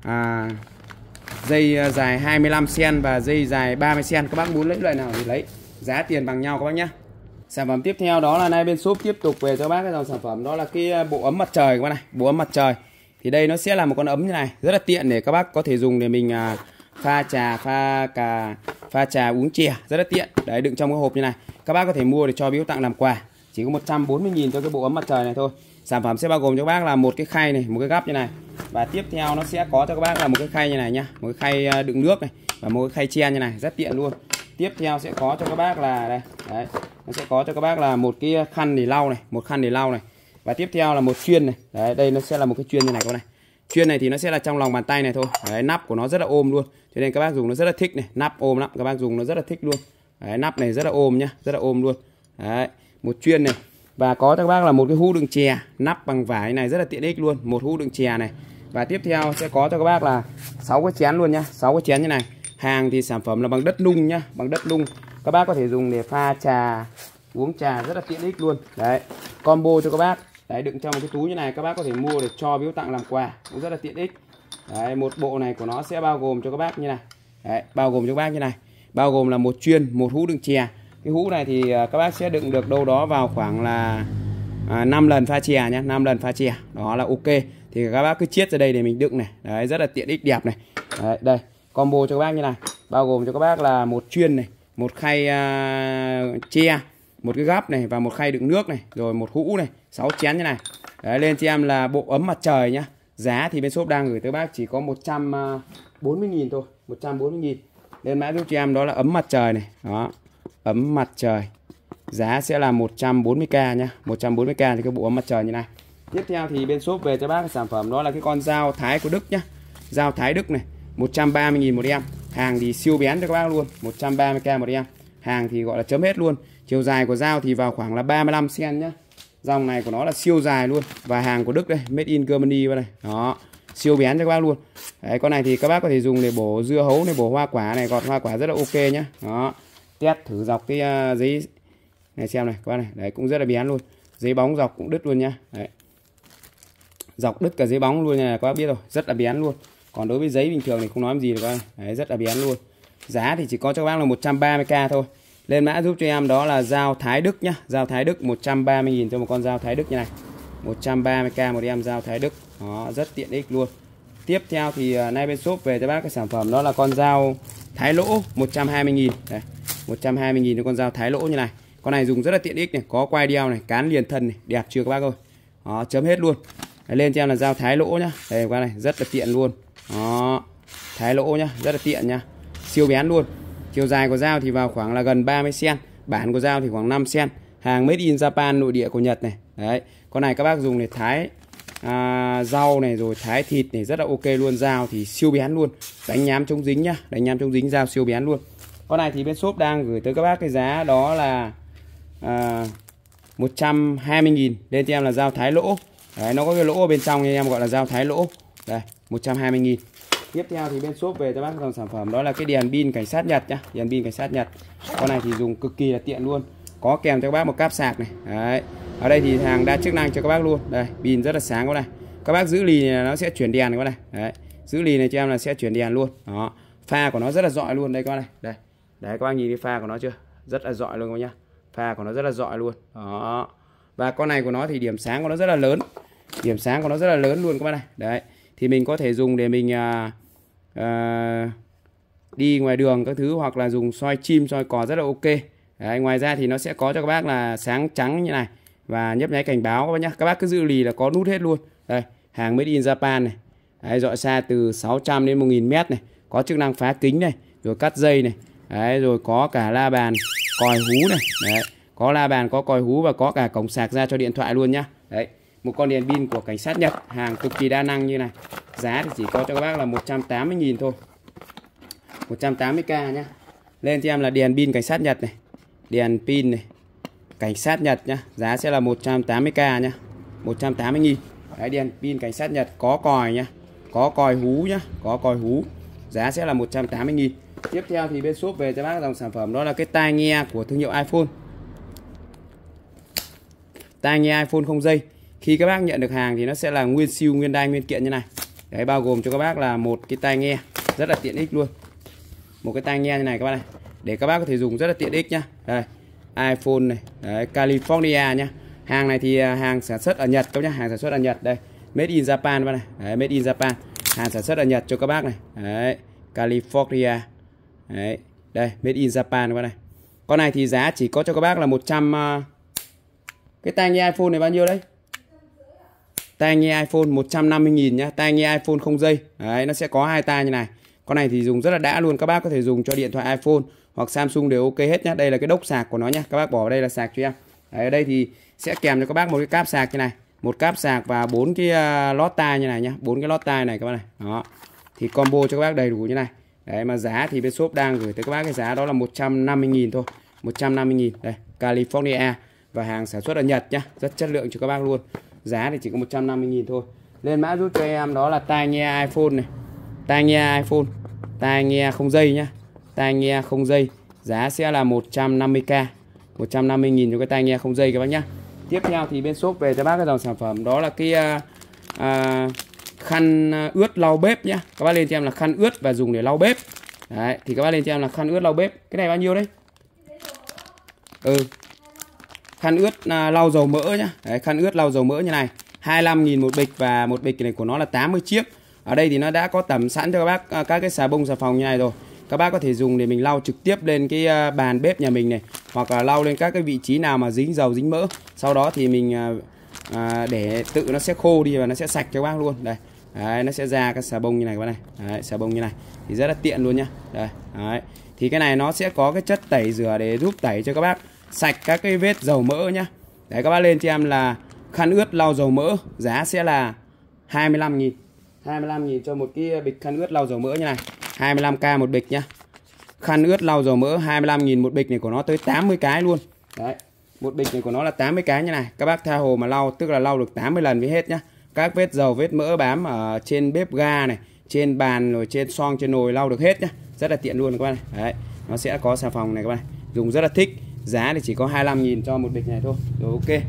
dây dài 25 cm và dây dài 30 cm. Các bác muốn lấy loại nào thì lấy, giá tiền bằng nhau các bác nhé. Sản phẩm tiếp theo đó là nay bên shop tiếp tục về cho các bác cái dòng sản phẩm đó là cái bộ ấm mặt trời các bác này. Bộ ấm mặt trời thì đây nó sẽ là một con ấm như này, rất là tiện để các bác có thể dùng để mình pha trà, pha trà, uống chè, rất là tiện. Đấy, đựng trong cái hộp như này. Các bác có thể mua để cho biếu tặng làm quà. Chỉ có 140.000 cho cái bộ ấm mặt trời này thôi. Sản phẩm sẽ bao gồm cho các bác là một cái khay này, một cái gắp như này. Và tiếp theo nó sẽ có cho các bác là một cái khay như này nhá, một cái khay đựng nước này và một cái khay chen như này, rất tiện luôn. Tiếp theo sẽ có cho các bác là đây, đấy, nó sẽ có cho các bác là một cái khăn để lau này, một khăn để lau này. Và tiếp theo là một chuyên này. Đấy, đây nó sẽ là một cái chuyên như này các này. Chuyên này thì nó sẽ là trong lòng bàn tay này thôi. Đấy, nắp của nó rất là ôm luôn. Cho nên các bác dùng nó rất là thích này, nắp ôm lắm, các bác dùng nó rất là thích luôn. Đấy, nắp này rất là ôm nhá, rất là ôm luôn. Đấy, một chuyên này. Và có cho các bác là một cái hũ đựng chè, nắp bằng vải này rất là tiện ích luôn, một hũ đựng chè này. Và tiếp theo sẽ có cho các bác là 6 cái chén luôn nhá, 6 cái chén như này. Hàng thì sản phẩm là bằng đất nung nhá, bằng đất nung. Các bác có thể dùng để pha trà, uống trà rất là tiện ích luôn. Đấy, combo cho các bác. Đấy, đựng trong một cái túi như này, các bác có thể mua để cho biếu tặng làm quà, cũng rất là tiện ích. Đấy, một bộ này của nó sẽ bao gồm cho các bác như này. Đấy, bao gồm cho các bác như này. Bao gồm là một chuyên, một hũ đựng chè. Cái hũ này thì các bác sẽ đựng được đâu đó vào khoảng là 5 lần pha chè nhé, 5 lần pha chè. Đó là ok. Thì các bác cứ chiết ra đây để mình đựng này. Đấy, rất là tiện ích đẹp này. Đấy, đây, combo cho các bác như này. Bao gồm cho các bác là một chuyên này, một khay che, một cái gắp này và một khay đựng nước này, rồi một hũ này, 6 chén như này. Đấy, lên cho em là bộ ấm mặt trời nhá. Giá thì bên shop đang gửi tới bác chỉ có 140.000 thôi, 140.000. Lên mã giúp cho em đó là ấm mặt trời này. Đó, ấm mặt trời. Giá sẽ là 140k nhá, 140k thì cái bộ ấm mặt trời như này. Tiếp theo thì bên shop về cho bác cái sản phẩm đó là cái con dao thái của Đức nhá. Dao thái Đức này 130.000 một em. Hàng thì siêu bén cho các bác luôn, 130k một em. Hàng thì gọi là chấm hết luôn. Chiều dài của dao thì vào khoảng là 35 cm nhá. Dòng này của nó là siêu dài luôn. Và hàng của Đức đây, made in Germany vào đây. Đó, siêu bén cho các bác luôn. Đấy, con này thì các bác có thể dùng để bổ dưa hấu này, bổ hoa quả này, gọt hoa quả rất là ok nhá. Đó, test thử dọc cái giấy này xem này các bác này. Đấy, cũng rất là bén luôn. Giấy bóng dọc cũng đứt luôn nhá. Đấy, dọc đứt cả giấy bóng luôn nha, các bác biết rồi, rất là bén luôn. Còn đối với giấy bình thường thì không nói làm gì được các bác. Đấy, rất là bén luôn. Giá thì chỉ có cho các bác là 130k thôi. Lên mã giúp cho em đó là dao Thái Đức nhá. Dao Thái Đức 130.000 cho một con dao Thái Đức như này. 130k một em dao Thái Đức. Đó, rất tiện ích luôn. Tiếp theo thì nay bên shop về cho bác cái sản phẩm đó là con dao Thái Lỗ 120.000. Đây, 120.000 cho con dao Thái Lỗ như này. Con này dùng rất là tiện ích này, có quai đeo này, cán liền thân này, đẹp chưa các bác ơi. Đó, chấm hết luôn. Đấy, lên cho em là dao Thái Lỗ nhá. Đây qua này, rất là tiện luôn. Đó, Thái Lỗ nhá, rất là tiện nhá. Siêu bén luôn. Chiều dài của dao thì vào khoảng là gần 30 cm, bản của dao thì khoảng 5 cm. Hàng made in Japan, nội địa của Nhật này. Đấy, con này các bác dùng để thái rau này rồi thái thịt này rất là ok luôn. Dao thì siêu bén luôn, đánh nhám chống dính nhá, đánh nhám chống dính, dao siêu bén luôn. Con này thì bên shop đang gửi tới các bác cái giá đó là 120.000. Lên cho em là dao Thái Lỗ. Đấy, nó có cái lỗ ở bên trong nên em gọi là dao Thái Lỗ. Đây, 120.000. Tiếp theo thì bên shop về cho bác dòng sản phẩm đó là cái đèn pin cảnh sát Nhật nhá, đèn pin cảnh sát Nhật. Con này thì dùng cực kỳ là tiện luôn. Có kèm cho các bác một cáp sạc này. Đấy. Ở đây thì hàng đa chức năng cho các bác luôn. Đây, pin rất là sáng con này. Các bác giữ lì này nó sẽ chuyển đèn con này. Đấy. Giữ lì này cho em là sẽ chuyển đèn luôn. Đó. Pha của nó rất là rọi luôn đây các bác này. Đây. Đấy, các bác nhìn cái pha của nó chưa? Rất là rọi luôn các nhá. Pha của nó rất là rọi luôn. Đó. Và con này của nó thì điểm sáng của nó rất là lớn. Điểm sáng của nó rất là lớn luôn các bác này. Đấy. Thì mình có thể dùng để mình đi ngoài đường các thứ, hoặc là dùng soi chim, soi cò rất là ok. Đấy, ngoài ra thì nó sẽ có cho các bác là sáng trắng như này và nhấp nháy cảnh báo các bác nhá. Các bác cứ giữ lì là có nút hết luôn. Đây, hàng made in Japan này. Đấy, dọi xa từ 600 đến 1000 mét này, có chức năng phá kính này, rồi cắt dây này. Đấy, rồi có cả la bàn, còi hú này. Đấy, có la bàn, có còi hú và có cả cổng sạc ra cho điện thoại luôn nhá. Đấy, một con đèn pin của cảnh sát Nhật, hàng cực kỳ đa năng như này. Giá thì chỉ có cho các bác là 180.000 thôi. 180k nhá. Lên cho em là đèn pin cảnh sát Nhật này. Đèn pin này, cảnh sát Nhật nhá. Giá sẽ là 180k nhá. 180.000. Đấy, đèn pin cảnh sát Nhật có còi nhá. Có còi hú nhá, có còi hú. Giá sẽ là 180.000. Tiếp theo thì bên shop về cho bác dòng sản phẩm đó là cái tai nghe của thương hiệu iPhone. Tai nghe iPhone không dây. Khi các bác nhận được hàng thì nó sẽ là nguyên siêu, nguyên đai, nguyên kiện như này. Đấy, bao gồm cho các bác là một cái tai nghe rất là tiện ích luôn. Một cái tai nghe như này các bác này, để các bác có thể dùng rất là tiện ích nhá. Đây, iPhone này, đấy, California nhá. Hàng này thì hàng sản xuất ở Nhật các bác nhá, hàng sản xuất ở Nhật đây. Made in Japan các bác này. Đấy, made in Japan. Hàng sản xuất ở Nhật cho các bác này. Đấy, California. Đấy, đây, made in Japan các bác này. Con này thì giá chỉ có cho các bác là 100. Cái tai nghe iPhone này bao nhiêu đấy? Tai nghe iPhone 150.000 nhá. Tai nghe iPhone không dây. Đấy, nó sẽ có hai tai như này. Con này thì dùng rất là đã luôn. Các bác có thể dùng cho điện thoại iPhone hoặc Samsung đều ok hết nhá. Đây là cái đốc sạc của nó nhá. Các bác bỏ vào đây là sạc cho em. Đấy, ở đây thì sẽ kèm cho các bác một cái cáp sạc như này. Một cáp sạc và 4 cái lót tai như này nhá. 4 cái lót tai này các bác này. Đó. Thì combo cho các bác đầy đủ như này. Đấy, mà giá thì bên shop đang gửi tới các bác cái giá đó là 150.000 thôi. 150.000. Đây, California. Và hàng sản xuất ở Nhật nhá. Rất chất lượng cho các bác luôn. Giá thì chỉ có 150.000 thôi. Lên mã giúp cho em đó là tai nghe iPhone này. Tai nghe iPhone. Tai nghe không dây nhá. Tai nghe không dây. Giá sẽ là 150k. 150.000 cho cái tai nghe không dây các bác nhá. Tiếp theo thì bên shop về cho bác cái dòng sản phẩm đó là cái khăn ướt lau bếp nhá. Các bác lên cho em là khăn ướt và dùng để lau bếp. Đấy, thì các bác lên cho em là khăn ướt lau bếp. Cái này bao nhiêu đấy? Khăn ướt lau dầu mỡ nhá. Đấy, khăn ướt lau dầu mỡ như này. 25.000 một bịch và một bịch này của nó là 80 chiếc. Ở đây thì nó đã có tẩm sẵn cho các bác các cái xà bông xà phòng như này rồi. Các bác có thể dùng để mình lau trực tiếp lên cái bàn bếp nhà mình này, hoặc là lau lên các cái vị trí nào mà dính dầu dính mỡ. Sau đó thì mình để tự nó sẽ khô đi và nó sẽ sạch cho các bác luôn. Đây. Đấy, nó sẽ ra các xà bông như này các bác này. Đấy, xà bông như này thì rất là tiện luôn nhá. Đây. Đấy. Thì cái này nó sẽ có cái chất tẩy rửa để giúp tẩy cho các bác sạch các cái vết dầu mỡ nhá. Đấy, các bác lên cho em là khăn ướt lau dầu mỡ, giá sẽ là 25.000. 25.000 cho một cái bịch khăn ướt lau dầu mỡ như này. 25k một bịch nhá. Khăn ướt lau dầu mỡ 25.000 một bịch này của nó tới 80 cái luôn. Đấy. Một bịch này của nó là 80 cái như này. Các bác tha hồ mà lau, tức là lau được 80 lần mới hết nhá. Các vết dầu, vết mỡ bám ở trên bếp ga này, trên bàn rồi trên xoong, trên nồi lau được hết nhá. Rất là tiện luôn các bạn này. Đấy. Nó sẽ có xà phòng này các bạn này. Dùng rất là thích. Giá thì chỉ có 25.000 cho một bịch này thôi. Rồi ok.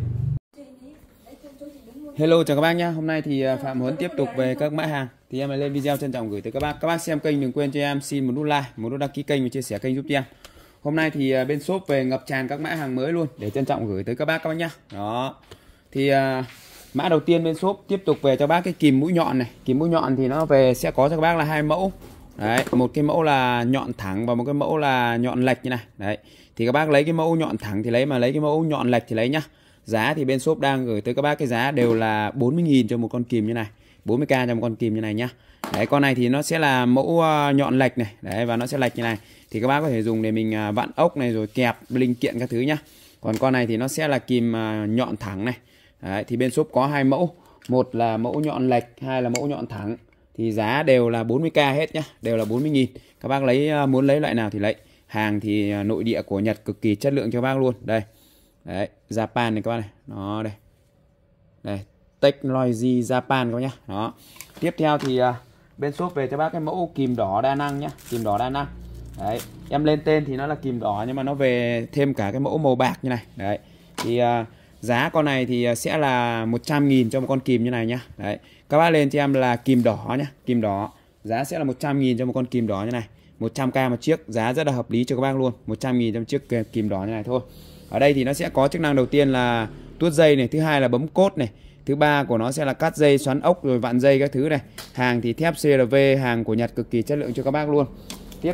Hello chào các bác nhé. Hôm nay thì Phạm Huấn tiếp tục về các mã hàng. Thì em lên video trân trọng gửi tới các bác. Các bác xem kênh đừng quên cho em xin một nút like, một nút đăng ký kênh và chia sẻ kênh giúp cho em. Hôm nay thì bên shop về ngập tràn các mã hàng mới luôn để trân trọng gửi tới các bác nhé. Đó. Thì mã đầu tiên bên shop tiếp tục về cho bác cái kìm mũi nhọn này. Kìm mũi nhọn thì nó về sẽ có cho các bác là 2 mẫu. Đấy, một cái mẫu là nhọn thẳng và một cái mẫu là nhọn lệch như này. Đấy. Thì các bác lấy cái mẫu nhọn thẳng thì lấy, mà lấy cái mẫu nhọn lệch thì lấy nhá. Giá thì bên shop đang gửi tới các bác cái giá đều là 40.000 cho một con kìm như này, 40k cho một con kìm như này nhá. Đấy, con này thì nó sẽ là mẫu nhọn lệch này. Đấy, và nó sẽ lệch như này. Thì các bác có thể dùng để mình vặn ốc này rồi kẹp linh kiện các thứ nhá. Còn con này thì nó sẽ là kìm nhọn thẳng này. Đấy, thì bên shop có 2 mẫu, một là mẫu nhọn lệch, hai là mẫu nhọn thẳng. Thì giá đều là 40k hết nhá, đều là 40.000. Các bác muốn lấy loại nào thì lấy. Hàng thì nội địa của Nhật cực kỳ chất lượng cho các bác luôn. Đây. Đấy, Japan này các bác này. Đó đây. Đây, Technology Japan các bác nhá. Đó. Tiếp theo thì bên shop về cho bác cái mẫu kìm đỏ đa năng nhá, kìm đỏ đa năng. Đấy, em lên tên thì nó là kìm đỏ nhưng mà nó về thêm cả cái mẫu màu bạc như này. Đấy. Thì giá con này thì sẽ là 100.000 cho một con kìm như này nhá. Đấy. Các bác lên cho em là kìm đỏ nhá, kìm đỏ. Giá sẽ là 100.000 cho một con kìm đỏ như này. 100k một chiếc, giá rất là hợp lý cho các bác luôn. 100.000 cho một chiếc kìm đỏ như này thôi. Ở đây thì nó sẽ có chức năng đầu tiên là tuốt dây này, thứ hai là bấm cốt này, thứ ba của nó sẽ là cắt dây, xoắn ốc rồi vặn dây các thứ này. Hàng thì thép CRV, hàng của Nhật cực kỳ chất lượng cho các bác luôn. Tiếp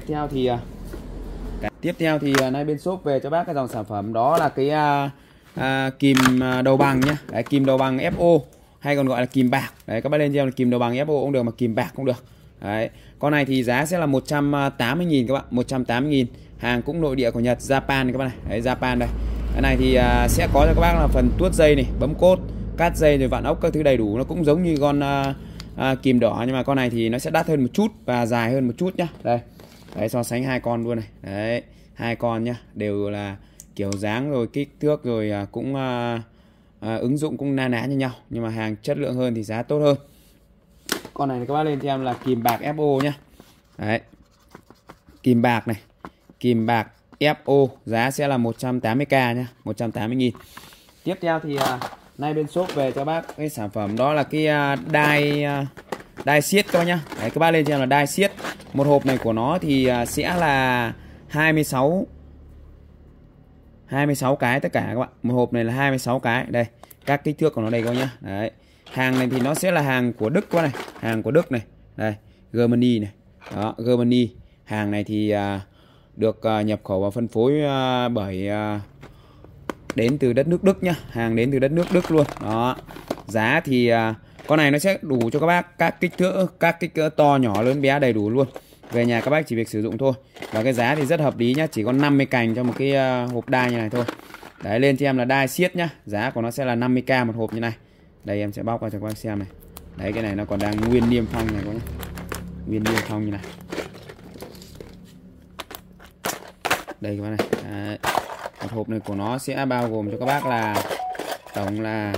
theo thì nay bên shop về cho bác cái dòng sản phẩm đó là cái kìm đầu bằng nhá. Đấy, kìm đầu bằng FO hay còn gọi là kìm bạc. Đấy, các bác lên cho em là kìm đầu bằng FO cũng được mà kìm bạc cũng được. Đấy, con này thì giá sẽ là 180.000 các bạn, 180.000. Hàng cũng nội địa của Nhật, Japan này các bạn này. Đấy, Japan đây. Cái này thì sẽ có cho các bác là phần tuốt dây này, bấm cốt, cắt dây rồi vặn ốc các thứ đầy đủ. Nó cũng giống như con kìm đỏ nhưng mà con này thì nó sẽ đắt hơn một chút và dài hơn một chút nhá. Đây. Đấy, so sánh hai con luôn này. Đấy, hai con nhá, đều là kiểu dáng rồi kích thước rồi cũng ứng dụng cũng na ná như nhau, nhưng mà hàng chất lượng hơn thì giá tốt hơn. Con này các bác lên cho em là kìm bạc FO nhá. Đấy. Kìm bạc này. Kìm bạc FO giá sẽ là 180k nhá, 180.000. Tiếp theo thì nay bên shop về cho bác cái sản phẩm đó là cái đai siết các bác nhá. Đấy, các bác lên cho em là đai siết. Một hộp này của nó thì sẽ là 26 cái tất cả các bạn. Một hộp này là 26 cái. Đây, các kích thước của nó đây các bác nhá. Đấy. Hàng này thì nó sẽ là hàng của Đức các bác này, hàng của Đức này. Đây, Germany này. Đó, Germany. Hàng này thì được nhập khẩu và phân phối bởi đến từ đất nước Đức nhá, hàng đến từ đất nước Đức luôn. Đó. Giá thì con này nó sẽ đủ cho các bác các kích cỡ to nhỏ lớn bé đầy đủ luôn. Về nhà các bác chỉ việc sử dụng thôi. Và cái giá thì rất hợp lý nhá, chỉ có 50 cành cho một cái hộp đai như này thôi. Đấy, lên cho em là đai siết nhá, giá của nó sẽ là 50k một hộp như này. Đây em sẽ bóc qua cho các bác xem này. Đấy, cái này nó còn đang nguyên niêm phong này các bác. Nguyên niêm phong như này. Đây các bác này. Đấy. Một hộp này của nó sẽ bao gồm cho các bác là tổng là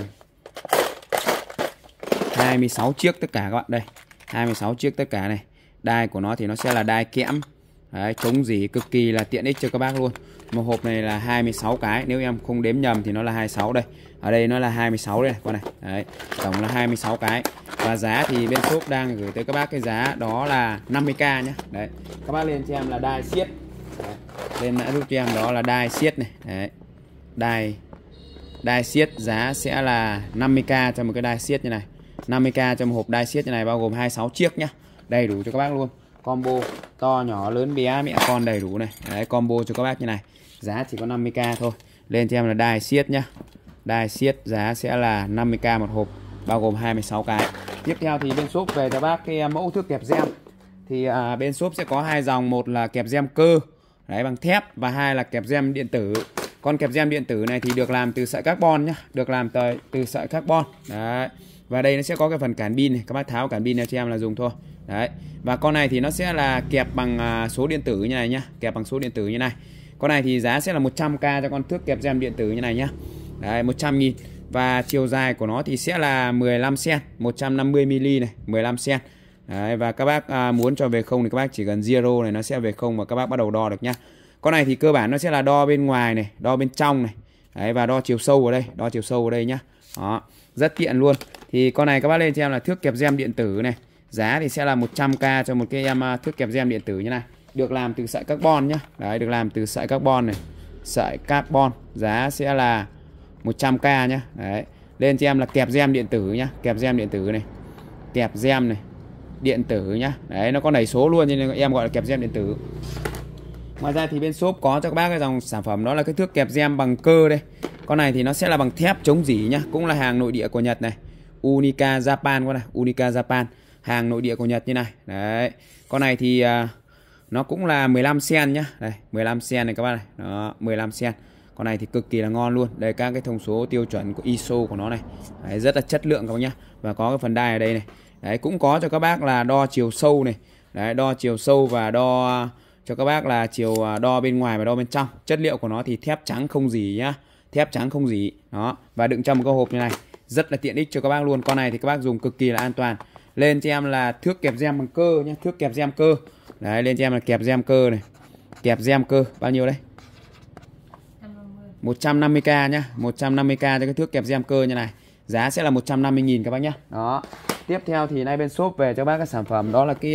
26 chiếc tất cả các bạn. Đây, 26 chiếc tất cả này. Đai của nó thì nó sẽ là đai kẽm. Đấy, chống rỉ cực kỳ là tiện ích cho các bác luôn. Một hộp này là 26 cái, nếu em không đếm nhầm thì nó là 26 đây. Ở đây nó là 26 đây này, con này. Đấy, tổng là 26 cái. Và giá thì bên shop đang gửi tới các bác cái giá đó là 50k nhé. Đấy, các bác lên cho em là đai siết. Đấy. Lên đã giúp cho em đó là đai siết này. Đấy. Đai siết giá sẽ là 50k cho một cái đai siết như này. 50k cho một hộp đai siết như này, bao gồm 26 chiếc nhá. Đầy đủ cho các bác luôn. Combo to nhỏ lớn bé mẹ con đầy đủ này. Đấy, combo cho các bác như này. Giá chỉ có 50k thôi. Lên cho em là đai siết nhá. Đai siết giá sẽ là 50k một hộp, bao gồm 26 cái. Tiếp theo thì bên shop về cho bác cái mẫu thước kẹp gem. Thì bên shop sẽ có hai dòng, một là kẹp gem cơ đấy bằng thép và hai là kẹp gem điện tử. Con kẹp gem điện tử này thì được làm từ sợi carbon nhá, được làm từ sợi carbon. Đấy. Và đây nó sẽ có cái phần cản pin này, các bác tháo cản pin này cho em là dùng thôi. Đấy. Và con này thì nó sẽ là kẹp bằng số điện tử như này nhá, kẹp bằng số điện tử như này. Con này thì giá sẽ là 100k cho con thước kẹp gem điện tử như này nhá. Đấy, 100.000. Và chiều dài của nó thì sẽ là 15 cm, 150 mm này, 15 cm. Đấy, và các bác muốn cho về không thì các bác chỉ cần zero này nó sẽ về không và các bác bắt đầu đo được nhá. Con này thì cơ bản nó sẽ là đo bên ngoài này, đo bên trong này. Đấy, và đo chiều sâu ở đây, đo chiều sâu ở đây nhá. Đó, rất tiện luôn. Thì con này các bác lên cho em là thước kẹp gem điện tử này. Giá thì sẽ là 100k cho một cái em thước kẹp gem điện tử như này. Được làm từ sợi carbon nhá. Đấy, được làm từ sợi carbon này. Sợi carbon, giá sẽ là 100k nhá. Đấy, lên cho em là kẹp gem điện tử nhá, kẹp gem điện tử này. Kẹp gem này, điện tử nhá. Đấy, nó có đẩy số luôn nên em gọi là kẹp gem điện tử. Ngoài ra thì bên shop có cho các bác cái dòng sản phẩm đó là cái thước kẹp gem bằng cơ đây. Con này thì nó sẽ là bằng thép chống rỉ nhá, cũng là hàng nội địa của Nhật này. Unica Japan con này, Unica Japan, hàng nội địa của Nhật như này. Đấy. Con này thì nó cũng là 15 cm nhá. Đây, 15 cm này các bác này. Đó, 15 cm. Con này thì cực kỳ là ngon luôn. Đây các cái thông số tiêu chuẩn của ISO của nó này. Đấy, rất là chất lượng các bác nhá. Và có cái phần đai ở đây này. Đấy, cũng có cho các bác là đo chiều sâu này. Đấy, đo chiều sâu và đo cho các bác là chiều đo bên ngoài và đo bên trong. Chất liệu của nó thì thép trắng không rỉ nhá. Thép trắng không rỉ. Đó, và đựng trong một cái hộp như này. Rất là tiện ích cho các bác luôn. Con này thì các bác dùng cực kỳ là an toàn. Lên cho em là thước kẹp gem bằng cơ nhá, thước kẹp gem cơ. Đấy, lên cho em là kẹp gem cơ này. Kẹp gem cơ bao nhiêu đây? 150k nhá, 150k cho cái thước kẹp gem cơ như này. Giá sẽ là 150.000 các bác nhá. Đó. Tiếp theo thì nay bên shop về cho bác cái sản phẩm đó là cái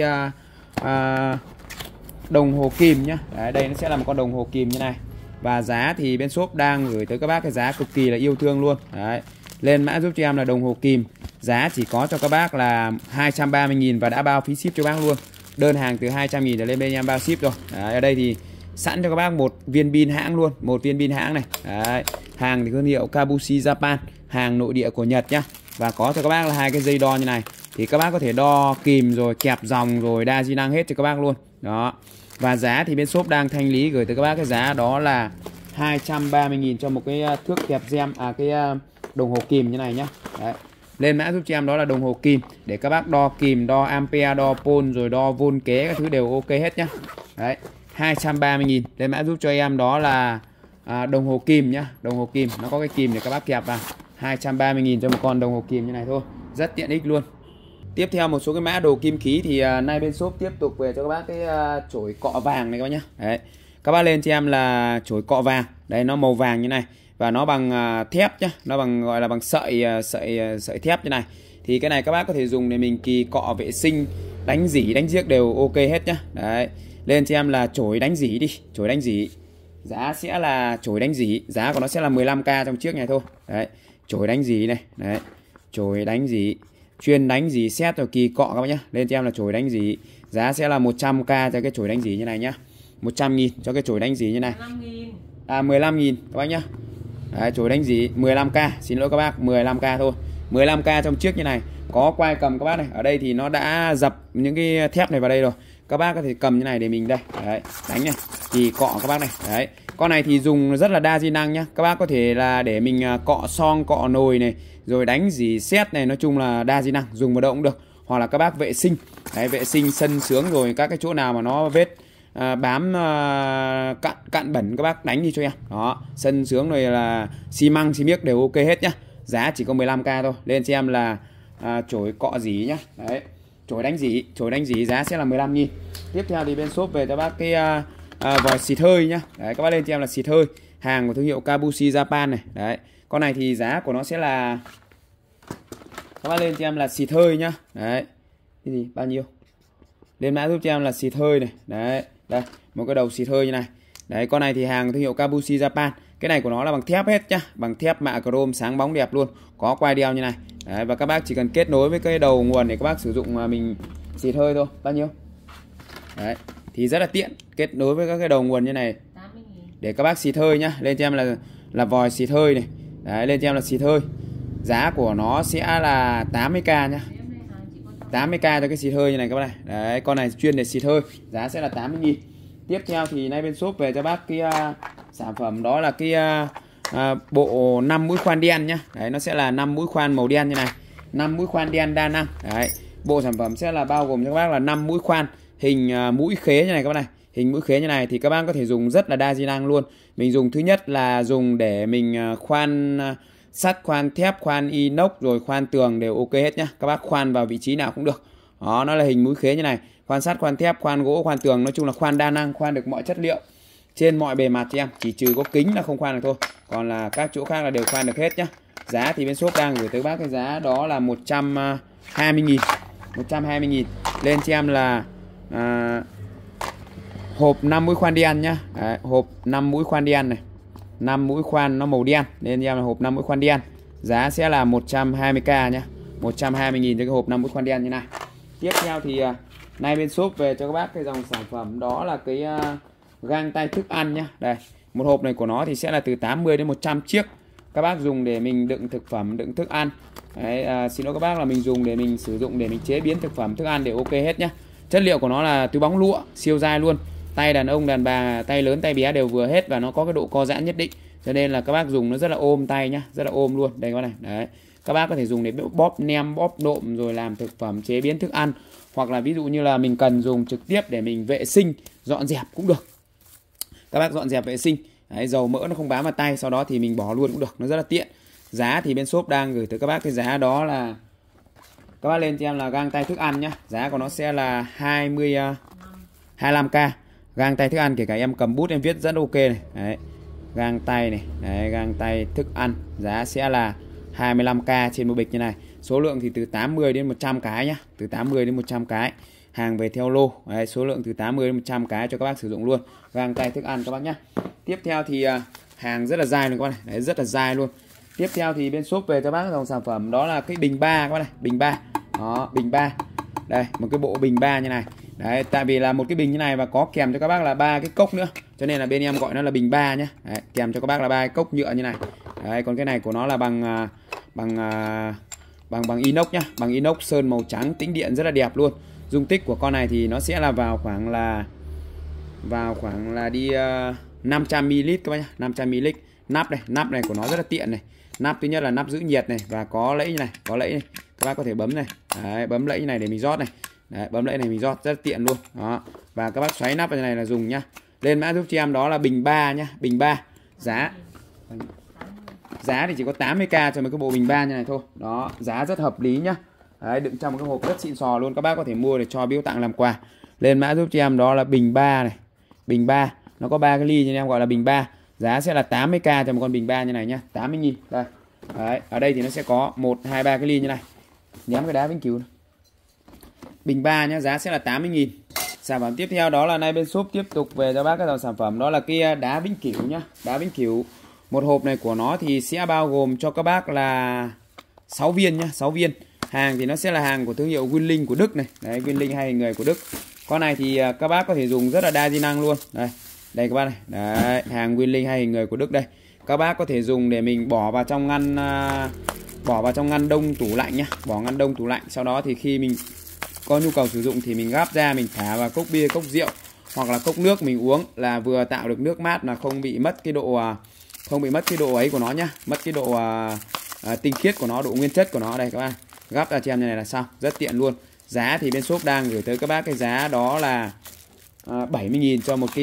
đồng hồ kim nhá. Đấy, đây nó sẽ là một con đồng hồ kim như này. Và giá thì bên shop đang gửi tới các bác cái giá cực kỳ là yêu thương luôn. Đấy. Lên mã giúp cho em là đồng hồ kim. Giá chỉ có cho các bác là 230.000 và đã bao phí ship cho bác luôn. Đơn hàng từ 200.000 trở lên bên em bao ship rồi. Đấy, ở đây thì sẵn cho các bác một viên pin hãng luôn, một viên pin hãng này. Đấy. Hàng thì thương hiệu Kabushi Japan, hàng nội địa của Nhật nhá. Và có cho các bác là hai cái dây đo như này. Thì các bác có thể đo kìm rồi kẹp dòng rồi đa di năng hết cho các bác luôn. Đó. Và giá thì bên shop đang thanh lý gửi tới các bác cái giá đó là 230.000 cho một cái thước kẹp gem cái đồng hồ kìm như này nhá. Đấy. Lên mã giúp cho em đó là đồng hồ kim để các bác đo kìm, đo ampere, đo pole rồi đo vôn kế các thứ đều ok hết nhá. Đấy, 230.000. Lên mã giúp cho em đó là đồng hồ kim nhá, đồng hồ kim nó có cái kìm để các bác kẹp vào. 230.000 cho một con đồng hồ kim như này thôi, rất tiện ích luôn. Tiếp theo một số cái mã đồ kim khí thì nay bên shop tiếp tục về cho các bác cái chổi cọ vàng này các bác nhá. Đấy. Các bác lên cho em là chổi cọ vàng. Đấy, nó màu vàng như này và nó bằng thép nhá, nó bằng gọi là bằng sợi thép như này. Thì cái này các bác có thể dùng để mình kỳ cọ vệ sinh, đánh rỉ, đánh giếc đều ok hết nhá. Đấy. Lên cho em là chổi đánh rỉ đi, chổi đánh rỉ. Giá sẽ là chổi đánh rỉ, giá của nó sẽ là 15k trong chiếc này thôi. Đấy, chổi đánh rỉ này, đấy. Chổi đánh rỉ, chuyên đánh rỉ sét rồi kỳ cọ các bác nhá. Lên cho em là chổi đánh rỉ, giá sẽ là 100k cho cái chổi đánh rỉ như này nhá. 100.000 cho cái chổi đánh rỉ như này. 15.000 các bác nhá. Đấy, chổi đánh rỉ 15k, xin lỗi các bác, 15k thôi. 15k trong chiếc như này. Có quai cầm các bác này. Ở đây thì nó đã dập những cái thép này vào đây rồi. Các bác có thể cầm như này để mình đây. Đấy, đánh này, kỳ cọ các bác này. Đấy. Con này thì dùng rất là đa di năng nhá. Các bác có thể là để mình cọ son, cọ nồi này, rồi đánh rỉ sét này, nói chung là đa di năng, dùng vào đâu cũng được. Hoặc là các bác vệ sinh. Đấy, vệ sinh sân sướng rồi các cái chỗ nào mà nó vết bám cặn bẩn các bác đánh đi cho em. Đó, sân sướng rồi là xi măng, xi miếc đều ok hết nhá. Giá chỉ có 15k thôi. Lên cho em là chổi cọ rỉ nhá. Đấy, chổi đánh rỉ giá sẽ là 15.000. Tiếp theo thì bên shop về cho bác cái vòi xịt hơi nhá. Đấy, các bác lên cho em là xịt hơi, hàng của thương hiệu Kabushi Japan này. Đấy, con này thì giá của nó sẽ là, các bác lên cho em là xịt hơi nhá. Đấy, cái gì bao nhiêu, lên mã giúp cho em là xịt hơi này. Đấy, đây một cái đầu xịt hơi như này. Đấy, con này thì hàng thương hiệu Kabushi Japan. Cái này của nó là bằng thép hết nhá, bằng thép mạ chrome sáng bóng đẹp luôn, có quai đeo như này. Đấy, và các bác chỉ cần kết nối với cái đầu nguồn để các bác sử dụng mà mình xịt hơi thôi. Bao nhiêu? Đấy, thì rất là tiện, kết nối với các cái đầu nguồn như này để các bác xịt hơi nhá. Lên cho em là vòi xịt hơi này. Đấy, lên cho em là xịt hơi. Giá của nó sẽ là 80k nhá. 80k cho cái xịt hơi như này các bác này. Đấy, con này chuyên để xịt hơi, giá sẽ là 80.000. Tiếp theo thì nay bên shop về cho bác cái sản phẩm đó là cái bộ 5 mũi khoan đen nhá. Đấy, nó sẽ là 5 mũi khoan màu đen như này, 5 mũi khoan đen đa năng. Đấy, bộ sản phẩm sẽ là bao gồm cho các bác là 5 mũi khoan hình mũi khế như này các bác này, hình mũi khế như này thì các bác có thể dùng rất là đa di năng luôn. Mình dùng thứ nhất là dùng để mình khoan sắt, khoan thép, khoan inox rồi khoan tường đều ok hết nhá. Các bác khoan vào vị trí nào cũng được. Đó, nó là hình mũi khế như này, khoan sắt, khoan thép, khoan gỗ, khoan tường, nói chung là khoan đa năng, khoan được mọi chất liệu trên mọi bề mặt em, chỉ trừ có kính là không khoan được thôi, còn là các chỗ khác là đều khoan được hết nhá. Giá thì bên shop đang gửi tới bác cái giá đó là 120.000, 120.000. Lên cho em là hộp 5 mũi khoan đen nhá. Đấy, hộp 5 mũi khoan đen này, 5 mũi khoan nó màu đen, nên em là hộp 5 mũi khoan đen. Giá sẽ là 120k nhá, 120.000 cho cái hộp 5 mũi khoan đen như này. Tiếp theo thì nay bên shop về cho các bác cái dòng sản phẩm đó là cái găng tay thức ăn nhá. Đây, một hộp này của nó thì sẽ là từ 80 đến 100 chiếc. Các bác dùng để mình đựng thực phẩm, đựng thức ăn. Đấy, xin lỗi các bác là mình dùng để mình sử dụng để mình chế biến thực phẩm, thức ăn đều ok hết nhá. Chất liệu của nó là túi bóng lụa, siêu dai luôn. Tay đàn ông, đàn bà, tay lớn, tay bé đều vừa hết và nó có cái độ co giãn nhất định. Cho nên là các bác dùng nó rất là ôm tay nhá, rất là ôm luôn. Đây các bác này. Đấy. Các bác có thể dùng để bóp nem, bóp nộm rồi làm thực phẩm, chế biến thức ăn, hoặc là ví dụ như là mình cần dùng trực tiếp để mình vệ sinh, dọn dẹp cũng được. Các bác dọn dẹp vệ sinh, đấy, dầu mỡ nó không bám vào tay, sau đó thì mình bỏ luôn cũng được, nó rất là tiện. Giá thì bên shop đang gửi tới các bác cái giá đó là, các bác lên cho em là găng tay thức ăn nhá. Giá của nó sẽ là 25k. Găng tay thức ăn, kể cả em cầm bút em viết rất ok này. Đấy, găng tay này, đấy, găng tay thức ăn, giá sẽ là 25k trên một bịch như này. Số lượng thì từ 80 đến 100 cái nhá, từ 80 đến 100 cái. Hàng về theo lô. Đấy, số lượng từ 80 đến 100 cái cho các bác sử dụng luôn. Găng tay thức ăn các bác nhá. Tiếp theo thì hàng rất là dai luôn các bác này. Đấy, rất là dai luôn. Tiếp theo thì bên shop về cho bác dòng sản phẩm đó là cái bình 3 các bác này, bình 3. Đó, bình 3. Đây, một cái bộ bình 3 như này. Đấy, tại vì là một cái bình như này và có kèm cho các bác là 3 cái cốc nữa, cho nên là bên em gọi nó là bình 3 nhá. Đấy, kèm cho các bác là 3 cái cốc nhựa như này. Đấy, còn cái này của nó là bằng inox nhá, bằng inox sơn màu trắng, tĩnh điện rất là đẹp luôn. Dung tích của con này thì nó sẽ là vào khoảng là đi 500ml các bác nhá, 500ml. Nắp này, nắp này của nó rất là tiện này. Nắp thứ nhất là nắp giữ nhiệt này và có lẫy này, có lẫy này. Các bác có thể bấm này. Đấy, bấm lẫy này để mình rót này. Đấy, bấm lẫy này mình rót rất là tiện luôn. Đó. Và các bác xoáy nắp này, này là dùng nhá. Lên mã giúp cho em đó là bình 3 nhá, bình 3. Giá thì chỉ có 80k cho một cái bộ bình 3 như này thôi. Đó, giá rất hợp lý nhá. Đấy, đựng trong một cái hộp rất xịn sò luôn. Các bác có thể mua để cho biếu tặng làm quà. Lên mã giúp cho em đó là bình 3 này. Bình 3, nó có 3 cái ly nên em gọi là bình 3. Giá sẽ là 80k cho một con bình 3 như này nhá, 80.000. Đây. Đấy, ở đây thì nó sẽ có 1 2 3 cái ly như này. Ném cái đá vĩnh cửu này. Bình 3 nhá, giá sẽ là 80.000. Sản phẩm tiếp theo đó là nay bên shop tiếp tục về cho bác cái dòng sản phẩm đó là cái đá vĩnh cửu nhá, đá vĩnh cửu. Một hộp này của nó thì sẽ bao gồm cho các bác là 6 viên nhá, 6 viên. Hàng thì nó sẽ là hàng của thương hiệu Winling của Đức này. Đấy, Winling hay người của Đức. Con này thì các bác có thể dùng rất là đa di năng luôn. Đây, đây các bác này. Đấy, hàng Winling hay người của Đức đây. Các bác có thể dùng để mình bỏ vào trong ngăn đông tủ lạnh nhá, bỏ ngăn đông tủ lạnh. Sau đó thì khi mình có nhu cầu sử dụng thì mình gắp ra, mình thả vào cốc bia, cốc rượu hoặc là cốc nước mình uống, là vừa tạo được nước mát mà không bị mất cái độ ấy của nó nhá, mất cái độ tinh khiết của nó, độ nguyên chất của nó. Đây các bạn, gắp ra cho em như này là xong, rất tiện luôn. Giá thì bên shop đang gửi tới các bác cái giá đó là 70.000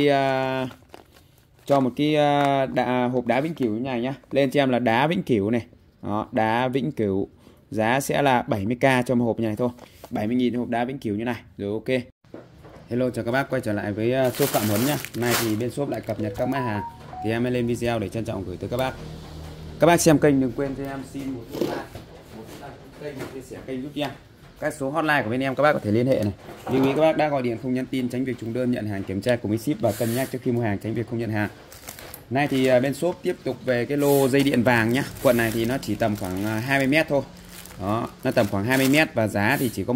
cho một cái hộp đá vĩnh cửu như này nhá. Lên cho em là đá vĩnh cửu này. Đó, đá vĩnh cửu. Giá sẽ là 70k cho một hộp như này thôi. 70.000 hộp đá vĩnh cửu như này. Rồi ok. Hello, chào các bác quay trở lại với shop Phạm Huấn nhá. Hôm nay thì bên shop lại cập nhật các mã hàng thì em mới lên video để trân trọng gửi tới các bác. Các bác xem kênh đừng quên cho em xin một like, kênh, chia sẻ kênh giúp em. Các số hotline của bên em các bác có thể liên hệ này. Lưu ý các bác đã gọi điện không nhắn tin, tránh việc trùng đơn, nhận hàng kiểm tra cùng với ship và cân nhắc trước khi mua hàng, tránh việc không nhận hàng. Nay thì bên shop tiếp tục về cái lô dây điện vàng nhá. Quận này thì nó chỉ tầm khoảng 20m thôi. Đó, nó tầm khoảng 20m và giá thì chỉ có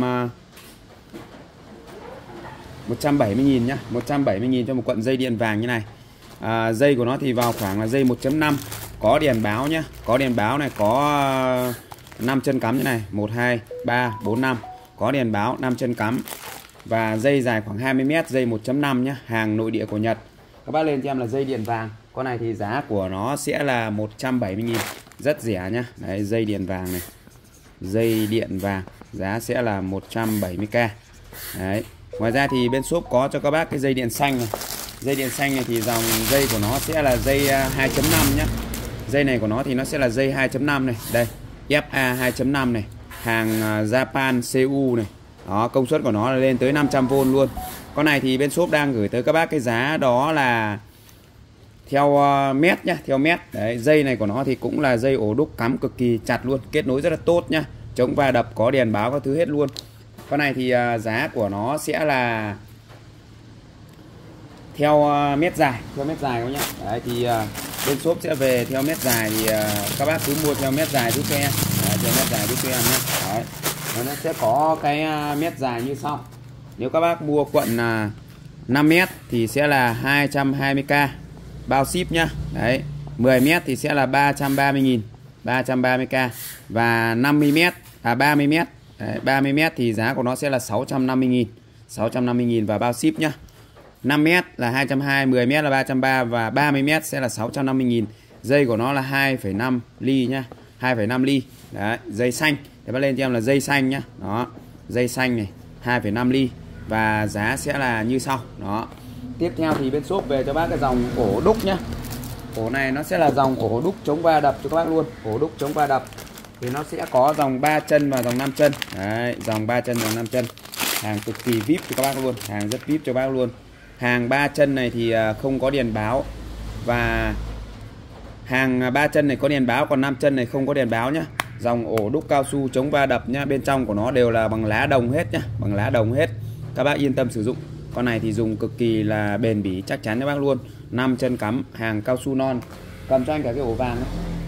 170.000 nhá, 170.000 cho một cuộn dây điện vàng như này. Dây của nó thì vào khoảng là dây 1.5, có đèn báo nhá, có đèn báo này, có 5 chân cắm như này, 1 2 3 4 5, có đèn báo 5 chân cắm. và dây dài khoảng 20 m, dây 1.5 nhá, hàng nội địa của Nhật. Các bác lên cho em là dây điện vàng. Con này thì giá của nó sẽ là 170.000, rất rẻ nhá. Đấy, dây điện vàng này. Dây điện vàng giá sẽ là 170k. Đấy. Ngoài ra thì bên shop có cho các bác cái dây điện xanh này. Dây điện xanh này thì dòng dây của nó sẽ là dây 2.5 nhá. Dây này của nó thì nó sẽ là dây 2.5 này. Đây, FA 2.5 này. Hàng Japan CU này. Đó, công suất của nó là lên tới 500V luôn. Con này thì bên shop đang gửi tới các bác cái giá đó là theo mét nhá, theo mét. Đấy, dây này của nó thì cũng là dây ổ đúc cắm cực kỳ chặt luôn, kết nối rất là tốt nhá. Chống va đập, có đèn báo các thứ hết luôn. Con này thì giá của nó sẽ là theo mét dài, theo mét dài các nhá. Đấy thì bên shop sẽ về theo mét dài thì các bác cứ mua theo mét dài giúp cho em. Đấy, theo mét dài giúp cho em nhé. Đấy. Nó sẽ có cái mét dài như sau. Nếu các bác mua quận 5m thì sẽ là 220k bao ship nhá. Đấy, 10m thì sẽ là 330.000, 330k. Và 50m 30m. Đấy, 30m thì giá của nó sẽ là 650.000, 650.000 và bao ship nhá. 5m là 220, 10m là 330 và 30m sẽ là 650.000. Dây của nó là 2,5 ly nhá, 2,5 ly. Đấy, dây xanh. Để bắt lên cho em là dây xanh nhá. Đó, dây xanh này 2,5 ly và giá sẽ là như sau. Đó. Tiếp theo thì bên shop về cho bác cái dòng ổ đúc nhá. Ổ này nó sẽ là dòng ổ đúc chống va đập cho các bác luôn. Ổ đúc chống va đập thì nó sẽ có dòng 3 chân và dòng 5 chân. Đấy, dòng 3 chân và 5 chân. Hàng cực kỳ VIP cho các bác luôn, hàng rất VIP cho bác luôn. Hàng 3 chân này thì không có đèn báo và hàng 3 chân này có đèn báo, còn 5 chân này không có đèn báo nhá. Dòng ổ đúc cao su chống va đập nhá, bên trong của nó đều là bằng lá đồng hết nhá, bằng lá đồng hết. Các bác yên tâm sử dụng. Con này thì dùng cực kỳ là bền bỉ, chắc chắn cho bác luôn. 5 chân cắm, hàng cao su non. Cầm cho anh cả cái ổ vàng đấy.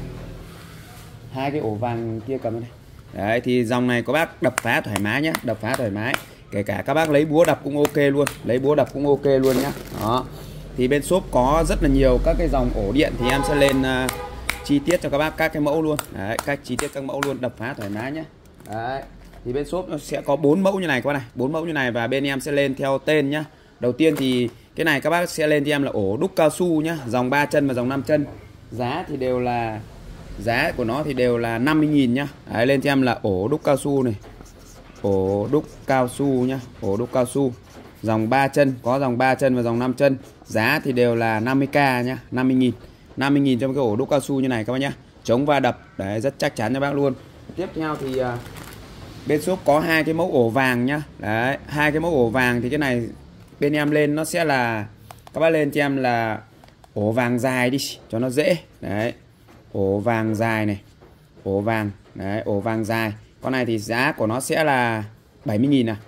2 cái ổ vàng kia cầm đây. Đấy thì dòng này có bác đập phá thoải mái nhá, đập phá thoải mái. Kể cả các bác lấy búa đập cũng ok luôn, lấy búa đập cũng ok luôn nhá. Đó. Thì bên shop có rất là nhiều các cái dòng ổ điện thì em sẽ lên chi tiết cho các bác các cái mẫu luôn. Đấy, các chi tiết các mẫu luôn, đập phá thoải mái nhé. Đấy. Thì bên shop nó sẽ có 4 mẫu như này các bác này, 4 mẫu như này và bên em sẽ lên theo tên nhá. Đầu tiên thì cái này các bác sẽ lên cho em là ổ đúc cao su nhá, dòng 3 chân và dòng 5 chân. Giá thì đều là giá của nó thì đều là 50.000 nhá. Đấy, lên cho em là ổ đúc cao su này. Ổ đúc cao su nhá, ổ đúc cao su. Dòng 3 chân, có dòng 3 chân và dòng 5 chân. Giá thì đều là 50k nhá, 50.000. 50.000 trong cái ổ đúc cao su như này các bác nhá. Chống va đập, đấy rất chắc chắn cho bác luôn. Tiếp theo thì bên shop có 2 cái mẫu ổ vàng nhá. Đấy, 2 cái mẫu ổ vàng thì cái này bên em lên nó sẽ là các bác lên cho em là ổ vàng dài đi cho nó dễ. Đấy. Ổ vàng dài này. Ổ vàng, đấy, ổ vàng dài. Con này thì giá của nó sẽ là 70.000 à.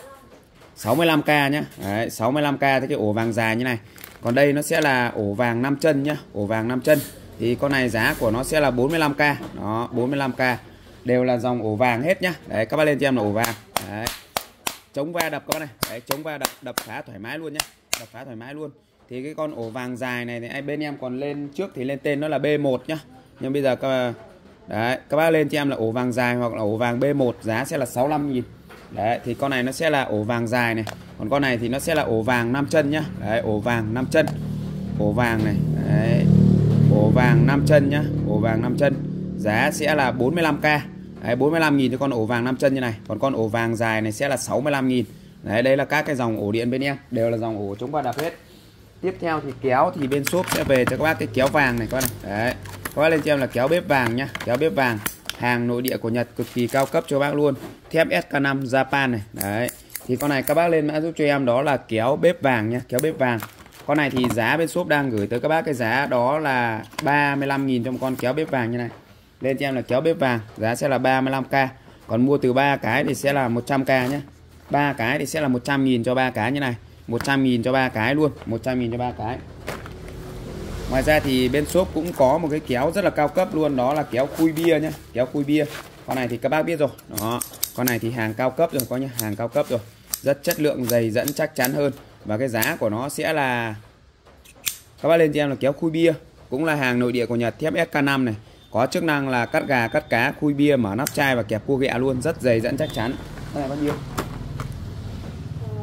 65k nhá. Đấy, 65k cái ổ vàng dài như này. Còn đây nó sẽ là ổ vàng 5 chân nhá, ổ vàng 5 chân. Thì con này giá của nó sẽ là 45k. Đó, 45k. Đều là dòng ổ vàng hết nhá. Đấy, các bác lên cho em là ổ vàng. Đấy. Chống va đập các bác này. Đấy, chống va đập, đập phá thoải mái luôn nhá. Đập phá thoải mái luôn. Thì cái con ổ vàng dài này thì bên em còn lên trước thì lên tên nó là B1 nhá. Nhưng bây giờ các bác lên cho em là ổ vàng dài hoặc là ổ vàng B1, giá sẽ là 65.000. Đấy, thì con này nó sẽ là ổ vàng dài này. Còn con này thì nó sẽ là ổ vàng 5 chân nhá. Đấy, ổ vàng 5 chân. Ổ vàng này. Đấy. Ổ vàng 5 chân nhá. Ổ vàng 5 chân. Giá sẽ là 45k. Đấy, 45.000 cho con ổ vàng 5 chân như này. Còn con ổ vàng dài này sẽ là 65.000. Đấy, đây là các cái dòng ổ điện bên em. Đều là dòng ổ chống va đập hết. Tiếp theo thì kéo thì bên shop sẽ về cho các bác cái kéo vàng này các bác này. Đấy. Các bác lên cho em là kéo bếp vàng nhá. Kéo bếp vàng. Hàng nội địa của Nhật cực kỳ cao cấp cho bác luôn. Thép SK5 Japan này. Đấy. Thì con này các bác lên mã giúp cho em đó là kéo bếp vàng nhá, kéo bếp vàng. Con này thì giá bên shop đang gửi tới các bác cái giá đó là 35.000 cho một con kéo bếp vàng như này. Lên cho em là kéo bếp vàng, giá sẽ là 35k. Còn mua từ 3 cái thì sẽ là 100k nhé. 3 cái thì sẽ là 100.000 cho 3 cái như này. 100.000 cho 3 cái luôn, 100.000 cho 3 cái. Ngoài ra thì bên shop cũng có một cái kéo rất là cao cấp luôn, đó là kéo khui bia nhé, kéo khui bia. Con này thì các bác biết rồi. Đó, con này thì hàng cao cấp rồi có nhá, hàng cao cấp rồi. Rất chất lượng, dày dẫn chắc chắn hơn và cái giá của nó sẽ là các bác lên cho em là kéo khui bia, cũng là hàng nội địa của Nhật, thép SK5 này. Có chức năng là cắt gà, cắt cá, khui bia, mở nắp chai và kẹp cua ghẹ luôn, rất dày dẫn chắc chắn. Cái này bao nhiêu?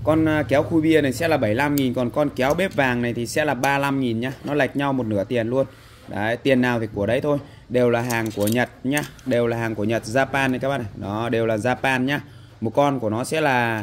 Con kéo khui bia này sẽ là 75.000, còn con kéo bếp vàng này thì sẽ là 35.000 nhá. Nó lệch nhau một nửa tiền luôn. Đấy, tiền nào thì của đấy thôi. Đều là hàng của Nhật nhá. Đều là hàng của Nhật, Japan này các bạn này. Đó, đều là Japan nhá. Một con của nó sẽ là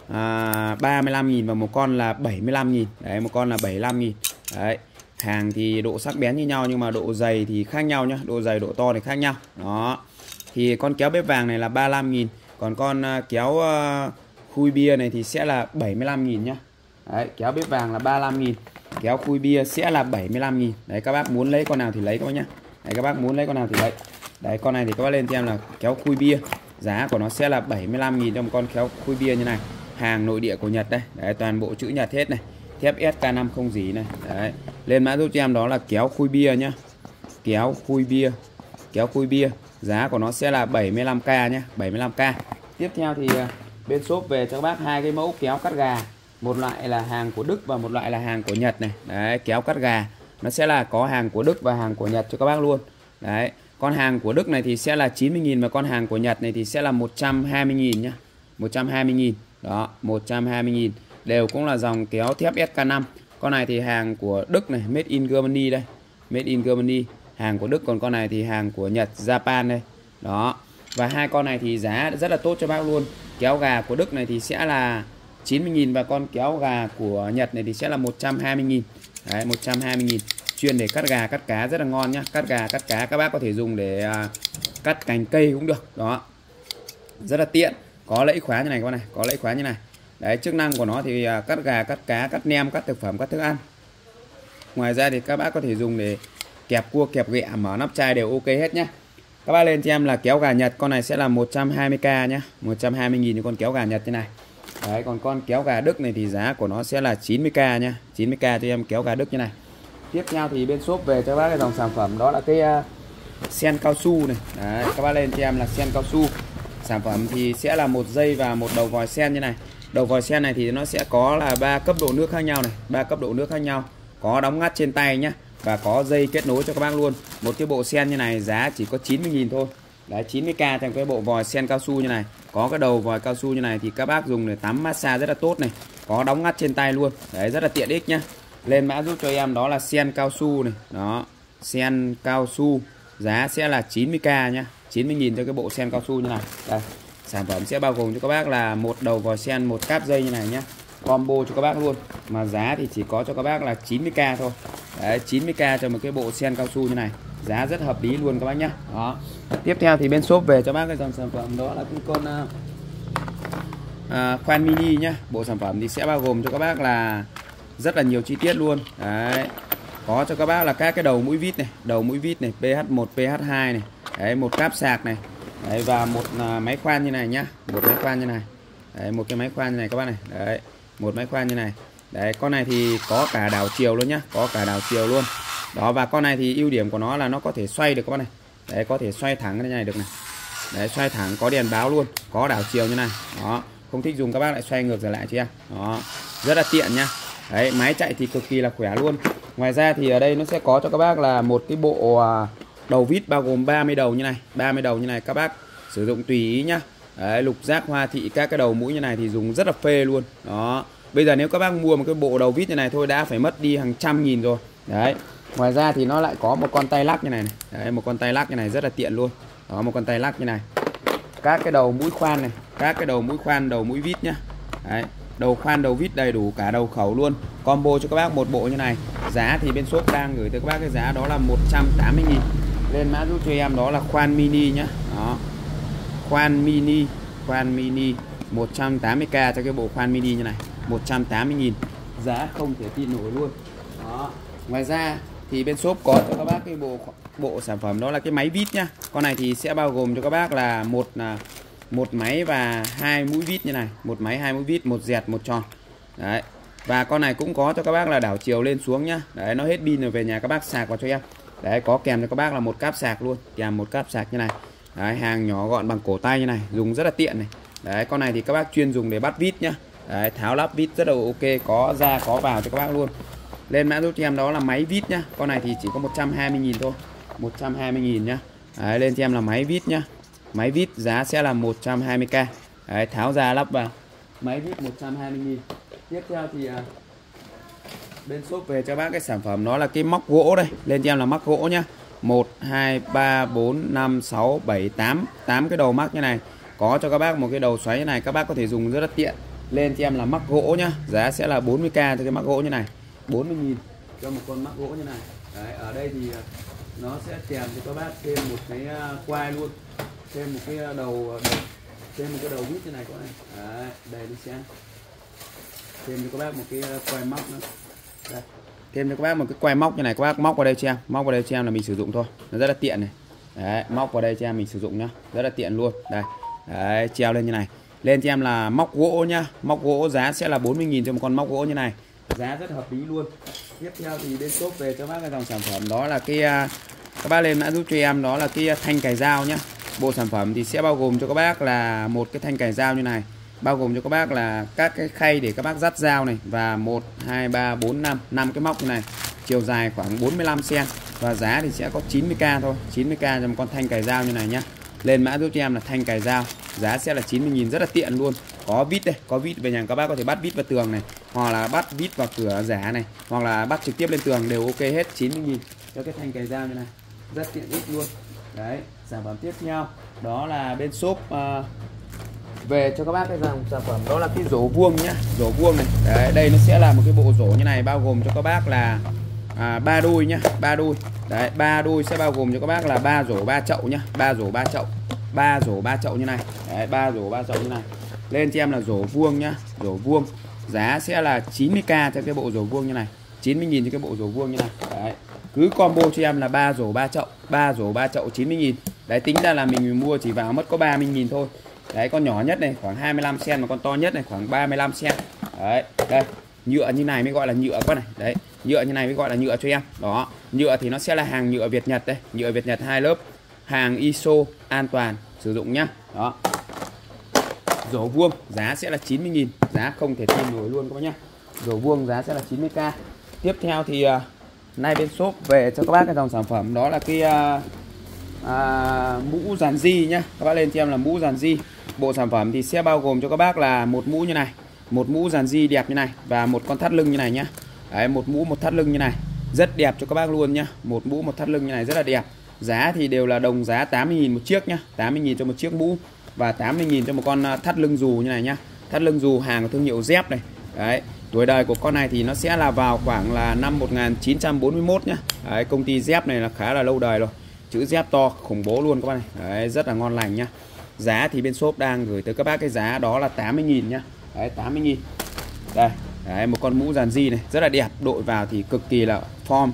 35.000 và một con là 75.000. Đấy, một con là 75.000. Đấy, hàng thì độ sắc bén như nhau nhưng mà độ dày thì khác nhau nhá. Độ dày, độ to thì khác nhau. Đó. Thì con kéo bếp vàng này là 35.000. Còn con kéo khui bia này thì sẽ là 75.000 nhá. Đấy, kéo bếp vàng là 35.000. Kéo khui bia sẽ là 75.000. Đấy, các bác muốn lấy con nào thì lấy các bác nhá. Đấy, các bác muốn lấy con nào thì lấy. Đấy, con này thì các bác lên cho em là kéo khui bia. Giá của nó sẽ là 75.000 cho một con kéo khui bia như này. Hàng nội địa của Nhật đây. Đấy, toàn bộ chữ Nhật hết này. Thép SK5 không gì này. Đấy, lên mã giúp cho em đó là kéo khui bia nhá. Kéo khui bia. Kéo khui bia. Giá của nó sẽ là 75k nhá, 75k. Tiếp theo thì bên shop về cho các bác hai cái mẫu kéo cắt gà. Một loại là hàng của Đức và một loại là hàng của Nhật này. Đấy, kéo cắt gà nó sẽ là có hàng của Đức và hàng của Nhật cho các bác luôn. Đấy, con hàng của Đức này thì sẽ là 90.000 và con hàng của Nhật này thì sẽ là 120.000 nhá. 120.000. Đó, 120.000. Đều cũng là dòng kéo thép SK5. Con này thì hàng của Đức này, made in Germany đây. Made in Germany, hàng của Đức, còn con này thì hàng của Nhật, Japan đây. Đó. Và hai con này thì giá rất là tốt cho bác luôn. Kéo gà của Đức này thì sẽ là 90.000 và con kéo gà của Nhật này thì sẽ là 120.000. Đấy, 120.000. Chuyên để cắt gà, cắt cá rất là ngon nhá. Cắt gà, cắt cá các bác có thể dùng để cắt cành cây cũng được. Đó. Rất là tiện. Có lẫy khóa như này các bác này, có lẫy khóa như này. Đấy, chức năng của nó thì cắt gà, cắt cá, cắt nem, cắt thực phẩm, cắt thức ăn. Ngoài ra thì các bác có thể dùng để kẹp cua, kẹp ghẹ, mở nắp chai đều ok hết nhá. Các bác lên cho em là kéo gà Nhật, con này sẽ là 120k nhá, 120.000 cho con kéo gà Nhật như này. Đấy, còn con kéo gà Đức này thì giá của nó sẽ là 90k nhá, 90k cho em kéo gà Đức như này. Tiếp theo thì bên shop về cho các bác cái dòng sản phẩm đó là cái sen cao su này. Đấy, các bác lên cho em là sen cao su. Sản phẩm thì sẽ là một dây và một đầu vòi sen như này. Đầu vòi sen này thì nó sẽ có là 3 cấp độ nước khác nhau này, 3 cấp độ nước khác nhau. Có đóng ngắt trên tay nhá. Và có dây kết nối cho các bác luôn. Một cái bộ sen như này giá chỉ có 90.000 thôi. Đấy, 90k trong cái bộ vòi sen cao su như này. Có cái đầu vòi cao su như này thì các bác dùng để tắm massage rất là tốt này. Có đóng ngắt trên tay luôn. Đấy, rất là tiện ích nhá. Lên mã giúp cho em đó là sen cao su này. Đó, sen cao su. Giá sẽ là 90k nhá, 90.000 cho cái bộ sen cao su như này. Đây, sản phẩm sẽ bao gồm cho các bác là một đầu vòi sen, một cáp dây như này nhá. Combo cho các bác luôn. Mà giá thì chỉ có cho các bác là 90k thôi. Đấy, 90k cho một cái bộ sen cao su như này. Giá rất hợp lý luôn các bác nhá. Đó. Tiếp theo thì bên shop về cho bác cái dòng sản phẩm đó là cái con khoan mini nhá. Bộ sản phẩm thì sẽ bao gồm cho các bác là rất là nhiều chi tiết luôn. Đấy. Có cho các bác là các cái đầu mũi vít này, đầu mũi vít này, PH1, PH2 này. Đấy, một cáp sạc này. Đấy, và một máy khoan như này nhá. Một máy khoan như này. Đấy, một cái máy khoan như này các bác này. Đấy, một máy khoan như này. Đấy, con này thì có cả đảo chiều luôn nhá, có cả đảo chiều luôn. Đó, và con này thì ưu điểm của nó là nó có thể xoay được các bác này. Đấy, có thể xoay thẳng cái này được này. Đấy, xoay thẳng, có đèn báo luôn, có đảo chiều như này. Đó, không thích dùng các bác lại xoay ngược trở lại cho em. Đó, rất là tiện nhá. Đấy, máy chạy thì cực kỳ là khỏe luôn. Ngoài ra thì ở đây nó sẽ có cho các bác là một cái bộ đầu vít bao gồm 30 đầu như này, 30 đầu như này các bác sử dụng tùy ý nhá. Đấy, lục giác, hoa thị, các cái đầu mũi như này thì dùng rất là phê luôn. Đó. Bây giờ nếu các bác mua một cái bộ đầu vít như này thôi đã phải mất đi hàng trăm nghìn rồi. Đấy. Ngoài ra thì nó lại có một con tay lắc như này, này. Đấy, một con tay lắc như này rất là tiện luôn. Đó, một con tay lắc như này. Các cái đầu mũi khoan này, các cái đầu mũi khoan, đầu mũi vít nhá. Đấy, đầu khoan, đầu vít đầy đủ cả đầu khẩu luôn. Combo cho các bác một bộ như này. Giá thì bên shop đang gửi tới các bác cái giá đó là 180.000. Lên mã giúp cho em đó là khoan mini nhá. Đó. Khoan mini 180k cho cái bộ khoan mini như này, 180.000. Giá không thể tin nổi luôn. Đó. Ngoài ra thì bên shop có cho các bác cái bộ sản phẩm đó là cái máy vít nhá. Con này thì sẽ bao gồm cho các bác là một máy và hai mũi vít như này, một máy hai mũi vít, một dẹt một tròn. Đấy. Và con này cũng có cho các bác là đảo chiều lên xuống nhá. Đấy, nó hết pin rồi về nhà các bác sạc vào cho em. Đấy, có kèm cho các bác là một cáp sạc luôn, kèm một cáp sạc như này. Đấy, hàng nhỏ gọn bằng cổ tay như này, dùng rất là tiện này. Đấy, con này thì các bác chuyên dùng để bắt vít nhá. Đấy, tháo lắp vít rất là ok, có ra có vào cho các bác luôn. Lên mã giúp cho em đó là máy vít nhá. Con này thì chỉ có 120.000 thôi, 120.000 nhá. Đấy, lên cho em là máy vít nhá. Máy vít giá sẽ là 120k. Đấy, tháo ra lắp vào. máy vít 120.000. Tiếp theo thì bên shop về cho bác cái sản phẩm đó là cái móc gỗ đây. Lên cho em là móc gỗ nhá. 1 2 3 4 5 6 7 8 cái đầu mắc như này. Có cho các bác một cái đầu xoáy như này, các bác có thể dùng rất là tiện. Lên cho em là mắc gỗ nhá. Giá sẽ là 40k cho cái mắc gỗ như này. 40.000 cho một con mắc gỗ như này. Đấy, ở đây thì nó sẽ kèm cho các bác thêm một cái quai luôn. Thêm một cái đầu vít như này các bạn. Đấy, đây đi xem. Thêm cho các bác một cái quai móc nữa. Đây. Thêm cho các bác một cái quai móc như này, các bác móc vào đây cho em, móc vào đây cho em là mình sử dụng thôi. Nó rất là tiện này. Đấy, móc vào đây cho em mình sử dụng nhá. Rất là tiện luôn. Đây. Đấy, treo lên như này. Lên cho em là móc gỗ nhá. Móc gỗ giá sẽ là 40.000 cho một con móc gỗ như này. Giá rất hợp lý luôn. Tiếp theo thì bên shop về cho bác cái dòng sản phẩm đó là cái các bác lên mã giúp cho em đó là cái thanh cài dao nhá. Bộ sản phẩm thì sẽ bao gồm cho các bác là một cái thanh cài dao như này, bao gồm cho các bác là các cái khay để các bác dắt dao này, và 1 2 3 4 5 cái móc như này, chiều dài khoảng 45 cm, và giá thì sẽ có 90k thôi, 90k cho một con thanh cài dao như này nhá. Lên mã giúp cho em là thanh cài dao, giá sẽ là 90.000, rất là tiện luôn. Có vít đây, có vít về nhà các bác có thể bắt vít vào tường này, hoặc là bắt vít vào cửa giả này, hoặc là bắt trực tiếp lên tường đều ok hết. 90.000 cho cái thanh cài dao như này, rất tiện ích luôn. Đấy, sản phẩm tiếp theo đó là bên shop về cho các bác cái dòng sản phẩm đó là cái rổ vuông nhá, rổ vuông này. Đấy, đây nó sẽ là một cái bộ rổ như này, bao gồm cho các bác là 3 đôi nhá, 3 đôi. Đấy, 3 đôi sẽ bao gồm cho các bác là 3 rổ 3 chậu nhá, 3 rổ 3 chậu, 3 rổ 3 chậu như này. Đấy, 3 rổ 3 chậu như này. Lên cho em là rổ vuông nhá, rổ vuông. Giá sẽ là 90k cho cái bộ rổ vuông như này, 90.000 cho cái bộ rổ vuông như này. Đấy. Cứ combo cho em là 3 rổ 3 chậu, 3 rổ 3 chậu 90.000. Đấy, tính ra là mình mua chỉ vào mất có 30.000 thôi. Đấy, con nhỏ nhất này khoảng 25 cm, và con to nhất này khoảng 35 cm. Đấy, đây, nhựa như này mới gọi là nhựa con này. Đấy, nhựa như này mới gọi là nhựa cho em. Đó, nhựa thì nó sẽ là hàng nhựa Việt Nhật đây, nhựa Việt Nhật 2 lớp, hàng ISO an toàn sử dụng nhá. Đó. Rổ vuông giá sẽ là 90.000, giá không thể tin nổi luôn các bác nhá. Rổ vuông giá sẽ là 90k. Tiếp theo thì nay bên shop về cho các bác cái dòng sản phẩm đó là cái mũ dàn di nhá. Các bác lên cho em là mũ dàn di. Bộ sản phẩm thì sẽ bao gồm cho các bác là một mũ như này, một mũ dàn di đẹp như này, và một con thắt lưng như này nhá. Đấy, một mũ một thắt lưng như này, rất đẹp cho các bác luôn nhá. Một mũ một thắt lưng như này rất là đẹp. Giá thì đều là đồng giá 80.000 một chiếc nhá, 80.000 cho một chiếc mũ, và 80.000 cho một con thắt lưng dù như này nhá. Thắt lưng dù hàng của thương hiệu Dép này. Đấy, tuổi đời của con này thì nó sẽ là vào khoảng là năm 1941 nhá. Đấy, công ty Dép này là khá là lâu đời rồi. Chữ Dép to khủng bố luôn các bạn này. Đấy, rất là ngon lành nhá. Giá thì bên shop đang gửi tới các bác cái giá đó là 80.000 nhá. Đấy, 80.000. Đây, đấy, một con mũ dàn di này rất là đẹp, đội vào thì cực kỳ là form,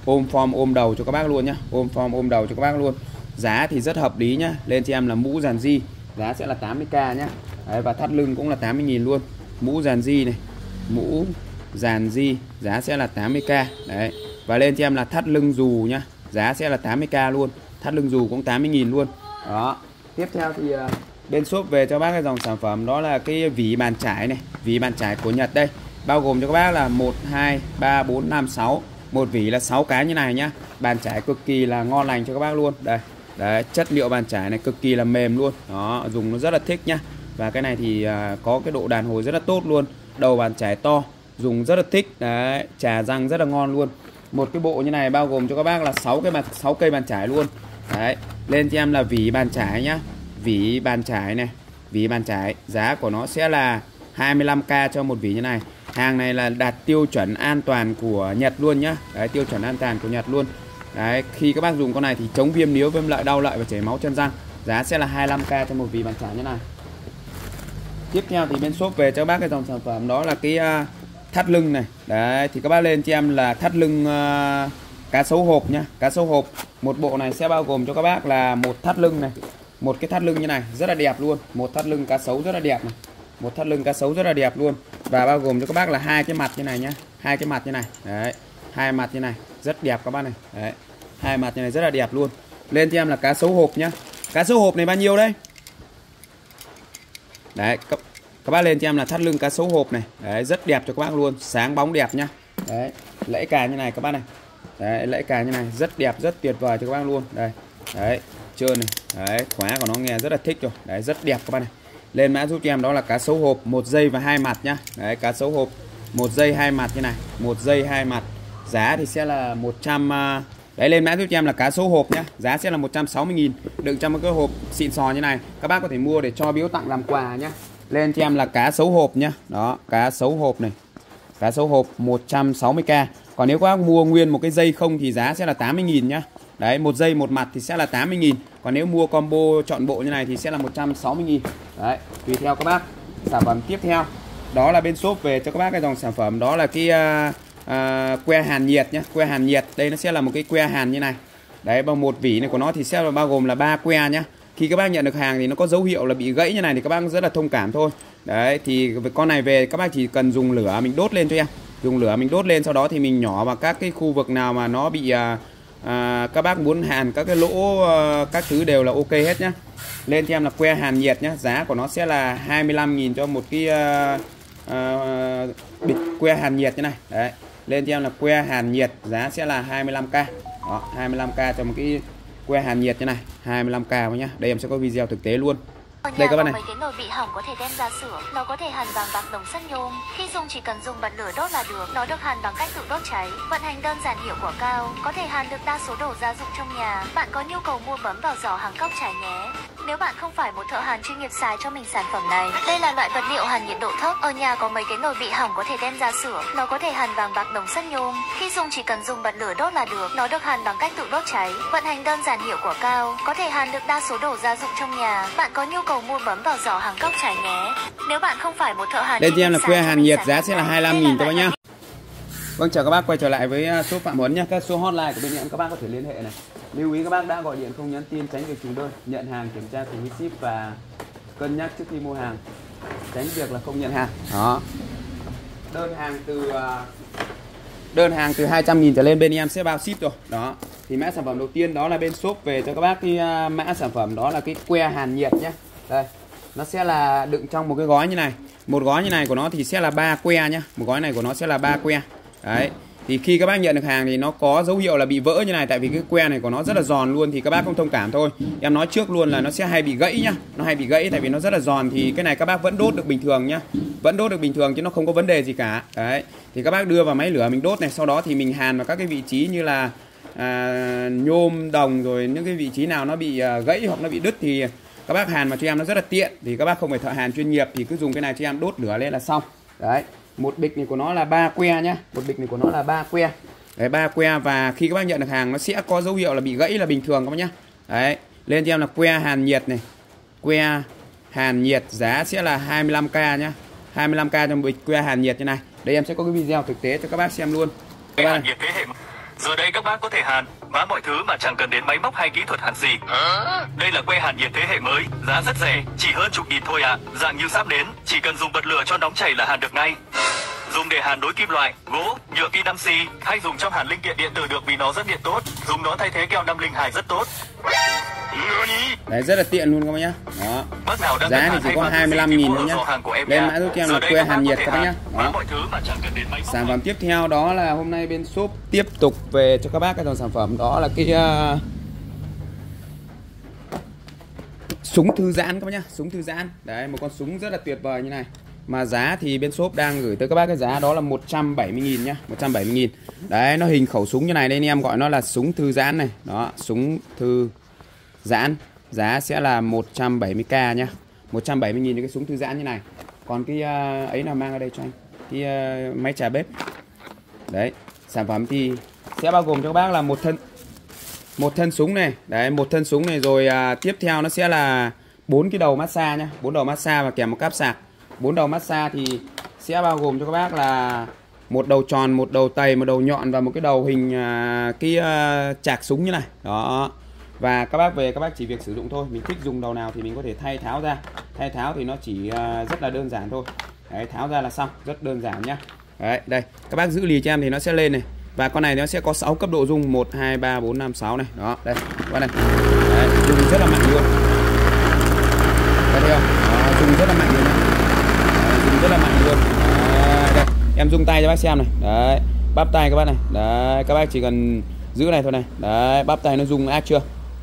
ôm đầu cho các bác luôn nhá. Ôm đầu cho các bác luôn. Giá thì rất hợp lý nhá. Lên cho em là mũ dàn di, giá sẽ là 80k nhá. Đấy, và thắt lưng cũng là 80.000 luôn. Mũ dàn di này, mũ dàn di giá sẽ là 80k. Đấy, và lên cho em là thắt lưng dù nhá, giá sẽ là 80k luôn. Thắt lưng dù cũng 80.000 luôn. Đó. Tiếp theo thì bên shop về cho bác cái dòng sản phẩm đó là cái vỉ bàn chải này, vỉ bàn chải của Nhật đây, bao gồm cho các bác là 1 2 3 4 5 6, một vỉ là 6 cái như này nhá. Bàn chải cực kỳ là ngon lành cho các bác luôn. Đây. Đấy, chất liệu bàn chải này cực kỳ là mềm luôn. Đó, dùng nó rất là thích nhá. Và cái này thì có cái độ đàn hồi rất là tốt luôn. Đầu bàn chải to, dùng rất là thích. Đấy, chà răng rất là ngon luôn. Một cái bộ như này bao gồm cho các bác là 6 cây bàn chải luôn. Đấy, lên cho em là vỉ bàn chải nhá. Vỉ bàn chải này, vỉ bàn chải, giá của nó sẽ là 25k cho một vỉ như này. Hàng này là đạt tiêu chuẩn an toàn của Nhật luôn nhá. Đấy, tiêu chuẩn an toàn của Nhật luôn. Đấy, khi các bác dùng con này thì chống viêm níu, viêm lợi, đau lợi và chảy máu chân răng. Giá sẽ là 25k cho một vỉ bàn chải như này. Tiếp theo thì bên shop về cho các bác cái dòng sản phẩm đó là cái thắt lưng này. Đấy, thì các bác lên cho em là thắt lưng cá sấu hộp nhá. Cá sấu hộp, một bộ này sẽ bao gồm cho các bác là một thắt lưng này, một cái thắt lưng như này rất là đẹp luôn. Một thắt lưng cá sấu rất là đẹp này, một thắt lưng cá sấu rất là đẹp luôn. Và bao gồm cho các bác là hai cái mặt như này nhá, hai cái mặt như này. Đấy, hai mặt như này rất đẹp các bác này. Đấy, hai mặt như này rất là đẹp luôn. Lên cho em là cá sấu hộp nhá. Cá sấu hộp này bao nhiêu đấy? Đấy, các bác lên cho em là thắt lưng cá sấu hộp này. Đấy, rất đẹp cho các bác luôn, sáng bóng đẹp nhá. Đấy, lẫy cài như này các bác này. Đấy, lẫy cài như này rất đẹp, rất tuyệt vời cho các bác luôn. Đây. Đấy, trơn này. Đấy, khóa của nó nghe rất là thích rồi. Đấy, rất đẹp các bác này. Lên mã giúp cho em đó là cá sấu hộp 1 dây và 2 mặt nhá. Đấy, cá sấu hộp 1 dây 2 mặt như này, 1 dây 2 mặt. Giá thì sẽ là 100. Đấy, lên mã giúp cho em là cá sấu hộp nhá. Giá sẽ là 160.000, đựng trong một cái hộp xịn sò như này. Các bác có thể mua để cho biếu tặng làm quà nhá. Lên cho em là cá sấu hộp nhá. Đó, cá sấu hộp này. Cá sấu hộp 160k. Còn nếu các bác mua nguyên một cái dây không thì giá sẽ là 80.000 nhá. Đấy, 1 dây 1 mặt thì sẽ là 80.000. Còn nếu mua combo chọn bộ như này thì sẽ là 160.000. Đấy, tùy theo các bác. Sản phẩm tiếp theo đó là bên shop về cho các bác cái dòng sản phẩm đó là cái que hàn nhiệt nhé. Que hàn nhiệt, đây nó sẽ là một cái que hàn như này. Đấy, bằng một vỉ này của nó thì sẽ bao gồm là 3 que nhá. Khi các bác nhận được hàng thì nó có dấu hiệu là bị gãy như này thì các bác rất là thông cảm thôi. Đấy, thì con này về các bác chỉ cần dùng lửa mình đốt lên cho em. Dùng lửa mình đốt lên, sau đó thì mình nhỏ vào các cái khu vực nào mà nó bị các bác muốn hàn các cái lỗ các thứ đều là ok hết nhá. Lên cho em là que hàn nhiệt nhá. Giá của nó sẽ là 25.000 cho một cái bịch que hàn nhiệt như này. Đấy, lên cho em là que hàn nhiệt, giá sẽ là 25k. Đó, 25k cho một cái que hàn nhiệt như này, 25k nhá. Đây em sẽ có video thực tế luôn. Đây các bạn này. Mấy cái nồi bị hỏng có thể đem ra sửa. Nó có thể hàn bằng bạc đồng sắt nhôm. Khi dùng chỉ cần dùng bật lửa đốt là được. Nó được hàn bằng cách tự đốt cháy. Vận hành đơn giản, hiệu quả cao. Có thể hàn được đa số đồ gia dụng trong nhà. Bạn có nhu cầu mua bấm vào giỏ hàng cốc trải nhé. Nếu bạn không phải một thợ hàn chuyên nghiệp xài cho mình sản phẩm này. Đây là loại vật liệu hàn nhiệt độ thấp. Ở nhà có mấy cái nồi bị hỏng có thể đem ra sửa. Nó có thể hàn bằng bạc đồng sắt nhôm. Khi dùng chỉ cần dùng bật lửa đốt là được. Nó được hàn bằng cách tự đốt cháy. Vận hành đơn giản, hiệu quả cao. Có thể hàn được đa số đồ gia dụng trong nhà. Bạn có nhu cầu mua bấm vào giỏ hàng cốc trải nhé. Nếu bạn không phải một thợ hàn. Đây cho em là que hàn nhiệt, giá sẽ là 25.000 các bác nhá. Vâng, chào các bác quay trở lại với shop Phạm Huấn nhé. Các số hotline của bên em các bác có thể liên hệ này. Lưu ý các bác đã gọi điện không nhắn tin, tránh việc trùng đơn. Nhận hàng kiểm tra phí ship và cân nhắc trước khi mua hàng, tránh việc là không nhận hàng. Đó. Đơn hàng từ 200.000 trở lên bên em sẽ bao ship rồi. Đó. Thì mã sản phẩm đầu tiên đó là bên shop về cho các bác cái mã sản phẩm đó là cái que hàn nhiệt nhé. Đây, nó sẽ là đựng trong một cái gói như này. Một gói như này của nó thì sẽ là 3 que nhá. Một gói này của nó sẽ là 3 que. Đấy. Thì khi các bác nhận được hàng thì nó có dấu hiệu là bị vỡ như này, tại vì cái que này của nó rất là giòn luôn, thì các bác không thông cảm thôi. Em nói trước luôn là nó sẽ hay bị gãy nhá. Nó hay bị gãy tại vì nó rất là giòn, thì cái này các bác vẫn đốt được bình thường nhá. Vẫn đốt được bình thường chứ nó không có vấn đề gì cả. Đấy. Thì các bác đưa vào máy lửa mình đốt này, sau đó thì mình hàn vào các cái vị trí như là nhôm, đồng, rồi những cái vị trí nào nó bị gãy hoặc nó bị đứt thì các bác hàn mà cho em nó rất là tiện. Thì các bác không phải thợ hàn chuyên nghiệp thì cứ dùng cái này cho em đốt lửa lên là xong. Đấy. Một bịch này của nó là 3 que nhá. Một bịch này của nó là 3 que. Đấy, 3 que, và khi các bác nhận được hàng nó sẽ có dấu hiệu là bị gãy là bình thường các bác nhá. Đấy, lên cho em là que hàn nhiệt này. Que hàn nhiệt, giá sẽ là 25k nhá. 25k trong bịch que hàn nhiệt như này. Đây em sẽ có cái video thực tế cho các bác xem luôn. Que hàn nhiệt thế hệ. Giờ đây các bác có thể hàn vá mọi thứ mà chẳng cần đến máy móc hay kỹ thuật hàn gì. Đây là que hàn nhiệt thế hệ mới, giá rất rẻ, chỉ hơn chục nghìn thôi ạ. Dạng như sáp nến, chỉ cần dùng bật lửa cho nóng chảy là hàn được ngay. Dùng để hàn đối kim loại, gỗ, nhựa P5C, hay dùng trong hàn linh kiện điện tử được vì nó rất điện tốt. Dùng nó thay thế keo 502 rất tốt. Đấy, rất là tiện luôn các bác nhá. Đó. Giá thì chỉ có 25.000 thôi nhá. Lên mã giúp cho em là que hàn nhiệt các bác nhá. Đó. Sản phẩm tiếp theo đó là hôm nay bên shop tiếp tục về cho các bác cái dòng sản phẩm đó là cái súng thư giãn các bác nhá. Súng thư giãn. Đấy, một con súng rất là tuyệt vời như này. Mà giá thì bên shop đang gửi tới các bác cái giá đó là 170.000 nhá, 170.000. Đấy, nó hình khẩu súng như này, đây anh em gọi nó là súng thư giãn này. Đó, súng thư giãn, giá sẽ là 170k nhá. 170.000 cho cái súng thư giãn như này. Còn cái ấy nào mang ở đây cho anh. Cái máy trà bếp. Đấy, sản phẩm thì sẽ bao gồm cho các bác là một thân súng này. Đấy, một thân súng này rồi tiếp theo nó sẽ là 4 cái đầu massage nhá, 4 đầu massage và kèm một cáp sạc. 4 đầu massage thì sẽ bao gồm cho các bác là một đầu tròn, một đầu tầy, một đầu nhọn và một cái đầu hình cái chạc súng như này. Đó. Và các bác về các bác chỉ việc sử dụng thôi. Mình thích dùng đầu nào thì mình có thể thay tháo ra. Thay tháo thì nó chỉ rất là đơn giản thôi. Đấy, tháo ra là xong, rất đơn giản nhá. Đấy, đây, các bác giữ lì cho em thì nó sẽ lên này. Và con này nó sẽ có 6 cấp độ rung, 1 2 3 4 5 6 này. Đó, đây, con này. Đấy, rung rất là mạnh luôn. Đây thấy không? Đó, rung rất là mạnh luôn nhá. Đấy, rung rất là mạnh luôn. Đấy, đây, em rung tay cho bác xem này. Đấy, bắp tay các bác này. Đấy, các bác chỉ cần giữ này thôi này. Đấy, bắp tay nó rung ác chưa?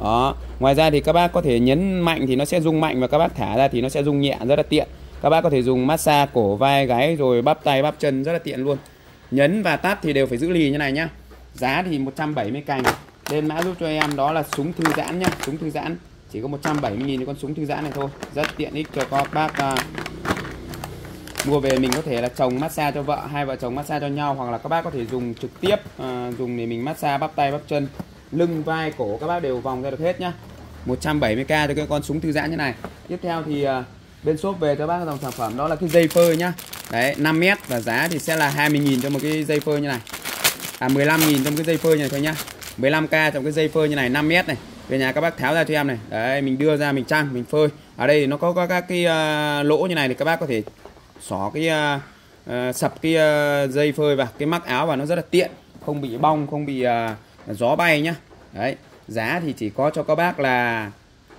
Đó. Ngoài ra thì các bác có thể nhấn mạnh thì nó sẽ rung mạnh, và các bác thả ra thì nó sẽ rung nhẹ, rất là tiện. Các bác có thể dùng massage cổ, vai, gáy, rồi bắp tay, bắp chân, rất là tiện luôn. Nhấn và tắt thì đều phải giữ lì như này nhá. Giá thì 170 cành. Lên mã giúp cho em đó là súng thư giãn nhá. Súng thư giãn chỉ có 170.000 cho con súng thư giãn này thôi. Rất tiện ích cho các bác mua về mình có thể là chồng massage cho vợ, hai vợ chồng massage cho nhau, hoặc là các bác có thể dùng trực tiếp, dùng để mình massage bắp tay, bắp chân, lưng, vai, cổ, các bác đều vòng ra được hết nhá. 170k cho cái con súng thư giãn như này. Tiếp theo thì bên shop về cho bác dòng sản phẩm đó là cái dây phơi nhá. Đấy, 5m và giá thì sẽ là 20.000 cho một cái dây phơi như này. 15.000 trong cái dây phơi như này thôi nhá. 15k trong cái dây phơi như này, 5m này. Về nhà các bác tháo ra cho em này. Đấy, mình đưa ra mình trăng, mình phơi. Ở đây thì nó có các cái lỗ như này thì các bác có thể xỏ cái sập cái dây phơi vào, cái mắc áo và nó rất là tiện, không bị bong, không bị gió bay nhá. Đấy, giá thì chỉ có cho các bác là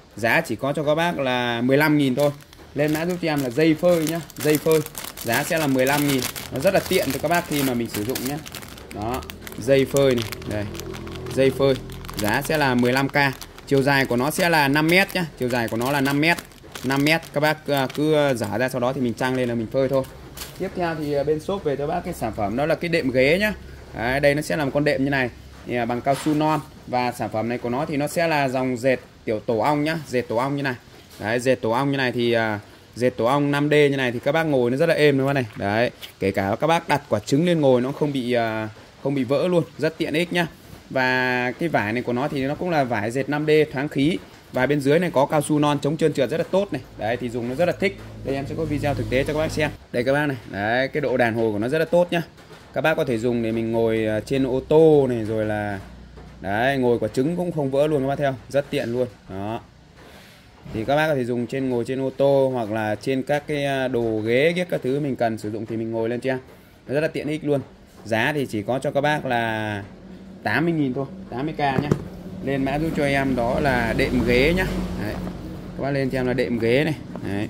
15.000 thôi. Lên mã giúp cho em là dây phơi nhá, dây phơi. Giá sẽ là 15.000. Nó rất là tiện cho các bác khi mà mình sử dụng nhá. Đó, dây phơi này, đây. Dây phơi, giá sẽ là 15k. Chiều dài của nó sẽ là 5m nhá, chiều dài của nó là 5m. 5m, các bác cứ giả ra, sau đó thì mình trăng lên là mình phơi thôi. Tiếp theo thì bên shop về cho bác cái sản phẩm đó là cái đệm ghế nhá. Đấy, đây nó sẽ là một con đệm như này bằng cao su non, và sản phẩm này của nó thì nó sẽ là dòng dệt tiểu tổ ong nhá, dệt tổ ong như này. Đấy, dệt tổ ong như này thì dệt tổ ong 5D như này thì các bác ngồi nó rất là êm đúng không này. Đấy, kể cả các bác đặt quả trứng lên ngồi nó không bị vỡ luôn, rất tiện ích nhá. Và cái vải này của nó thì nó cũng là vải dệt 5D thoáng khí, và bên dưới này có cao su non chống trơn trượt rất là tốt này. Đấy, thì dùng nó rất là thích. Đây em sẽ có video thực tế cho các bác xem. Đây các bác này. Đấy, cái độ đàn hồi của nó rất là tốt nhá. Các bác có thể dùng để mình ngồi trên ô tô này, rồi là đấy, ngồi quả trứng cũng không vỡ luôn các bác theo, rất tiện luôn. Đó. Thì các bác có thể dùng ngồi trên ô tô, hoặc là trên các cái đồ ghế các thứ mình cần sử dụng thì mình ngồi lên cho em. Nó rất là tiện ích luôn. Giá thì chỉ có cho các bác là 80.000 thôi, 80k nhá. Lên mã giúp cho em đó là đệm ghế nhá. Đấy. Các bác lên cho em là đệm ghế này. Đấy.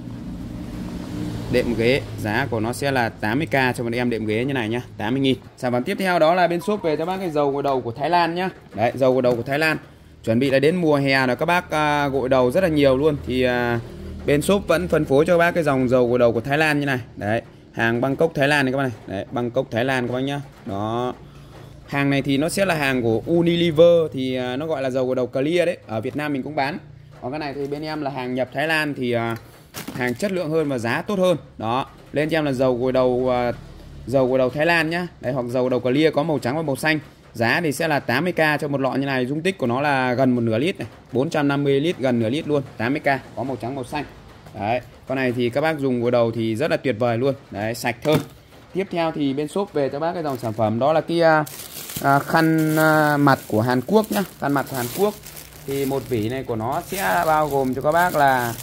Đệm ghế, giá của nó sẽ là 80k cho một em đệm ghế như này nhá, 80.000. Sản phẩm tiếp theo đó là bên shop về cho bác cái dầu gội đầu của Thái Lan nhá. Đấy, dầu gội đầu của Thái Lan. Chuẩn bị là đến mùa hè rồi, các bác gội đầu rất là nhiều luôn, thì bên shop vẫn phân phối cho bác cái dòng dầu gội đầu của Thái Lan như này. Đấy, hàng Bangkok Thái Lan này các bác này. Đấy, Bangkok Thái Lan các bác nhá. Đó. Hàng này thì nó sẽ là hàng của Unilever, thì nó gọi là dầu gội đầu clear đấy. Ở Việt Nam mình cũng bán. Còn cái này thì bên em là hàng nhập Thái Lan, thì hàng chất lượng hơn và giá tốt hơn. Đó, lên cho em là dầu gội đầu Thái Lan nhá. Đấy, hoặc dầu đầu clear có màu trắng và màu xanh. Giá thì sẽ là 80k cho một lọ như này. Dung tích của nó là gần 1/2 lít này, 450 lít, gần nửa lít luôn. 80k, có màu trắng màu xanh. Đấy, con này thì các bác dùng gội đầu thì rất là tuyệt vời luôn. Đấy, sạch thơm. Tiếp theo thì bên shop về cho bác cái dòng sản phẩm đó là cái khăn mặt của Hàn Quốc nhá. Khăn mặt của Hàn Quốc thì một vỉ này của nó sẽ bao gồm cho các bác là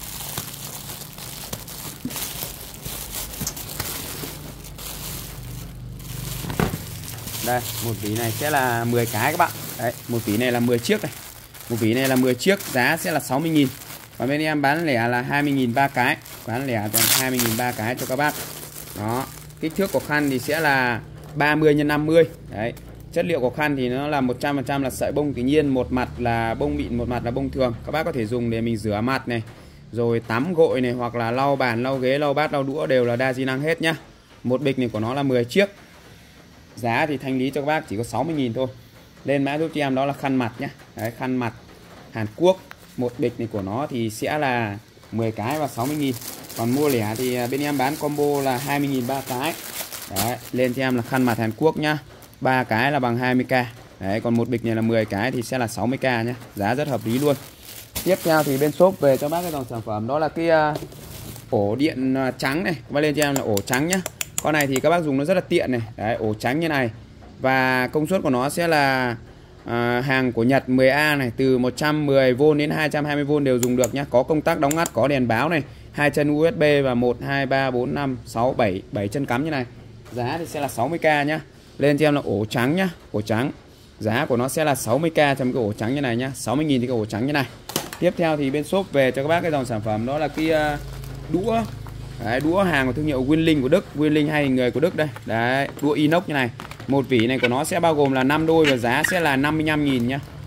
đây, một vỉ này sẽ là 10 cái các bạn. Đấy, một vỉ này là 10 chiếc này. Một vỉ này là 10 chiếc, giá sẽ là 60.000. Còn bên em bán lẻ là 20.000 3 cái. Bán lẻ toàn 20.000 3 cái cho các bác. Đó, kích thước của khăn thì sẽ là 30 x 50. Đấy, chất liệu của khăn thì nó là 100% là sợi bông tự nhiên, một mặt là bông mịn, một mặt là bông thường. Các bác có thể dùng để mình rửa mặt này, rồi tắm gội này, hoặc là lau bàn, lau ghế, lau bát, lau đũa đều là đa di năng hết nhá. Một bịch này của nó là 10 chiếc. Giá thì thanh lý cho các bác chỉ có 60.000 thôi. Lên mã giúp cho em đó là khăn mặt nhá. Đấy, khăn mặt Hàn Quốc. Một bịch này của nó thì sẽ là 10 cái và 60.000. Còn mua lẻ thì bên em bán combo là 20.000 3 cái. Đấy, lên cho em là khăn mặt Hàn Quốc nhá. 3 cái là bằng 20k. Đấy, còn một bịch này là 10 cái thì sẽ là 60k nhá. Giá rất hợp lý luôn. Tiếp theo thì bên shop về cho bác cái dòng sản phẩm đó là cái ổ điện trắng này. Các bác lên cho em là ổ trắng nhá. Con này thì các bác dùng nó rất là tiện này. Đấy, ổ trắng như này. Và công suất của nó sẽ là hàng của Nhật 10A này, từ 110V đến 220V đều dùng được nhá. Có công tắc đóng ngắt, có đèn báo này, 2 chân USB và 1 2 3 4 5 6 7 chân cắm như này. Giá thì sẽ là 60k nhá. Lên cho em là ổ trắng nhá, ổ trắng. Giá của nó sẽ là 60k trong cái ổ trắng như này nhá, 60.000 thì cái ổ trắng như này. Tiếp theo thì bên shop về cho các bác cái dòng sản phẩm đó là cái đũa. Đấy, đũa hàng của thương hiệu Winling của Đức, Winling hay người của Đức đây. Đấy, đũa inox như này. Một vỉ này của nó sẽ bao gồm là 5 đôi và giá sẽ là 55.000 nhá.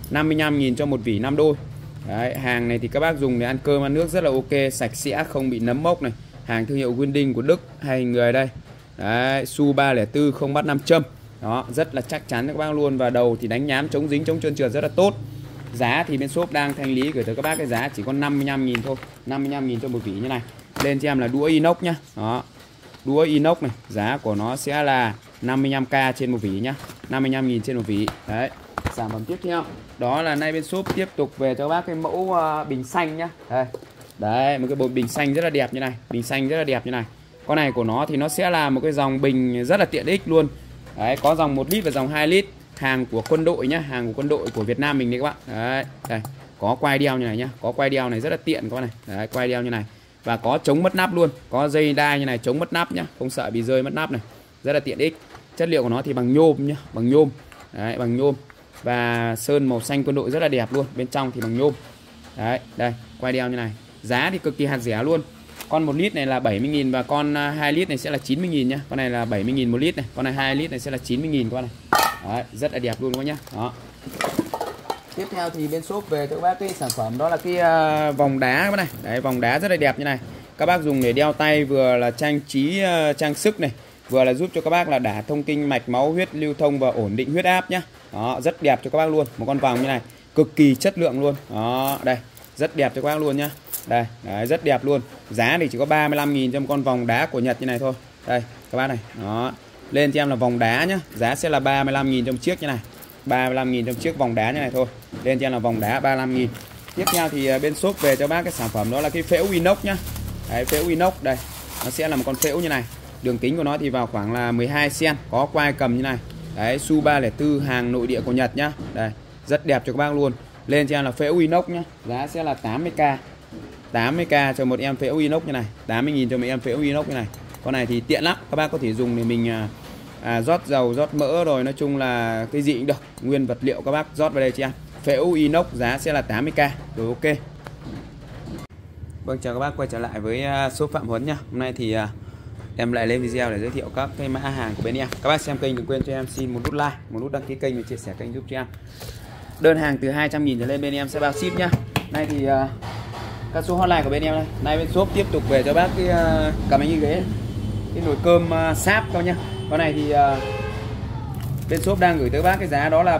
55.000 cho một vỉ 5 đôi. Đấy, hàng này thì các bác dùng để ăn cơm ăn nước rất là ok, sạch sẽ, không bị nấm mốc này. Hàng thương hiệu Winding của Đức hay người đây. Đấy, Su 304 không bắt nam châm. Đó, rất là chắc chắn các bác luôn. Và đầu thì đánh nhám, chống dính, chống trơn trượt rất là tốt. Giá thì bên shop đang thanh lý gửi tới các bác cái giá chỉ có 55.000 thôi. 55.000 cho một vỉ như này. Lên cho em là đũa inox nhá. Đó. Đũa inox này, giá của nó sẽ là 55k trên một vỉ nhá. 55.000 trên một vỉ. Đấy. Sản phẩm tiếp theo đó là nay bên shop tiếp tục về cho bác cái mẫu bình xanh nhá. Đây. Đấy, một cái bộ bình xanh rất là đẹp như này. Bình xanh rất là đẹp như này. Con này của nó thì nó sẽ là một cái dòng bình rất là tiện ích luôn. Đấy, có dòng 1 lít và dòng 2 lít. Hàng của quân đội nhá, hàng của quân đội của Việt Nam mình đấy các bạn. Đấy, đây, có quai đeo như này nhá, có quai đeo này rất là tiện các bạn này. Đấy, quai đeo như này. Và có chống mất nắp luôn, có dây đai như này chống mất nắp nhá, không sợ bị rơi mất nắp này. Rất là tiện ích. Chất liệu của nó thì bằng nhôm nhá, bằng nhôm. Đấy, bằng nhôm. Và sơn màu xanh quân đội rất là đẹp luôn, bên trong thì bằng nhôm. Đấy, đây, quai đeo như này. Giá thì cực kỳ hạt rẻ luôn. Con 1 lít này là 70.000 và con 2 lít này sẽ là 90.000 nhá. Con này là 70.000 1 lít này, con này 2 lít này sẽ là 90.000 con này. Đấy, rất là đẹp luôn các bác nhá. Đó. Tiếp theo thì bên shop về cho các bác cái sản phẩm đó là cái vòng đá các bác này. Đấy, vòng đá rất là đẹp như này. Các bác dùng để đeo tay, vừa là trang trí trang sức này, vừa là giúp cho các bác là đả thông kinh mạch máu huyết lưu thông và ổn định huyết áp nhá. Đó, rất đẹp cho các bác luôn. Một con vòng như này, cực kỳ chất lượng luôn. Đó, đây, rất đẹp cho các bác luôn nhá. Đây, đấy, rất đẹp luôn. Giá thì chỉ có 35.000 cho một con vòng đá của Nhật như này thôi. Đây, các bác này. Đó. Lên cho em là vòng đá nhá. Giá sẽ là 35.000 trong chiếc như này. 35.000 trong chiếc vòng đá như này thôi. Lên cho em là vòng đá 35.000. Tiếp theo thì bên shop về cho bác cái sản phẩm đó là cái phễu inox nhá. Đấy, phễu inox đây. Nó sẽ là một con phễu như này. Đường kính của nó thì vào khoảng là 12 cm, có quai cầm như này. Đấy, Su 304 hàng nội địa của Nhật nhá. Đây, rất đẹp cho các bác luôn. Lên cho em là phễu inox nhá. Giá sẽ là 80k. 80k cho một em phễu inox như này. 80.000 cho một em phễu inox như này. Con này thì tiện lắm, các bác có thể dùng để mình rót dầu, rót mỡ rồi, nói chung là cái gì cũng được. Nguyên vật liệu các bác rót vào đây chị em. Phễu inox giá sẽ là 80k. Rồi ok. Vâng, chào các bác quay trở lại với shop Phạm Huấn nhá. Hôm nay thì em lại lên video để giới thiệu các cái mã hàng của bên em. Các bác xem kênh đừng quên cho em xin một nút like, một nút đăng ký kênh và chia sẻ kênh giúp cho em. Đơn hàng từ 200.000 trở lên bên em sẽ bao ship nhá. Nay thì các số hotline của bên em đây. Nay bên shop tiếp tục về cho bác cái cầm anh ghế, cái nồi cơm sáp các nhá. Con này thì bên shop đang gửi tới bác cái giá đó là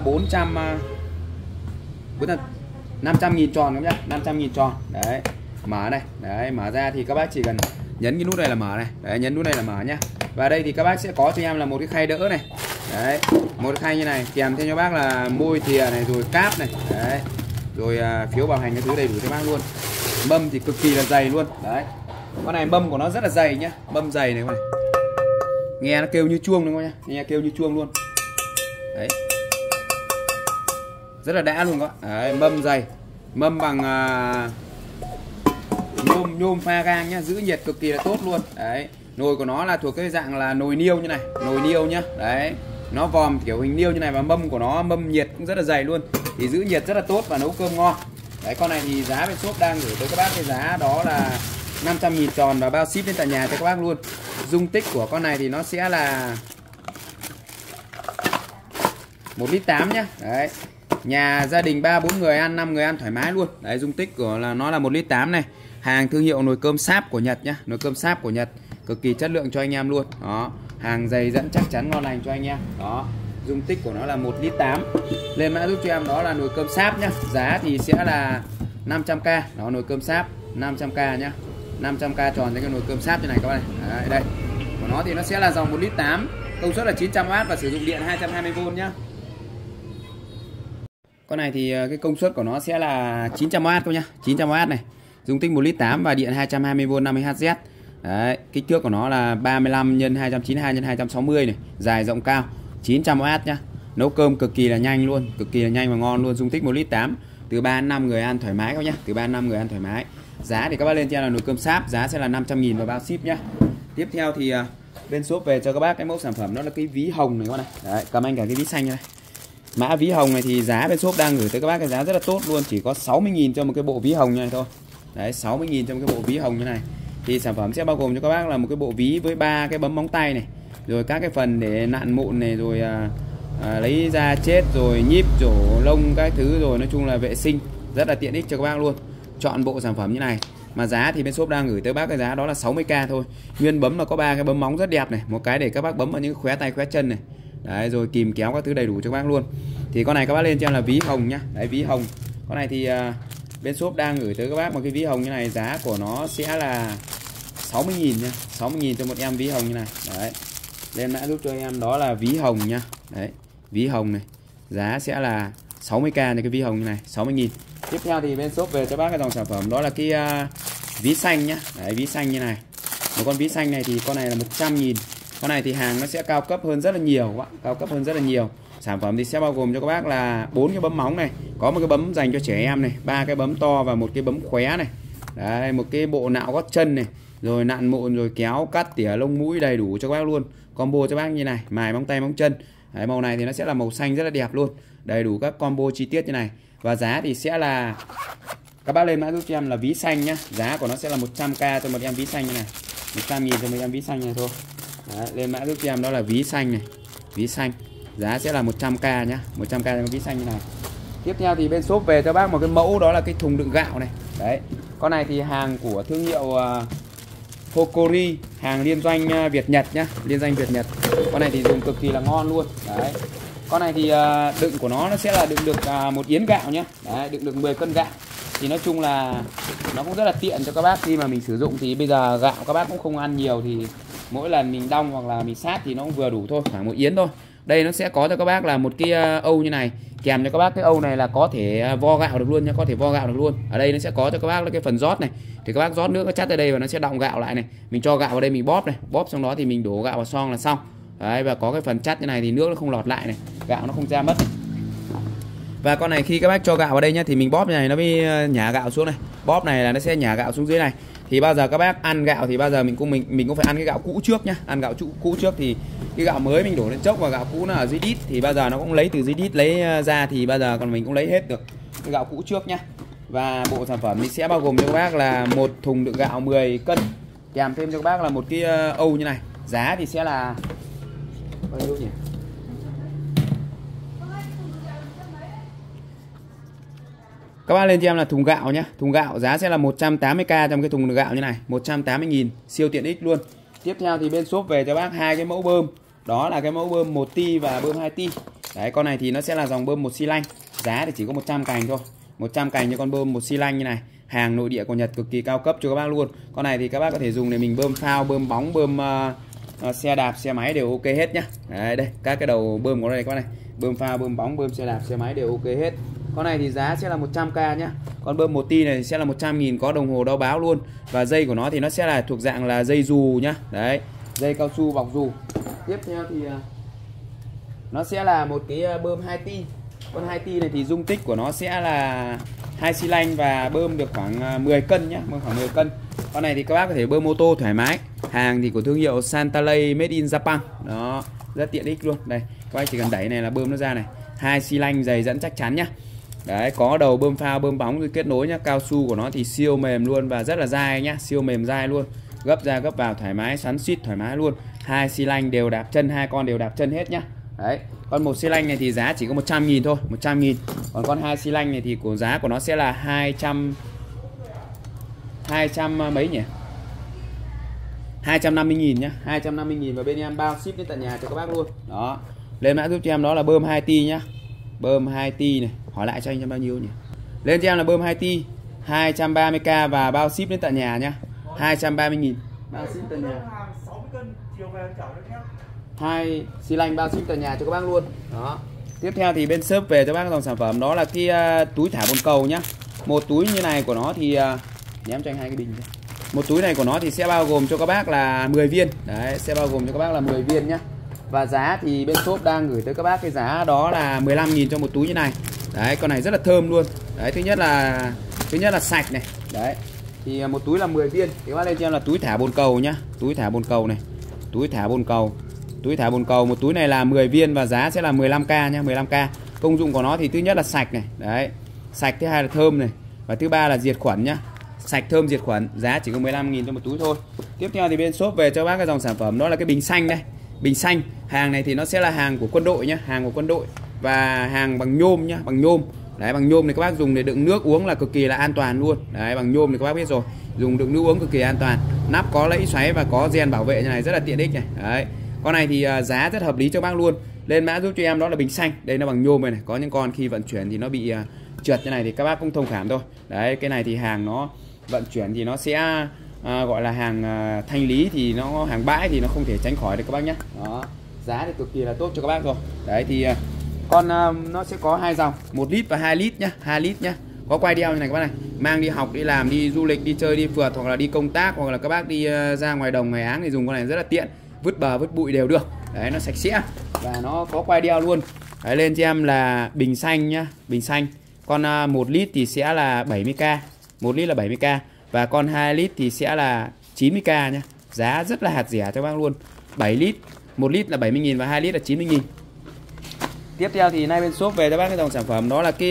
500.000 tròn các nhá, 500.000 tròn. Đấy, mở này, đấy, mở ra thì các bác chỉ cần nhấn cái nút này là mở này, đấy, nhấn nút này là mở nhá. Và đây thì các bác sẽ có cho em là một cái khay đỡ này, đấy, một cái khay như này, kèm theo cho bác là môi thìa này, rồi cáp này, đấy, rồi phiếu bảo hành cái thứ đầy đủ cho bác luôn. Mâm thì cực kỳ là dày luôn, đấy. Con này mâm của nó rất là dày nhá, mâm dày này con này. Nghe nó kêu như chuông đúng không nhá, nghe kêu như chuông luôn. Đấy. Rất là đã luôn các bạn. Đấy, mâm dày, mâm bằng nhôm pha gang nhá, giữ nhiệt cực kỳ là tốt luôn. Đấy, nồi của nó là thuộc cái dạng là nồi niêu như này, nồi niêu nhá. Đấy, nó vòm kiểu hình niêu như này và mâm của nó mâm nhiệt cũng rất là dày luôn, thì giữ nhiệt rất là tốt và nấu cơm ngon. Đấy, con này thì giá bên shop đang gửi tới các bác cái giá đó là 500.000 tròn và bao ship đến tận nhà cho các bác luôn. Dung tích của con này thì nó sẽ là 1,8 lít nhá. Đấy, nhà gia đình 3-4 người ăn, 5 người ăn thoải mái luôn. Đấy, dung tích của nó là 1,8 lít này. Hàng thương hiệu nồi cơm sáp của Nhật nhá, nồi cơm sáp của Nhật, cực kỳ chất lượng cho anh em luôn. Đó, hàng dày dẫn chắc chắn ngon lành cho anh em. Đó, dung tích của nó là 1,8 lít. Lên mã giúp cho em đó là nồi cơm sáp nhá. Giá thì sẽ là 500k. Đó, nồi cơm sáp 500k nhá. 500k tròn cho cái nồi cơm sáp như này các bạn này. Đấy, đây. Của nó thì nó sẽ là dòng 1,8 lít, công suất là 900W và sử dụng điện 220V nhá. Con này thì cái công suất của nó sẽ là 900W thôi nhá, 900W này. Dung tích 1,8 lít và điện 220V 50Hz. Đấy, kích thước của nó là 35 x 292 x 260 này, dài rộng cao, 900W nhá. Nấu cơm cực kỳ là nhanh luôn, cực kỳ là nhanh và ngon luôn. Dung tích 1,8 lít, từ 3 đến 5 người ăn thoải mái các nhá, từ 3 đến 5 người ăn thoải mái. Giá thì các bác lên cho là nồi cơm sáp, giá sẽ là 500.000 và bao ship nhá. Tiếp theo thì bên shop về cho các bác cái mẫu sản phẩm đó là cái ví hồng này các bạn này. Đấy, cầm anh cả cái ví xanh này. Mã ví hồng này thì giá bên shop đang gửi tới các bác cái giá rất là tốt luôn, chỉ có 60.000 cho một cái bộ ví hồng như này thôi. Đấy, 60.000 cho một cái bộ ví hồng như này. Thì sản phẩm sẽ bao gồm cho các bác là một cái bộ ví với 3 cái bấm móng tay này, rồi các cái phần để nặn mụn này, rồi lấy da chết rồi nhíp rổ lông các thứ, rồi nói chung là vệ sinh rất là tiện ích cho các bác luôn. Chọn bộ sản phẩm như này mà giá thì bên shop đang gửi tới bác cái giá đó là 60k thôi. Nguyên bấm là có 3 cái bấm móng rất đẹp này, một cái để các bác bấm vào những khóe tay khóe chân này. Đấy, rồi kìm kéo các thứ đầy đủ cho các bác luôn. Thì con này các bác lên cho em là ví hồng nhá. Đấy, ví hồng. Con này thì bên shop đang gửi tới các bác một cái ví hồng như này, giá của nó sẽ là 60.000 nha. 60.000 cho một em ví hồng như này. Đấy. Lên mã giúp cho em đó là ví hồng nhá. Đấy, ví hồng này. Giá sẽ là 60k cho cái ví hồng như này, 60.000. Tiếp theo thì bên shop về cho bác cái dòng sản phẩm đó là cái ví xanh nhá. Đấy, ví xanh như này. Một con ví xanh này thì con này là 100.000. Con này thì hàng nó sẽ cao cấp hơn rất là nhiều các bạn, cao cấp hơn rất là nhiều. Sản phẩm thì sẽ bao gồm cho các bác là 4 cái bấm móng này, có một cái bấm dành cho trẻ em này, 3 cái bấm to và một cái bấm khóe này. Đấy, một cái bộ nạo gót chân này, rồi nặn mụn, rồi kéo cắt tỉa lông mũi đầy đủ cho các bác luôn. Combo cho bác như này, mài móng tay móng chân. Đấy, màu này thì nó sẽ là màu xanh rất là đẹp luôn, đầy đủ các combo chi tiết như này. Và giá thì sẽ là, các bác lên mã giúp cho em là ví xanh nhá, giá của nó sẽ là 100k cho một em ví xanh như này, 100.000 cho một em ví xanh này thôi. Đấy, lên mã giúp cho em đó là ví xanh này, ví xanh, giá sẽ là 100k nhá, 100k cho ví xanh như này. Tiếp theo thì bên shop về cho bác một cái mẫu đó là cái thùng đựng gạo này. Đấy, con này thì hàng của thương hiệu Hokori, hàng liên doanh Việt Nhật nhá, liên doanh Việt Nhật. Con này thì dùng cực kỳ là ngon luôn. Đấy, con này thì đựng của nó sẽ là đựng được 1 yến gạo nhá. Đấy, đựng được 10 cân gạo. Thì nói chung là nó cũng rất là tiện cho các bác khi mà mình sử dụng. Thì bây giờ gạo các bác cũng không ăn nhiều, thì mỗi lần mình đong hoặc là mình sát thì nó cũng vừa đủ thôi, khoảng 1 yến thôi. Đây nó sẽ có cho các bác là một cái âu như này, kèm cho các bác cái âu này là có thể vo gạo được luôn nha, có thể vo gạo được luôn. Ở đây nó sẽ có cho các bác là cái phần rót này, thì các bác rót nước nó chắt ở đây và nó sẽ đọng gạo lại này. Mình cho gạo vào đây mình bóp này, bóp xong đó thì mình đổ gạo vào xoong là xong. Đấy, và có cái phần chắt như này thì nước nó không lọt lại này, gạo nó không ra mất này. Và con này khi các bác cho gạo vào đây nhá, thì mình bóp như này nó mới nhả gạo xuống này, bóp này là nó sẽ nhả gạo xuống dưới này. Thì bao giờ các bác ăn gạo thì bao giờ mình cũng phải ăn cái gạo cũ trước nhá, ăn gạo cũ trước thì cái gạo mới mình đổ lên chốc và gạo cũ nó ở dưới đít thì bao giờ nó cũng lấy từ dưới đít lấy ra, thì bao giờ còn mình cũng lấy hết được cái gạo cũ trước nhá. Và bộ sản phẩm thì sẽ bao gồm cho các bác là một thùng đựng gạo 10 cân, kèm thêm cho các bác là một cái âu như này. Giá thì sẽ là bao nhiêu nhỉ? Các bác lên cho em là thùng gạo nhé. Thùng gạo giá sẽ là 180k trong cái thùng gạo như này, 180.000, siêu tiện ích luôn. Tiếp theo thì bên shop về cho bác 2 cái mẫu bơm. Đó là cái mẫu bơm 1T và bơm 2T. Đấy, con này thì nó sẽ là dòng bơm 1 xi lanh. Giá thì chỉ có 100 cành thôi. 100 cành cho con bơm 1 xi lanh như này. Hàng nội địa của Nhật cực kỳ cao cấp cho các bác luôn. Con này thì các bác có thể dùng để mình bơm phao, bơm bóng, bơm xe đạp, xe máy đều ok hết nhá. Đấy, đây, các cái đầu bơm của đây các bác này. Bơm phao, bơm bóng, bơm xe đạp, xe máy đều ok hết. Con này thì giá sẽ là 100k nhá. Con bơm 1T này sẽ là 100.000, có đồng hồ đo báo luôn. Và dây của nó thì nó sẽ là thuộc dạng là dây dù nhá. Đấy, dây cao su bọc dù. Tiếp theo thì nó sẽ là một cái bơm 2T. Con 2T này thì dung tích của nó sẽ là 2 xi lanh và bơm được khoảng 10 cân nhá, bơm khoảng 10 cân. Con này thì các bác có thể bơm ô tô thoải mái. Hàng thì của thương hiệu Santalay made in Japan. Đó, rất tiện ích luôn. Đây, các bác chỉ cần đẩy này là bơm nó ra này. 2 xi lanh dày dẫn chắc chắn nhá. Đấy, có đầu bơm phao, bơm bóng rồi kết nối nhá. Cao su của nó thì siêu mềm luôn và rất là dai nhá, siêu mềm dai luôn. Gấp ra gấp vào thoải mái, xoắn suýt thoải mái luôn. 2 xi lanh đều đạp chân, 2 con đều đạp chân hết nhá. Đấy, con 1 xi lanh này thì giá chỉ có 100.000 thôi, 100.000. Còn con 2 xi lanh này thì giá của nó sẽ là 200 mấy nhỉ? 250.000 nhá, 250.000 và bên em bao ship đến tận nhà cho các bác luôn. Đó. Lên mã giúp cho em đó là bơm 2T nhá. Bơm 2T này, hỏi lại cho anh em bao nhiêu nhỉ? Lên cho em là bơm 2T 230k và bao ship đến tận nhà nhá. 230.000 bao ship tận nhà. 2 xi lanh bao ship tận nhà cho các bác luôn. Đó. Tiếp theo thì bên shop về cho bác dòng sản phẩm đó là cái túi thả bồn cầu nhá. Một túi như này của nó thì ném cho anh 2 cái bình. Một túi này của nó thì sẽ bao gồm cho các bác là 10 viên. Đấy, sẽ bao gồm cho các bác là 10 viên nhá. Và giá thì bên shop đang gửi tới các bác cái giá đó là 15.000 cho một túi như này. Đấy, con này rất là thơm luôn. Đấy, thứ nhất là sạch này. Đấy. Thì một túi là 10 viên. Thì các bác lên cho em là túi thả bồn cầu nhá. Túi thả bồn cầu này. Túi thả bồn cầu. Túi thả bồn cầu, một túi này là 10 viên và giá sẽ là 15k nhá, 15k. Công dụng của nó thì thứ nhất là sạch này. Đấy. Sạch, thứ hai là thơm này. Và thứ ba là diệt khuẩn nhá. Sạch, thơm, diệt khuẩn, giá chỉ có 15.000 cho một túi thôi. Tiếp theo thì bên shop về cho bác cái dòng sản phẩm đó là cái bình xanh đây. bình xanh. Hàng này thì nó sẽ là hàng của quân đội nhá, hàng của quân đội và hàng bằng nhôm nhá, bằng nhôm. Đấy, bằng nhôm này các bác dùng để đựng nước uống là cực kỳ là an toàn luôn. Đấy, bằng nhôm thì các bác biết rồi, dùng đựng nước uống cực kỳ an toàn. Nắp có lẫy xoáy và có gen bảo vệ như này, rất là tiện ích này. Đấy, con này thì giá rất hợp lý cho bác luôn. Lên mã giúp cho em đó là bình xanh. Đây nó bằng nhôm này, có những con khi vận chuyển thì nó bị trượt như này thì các bác cũng thông cảm thôi. Đấy, cái này thì hàng nó vận chuyển thì nó sẽ gọi là hàng thanh lý, thì nó hàng bãi thì nó không thể tránh khỏi được các bác nhé. Đó, giá thì cực kỳ là tốt cho các bác rồi. Đấy thì con nó sẽ có 2 dòng, 1 lít và 2 lít nhá, 2 lít nhá. Có quai đeo như này các bác này, mang đi học, đi làm, đi du lịch, đi chơi, đi phượt, hoặc là đi công tác, hoặc là các bác đi ra ngoài đồng ngoài áng thì dùng con này rất là tiện, vứt bờ vứt bụi đều được. Đấy, nó sạch sẽ và nó có quai đeo luôn. Đấy, lên cho em là bình xanh nhá, bình xanh. Con 1 lít thì sẽ là 70k, 1 lít là 70k, và con 2 lít thì sẽ là 90k nhá. Giá rất là hạt rẻ cho bác luôn. 7 lít, 1 lít là 70.000 và 2 lít là 90.000. Tiếp theo thì nay bên shop về cho bác cái dòng sản phẩm đó là cái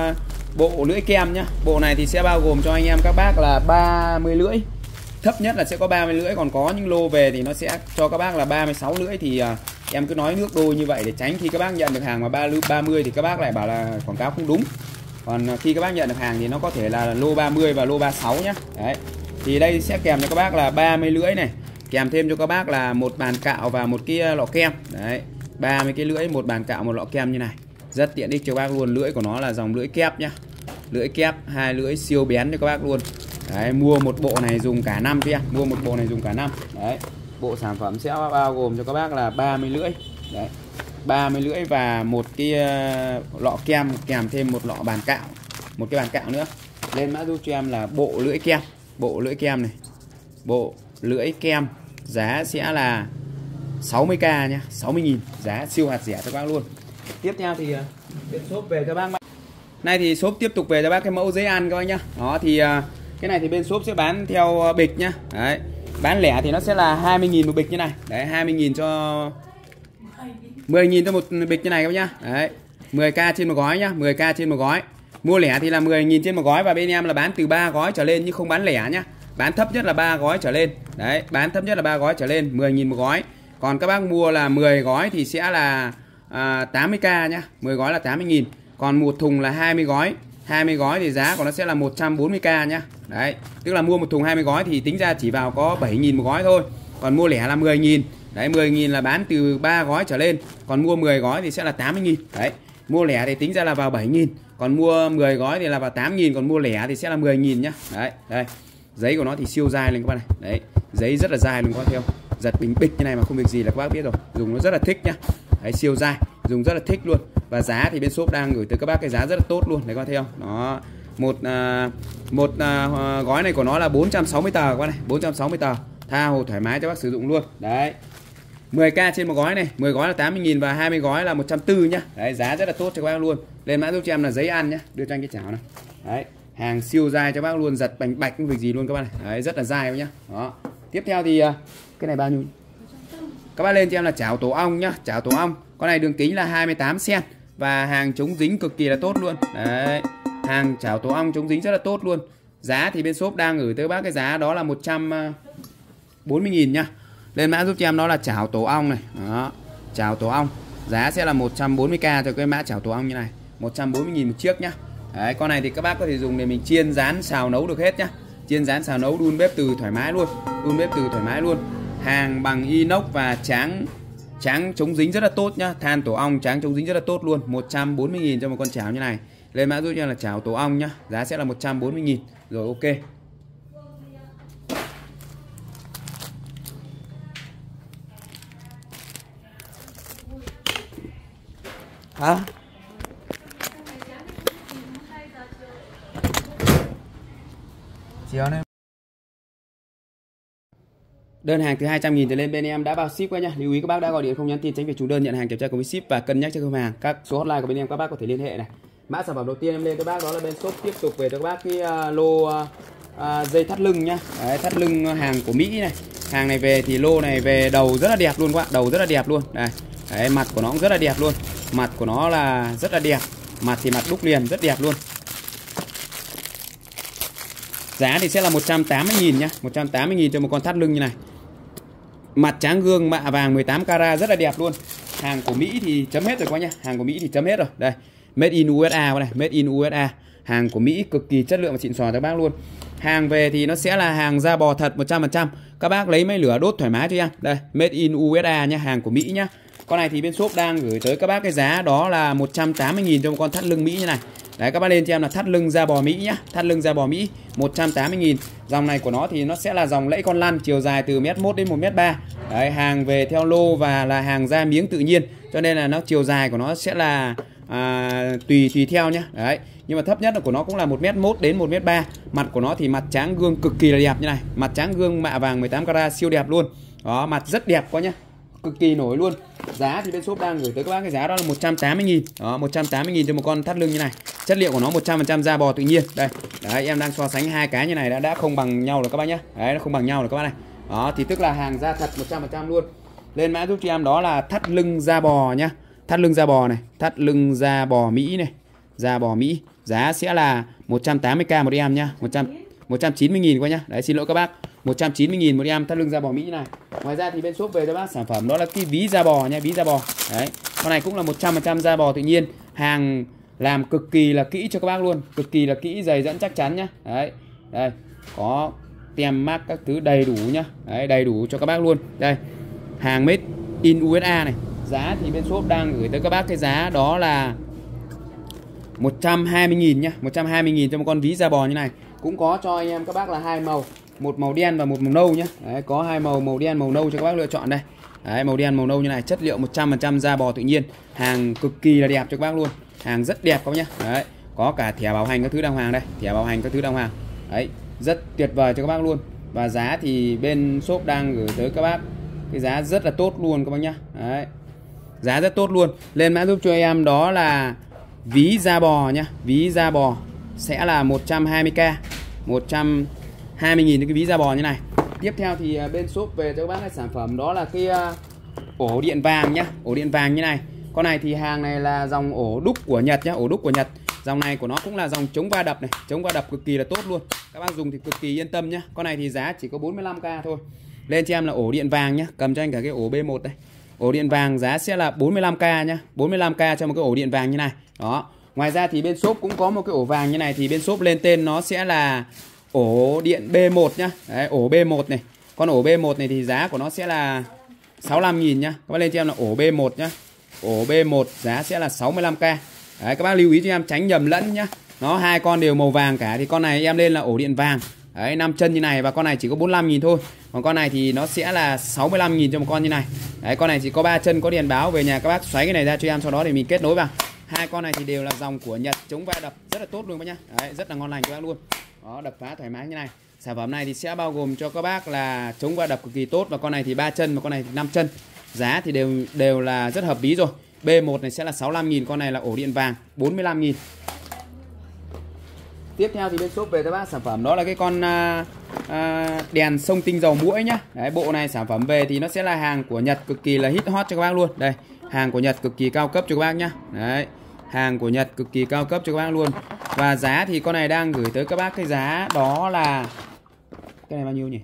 bộ lưỡi kem nhá. Bộ này thì sẽ bao gồm cho anh em các bác là 30 lưỡi. Thấp nhất là sẽ có 30 lưỡi, còn có những lô về thì nó sẽ cho các bác là 36 lưỡi. Thì em cứ nói nước đôi như vậy để tránh khi các bác nhận được hàng mà 30 thì các bác lại bảo là quảng cáo không đúng. Còn khi các bác nhận được hàng thì nó có thể là lô 30 và lô 36 nhá. Đấy. Thì đây sẽ kèm cho các bác là 30 lưỡi này, kèm thêm cho các bác là một bàn cạo và một cái lọ kem. Đấy, 30 cái lưỡi, một bàn cạo, một lọ kem như này. Rất tiện ích cho các bác luôn. Lưỡi của nó là dòng lưỡi kép nhá. Lưỡi kép, 2 lưỡi siêu bén cho các bác luôn. Đấy, mua một bộ này dùng cả năm cho em, mua một bộ này dùng cả năm. Đấy, bộ sản phẩm sẽ bao gồm cho các bác là 30 lưỡi. Đấy, 30 lưỡi và một cái lọ kem, kèm thêm một lọ bàn cạo, một cái bàn cạo nữa. Lên mã giúp cho em là bộ lưỡi kem, bộ lưỡi kem này, bộ lưỡi kem giá sẽ là 60k nhá, 60.000, giá siêu hạt rẻ cho các bác luôn. Tiếp theo thì bên shop về cho bác. Nay thì shop tiếp tục về cho bác cái mẫu giấy ăn các bác nhá. Đó thì cái này thì bên shop sẽ bán theo bịch nhá. Đấy, bán lẻ thì nó sẽ là 20.000 một bịch như này. Đấy, 20.000 cho 10.000 cho một bịch như này các bác nhá. Đấy, 10k trên một gói nhá, 10k trên một gói. Mua lẻ thì là 10.000 trên một gói, và bên em là bán từ 3 gói trở lên nhưng không bán lẻ nhá. Bán thấp nhất là 3 gói trở lên. Đấy, bán thấp nhất là 3 gói trở lên, 10.000 một gói. Còn các bác mua là 10 gói thì sẽ là 80k nhá, 10 gói là 80.000. Còn một thùng là 20 gói. 20 gói thì giá của nó sẽ là 140k nhá. Đấy, tức là mua một thùng 20 gói thì tính ra chỉ vào có 7.000 một gói thôi. Còn mua lẻ là 10.000. Đấy, 10.000 là bán từ 3 gói trở lên. Còn mua 10 gói thì sẽ là 80.000. Đấy, mua lẻ thì tính ra là vào 7.000. Còn mua 10 gói thì là vào 8.000. Còn mua lẻ thì sẽ là 10.000 nhá. Đấy, đây. Giấy của nó thì siêu dai lên các bạn này. Đấy, giấy rất là dai luôn các bác thấy không? Giật bình bịch như này mà không việc gì là các bác biết rồi. Dùng nó rất là thích nhá. Đấy, siêu dai, dùng rất là thích luôn. Và giá thì bên shop đang gửi tới các bác cái giá rất là tốt luôn. Đấy các bác thấy không? Nó một gói này của nó là 460 tờ các bác này, 460 tờ. Tha hồ thoải mái cho bác sử dụng luôn. Đấy. 10k trên một gói này, 10 gói là 80.000 và 20 gói là 140 nhá. Đấy, giá rất là tốt cho các bác luôn. Lên mã giúp cho em là giấy ăn nhá. Đưa cho anh cái chảo này. Đấy, hàng siêu dai cho bác luôn, giật bành bạch không việc gì luôn các bác này. Đấy, rất là dai nhá. Đó. Tiếp theo thì cái này bao nhiêu? Các bác lên cho em là chảo tổ ong nhá, chảo tổ ong. Con này đường kính là 28 cm và hàng chống dính cực kỳ là tốt luôn. Đấy, hàng chảo tổ ong chống dính rất là tốt luôn. Giá thì bên shop đang gửi tới bác cái giá đó là 140.000 nhá. Lên mã giúp cho em đó là chảo tổ ong này. Đó, chảo tổ ong. Giá sẽ là 140k cho cái mã chảo tổ ong như này. 140.000 một chiếc nhá. Đấy, con này thì các bác có thể dùng để mình chiên rán xào nấu được hết nhá. Chiên rán xào nấu, đun bếp từ thoải mái luôn. Đun bếp từ thoải mái luôn. Hàng bằng inox và tráng chống dính rất là tốt nhá. Than tổ ong tráng chống dính rất là tốt luôn. 140.000 cho một con chảo như này. Lên mã giúp cho em là chảo tổ ong nhá. Giá sẽ là 140.000. Rồi, ok. Hả? Chiều này. Đơn hàng từ 200.000 trở lên bên em đã bao ship qua nhá. Lưu ý các bác đã gọi điện không nhắn tin tránh việc trùng đơn, nhận hàng kiểm tra cùng với ship và cân nhắc cho khách hàng. Các số hotline của bên em các bác có thể liên hệ này. Mã sản phẩm đầu tiên em lên các bác đó là bên shop tiếp tục về cho các bác cái lô dây thắt lưng nhá. Đấy, thắt lưng hàng của Mỹ này. Hàng này về thì lô này về đầu rất là đẹp luôn các bạn, đầu rất là đẹp luôn. Đây. Đấy, mặt của nó cũng rất là đẹp luôn. Mặt của nó là rất là đẹp. Mặt thì mặt đúc liền rất đẹp luôn. Giá thì sẽ là 180.000 nhá, 180.000 cho một con thắt lưng như này. Mặt tráng gương mạ vàng 18 carat rất là đẹp luôn. Hàng của Mỹ thì chấm hết rồi các bác nhá. Hàng của Mỹ thì chấm hết rồi. Đây, made in USA này, made in USA. Hàng của Mỹ cực kỳ chất lượng và xịn sò các bác luôn. Hàng về thì nó sẽ là hàng da bò thật 100%. Các bác lấy máy lửa đốt thoải mái cho em. Đây, made in USA nhá, hàng của Mỹ nhá. Con này thì bên shop đang gửi tới các bác cái giá đó là 180.000 cho một con thắt lưng Mỹ như này. Đấy, các bác lên cho em là thắt lưng da bò Mỹ nhá, thắt lưng da bò Mỹ 180.000. Dòng này của nó thì nó sẽ là dòng lẫy con lăn, chiều dài từ 1m1 đến 1m3. Đấy, hàng về theo lô và là hàng da miếng tự nhiên, cho nên là nó chiều dài của nó sẽ là tùy theo nhá. Đấy, nhưng mà thấp nhất là của nó cũng là 1m1 đến 1m3. Mặt của nó thì mặt tráng gương cực kỳ là đẹp như này, mặt tráng gương mạ vàng 18 carat siêu đẹp luôn. Đó, mặt rất đẹp quá nhá, cực kỳ nổi luôn. Giá thì bên shop đang gửi tới các bác cái giá đó là 180.000. Đó, 180.000 cho một con thắt lưng như này. Chất liệu của nó 100% da bò tự nhiên. Đây. Đấy, em đang so sánh hai cái như này đã không bằng nhau rồi các bác nhé. Đấy, nó không bằng nhau rồi các bác này. Đó, thì tức là hàng da thật 100% luôn. Lên mã giúp cho em đó là thắt lưng da bò nhá. Thắt lưng da bò này, thắt lưng da bò Mỹ này. Da bò Mỹ, giá sẽ là 180k một em nhá. 190.000 qua nhá. Đấy, xin lỗi các bác. 190.000 một em thắt lưng da bò Mỹ này. Ngoài ra thì bên shop về cho bác sản phẩm đó là cái ví da bò nha, ví da bò. Đấy, con này cũng là 100% da bò tự nhiên. Hàng làm cực kỳ là kỹ cho các bác luôn, cực kỳ là kỹ, dày dẫn chắc chắn nhá. Đấy, đây có tem mác các thứ đầy đủ nhá. Đấy, đầy đủ cho các bác luôn. Đây, hàng made in USA này. Giá thì bên shop đang gửi tới các bác cái giá đó là 120.000 nhá, 120.000 cho một con ví da bò như này. Cũng có cho anh em các bác là hai màu, một màu đen và một màu nâu nhá. Đấy, có hai màu, màu đen màu nâu cho các bác lựa chọn đây. Đấy, màu đen màu nâu như này, chất liệu 100% da bò tự nhiên. Hàng cực kỳ là đẹp cho các bác luôn. Hàng rất đẹp các bác nhá. Đấy, có cả thẻ bảo hành các thứ đàng hoàng đây, thẻ bảo hành các thứ đàng hoàng. Đấy, rất tuyệt vời cho các bác luôn. Và giá thì bên shop đang gửi tới các bác cái giá rất là tốt luôn các bác nhá. Đấy, giá rất tốt luôn. Lên mã giúp cho em đó là ví da bò nhá, ví da bò sẽ là 120k, 120.000 cái ví da bò như này. Tiếp theo thì bên shop về cho các bác cái sản phẩm đó là cái ổ điện vàng nhá, ổ điện vàng như này. Con này thì hàng này là dòng ổ đúc của Nhật nhá, ổ đúc của Nhật. Dòng này của nó cũng là dòng chống va đập này, chống va đập cực kỳ là tốt luôn. Các bác dùng thì cực kỳ yên tâm nhá. Con này thì giá chỉ có 45k thôi. Lên cho em là ổ điện vàng nhá, cầm cho anh cả cái ổ B1 đây. Ổ điện vàng giá sẽ là 45k nhá, 45k cho một cái ổ điện vàng như này. Đó. Ngoài ra thì bên shop cũng có một cái ổ vàng như này, thì bên shop lên tên nó sẽ là ổ điện B1 nhá. Đấy, ổ B1 này. Con ổ B1 này thì giá của nó sẽ là 65.000 nhá. Các bác lên cho em là ổ B1 nhá. Ổ B1 giá sẽ là 65k. Đấy, các bác lưu ý cho em tránh nhầm lẫn nhá. Nó hai con đều màu vàng cả, thì con này em lên là ổ điện vàng. Đấy, 5 chân như này, và con này chỉ có 45.000 thôi. Còn con này thì nó sẽ là 65.000 cho một con như này. Đấy, con này chỉ có 3 chân, có đèn báo. Về nhà các bác xoáy cái này ra cho em, sau đó thì mình kết nối vào. Hai con này thì đều là dòng của Nhật, chống va đập rất là tốt luôn các nhá. Đấy, rất là ngon lành các bác luôn. Đó, đập phá thoải mái như này. Sản phẩm này thì sẽ bao gồm cho các bác là chống va đập cực kỳ tốt, và con này thì 3 chân và con này thì 5 chân. Giá thì đều là rất hợp lý rồi. B1 này sẽ là 65.000, con này là ổ điện vàng 45.000. Tiếp theo thì bên shop về cho bác sản phẩm đó là cái con đèn xông tinh dầu muỗi nhá. Đấy, bộ này sản phẩm về thì nó sẽ là hàng của Nhật, cực kỳ là hit hot cho các bác luôn. Đây, hàng của Nhật cực kỳ cao cấp cho các bác nhá. Đấy, hàng của Nhật cực kỳ cao cấp cho các bác luôn. Và giá thì con này đang gửi tới các bác cái giá đó là, cái này bao nhiêu nhỉ?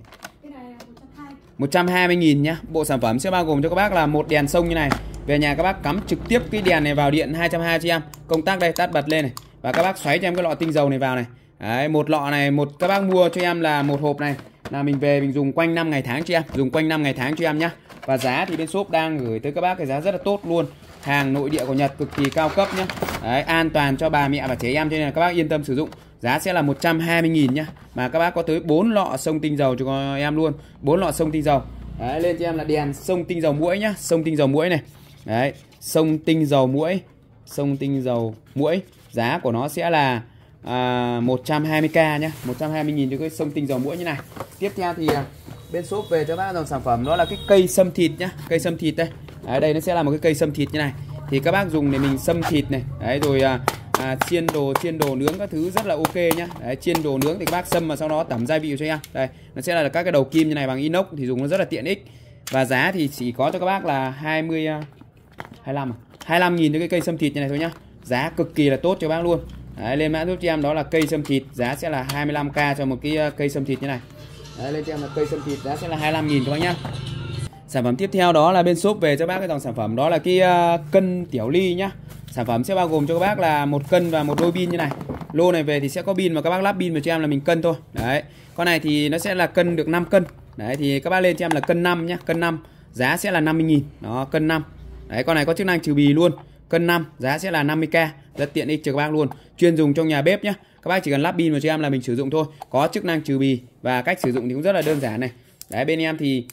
120.000 nhá. Bộ sản phẩm sẽ bao gồm cho các bác là một đèn xông như này. Về nhà các bác cắm trực tiếp cái đèn này vào điện 220 cho em. Công tắc đây, tắt bật lên này. Và các bác xoáy cho em cái lọ tinh dầu này vào này. Đấy, một lọ này, các bác mua cho em là một hộp này, là mình về mình dùng quanh 5 ngày tháng cho em, dùng quanh 5 ngày tháng cho em nhá. Và giá thì bên shop đang gửi tới các bác cái giá rất là tốt luôn. Hàng nội địa của Nhật cực kỳ cao cấp nhá. Đấy, an toàn cho bà mẹ và trẻ em, cho nên là các bác yên tâm sử dụng. Giá sẽ là 120.000 nhá. Mà các bác có tới 4 lọ xông tinh dầu cho em luôn, 4 lọ xông tinh dầu. Đấy, lên cho em là đèn xông tinh dầu muỗi nhá, xông tinh dầu muỗi này. Đấy, xông tinh dầu muỗi, xông tinh dầu muỗi. Giá của nó sẽ là 120k nhá, 120.000 cho cái xông tinh dầu muỗi như này. Tiếp theo thì bên shop về cho bác dòng sản phẩm đó là cái cây sâm thịt nhá, cây sâm thịt đây. Đấy, đây nó sẽ là một cái cây sâm thịt như này. Thì các bác dùng để mình sâm thịt này. Đấy, rồi chiên đồ nướng các thứ rất là ok nhá. Đấy, chiên đồ nướng thì các bác sâm mà sau đó tẩm gia vị cho em. Đây, nó sẽ là các cái đầu kim như này bằng inox, thì dùng nó rất là tiện ích. Và giá thì chỉ có cho các bác là 25.000 cho cái cây sâm thịt như này thôi nhá. Giá cực kỳ là tốt cho bác luôn. Đấy, lên mã giúp cho em đó là cây sâm thịt, giá sẽ là 25k cho một cái cây sâm thịt như này. Đấy, lên cho em là cây sâm thịt, giá sẽ là 25.000 các bác nhá. Sản phẩm tiếp theo đó là bên shop về cho bác cái dòng sản phẩm đó là cái cân tiểu ly nhá. Sản phẩm sẽ bao gồm cho các bác là 1 cân và 1 đôi pin như này. Lô này về thì sẽ có pin và các bác lắp pin vào cho em là mình cân thôi. Đấy. Con này thì nó sẽ là cân được 5 cân. Đấy thì các bác lên cho em là cân 5 nhá, cân 5. Giá sẽ là 50.000. Đó, cân 5. Đấy, con này có chức năng trừ bì luôn. Cân 5, giá sẽ là 50k. Rất tiện ích cho các bác luôn. Chuyên dùng trong nhà bếp nhá. Các bác chỉ cần lắp pin vào cho em là mình sử dụng thôi. Có chức năng trừ bì và cách sử dụng thì cũng rất là đơn giản này. Đấy, bên em thì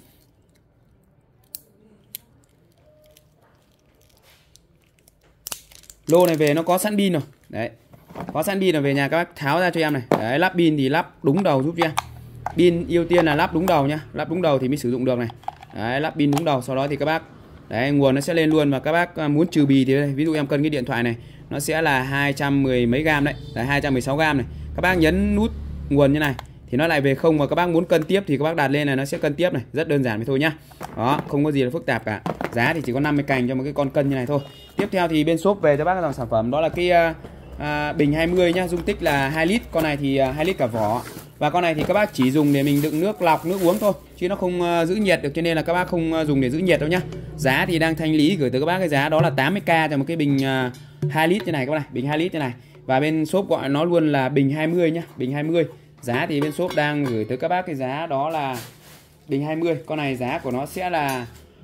lô này về nó có sẵn pin rồi. Đấy. Có sẵn pin rồi, về nhà các bác tháo ra cho em này. Đấy, lắp pin thì lắp đúng đầu giúp cho em. Pin ưu tiên là lắp đúng đầu nhá. Lắp đúng đầu thì mới sử dụng được này. Đấy, lắp pin đúng đầu, sau đó thì các bác đấy, nguồn nó sẽ lên luôn. Và các bác muốn trừ bì thì đây, ví dụ em cân cái điện thoại này, nó sẽ là 210 mấy gram đấy. Đấy, 216 gram này. Các bác nhấn nút nguồn như này thì nó lại về không, và các bác muốn cân tiếp thì các bác đặt lên này nó sẽ cân tiếp này, rất đơn giản vậy thôi nhá. Đó, không có gì là phức tạp cả. Giá thì chỉ có 50 cành cho một cái con cân như này thôi. Tiếp theo thì bên shop về cho bác cái dòng sản phẩm đó là cái bình 20 nhá, dung tích là 2 lít. Con này thì 2 lít cả vỏ. Và con này thì các bác chỉ dùng để mình đựng nước lọc, nước uống thôi, chứ nó không giữ nhiệt được, cho nên là các bác không dùng để giữ nhiệt đâu nhá. Giá thì đang thanh lý gửi tới các bác cái giá đó là 80k cho một cái bình 2 lít như này các bác này, bình 2 lít như này. Và bên shop gọi nó luôn là bình 20 nhá, bình 20. Giá thì bên shop đang gửi tới các bác cái giá đó là bình 20. Con này giá của nó sẽ là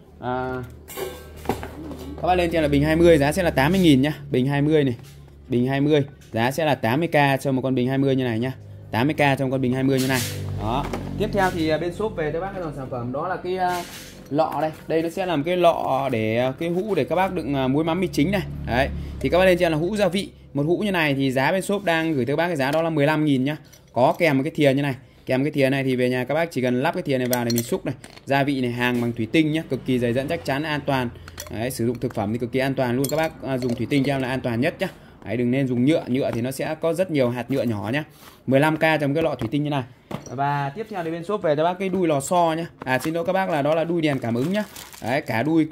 các bác lên trên là bình 20, giá sẽ là 80.000 nhá. Bình 20 này, bình 20 giá sẽ là 80k cho một con bình 20 như này nhá. 80k trong con bình 20 như này. Đó. Tiếp theo thì bên shop về cho bác cái dòng sản phẩm đó là cái lọ đây. Đây nó sẽ làm cái lọ để cái hũ để các bác đựng muối mắm mì chính này. Đấy. Thì các bác lên trên là hũ gia vị. Một hũ như này thì giá bên shop đang gửi tới các bác cái giá đó là 15.000 nhá. Có kèm một cái thìa như này. Kèm cái thìa này thì về nhà các bác chỉ cần lắp cái thìa này vào để mình xúc này. Gia vị này hàng bằng thủy tinh nhá, cực kỳ dày dẫn, chắc chắn, an toàn. Đấy, sử dụng thực phẩm thì cực kỳ an toàn luôn. Các bác dùng thủy tinh cho em là an toàn nhất nhá. Đấy, đừng nên dùng nhựa, nhựa thì nó sẽ có rất nhiều hạt nhựa nhỏ nhá. 15k trong cái lọ thủy tinh như này. Và tiếp theo thì bên shop về cho bác cái đuôi lò xo nhá. Xin lỗi các bác là đó là đuôi đèn cảm ứng nhá. Đấy, cả đuôi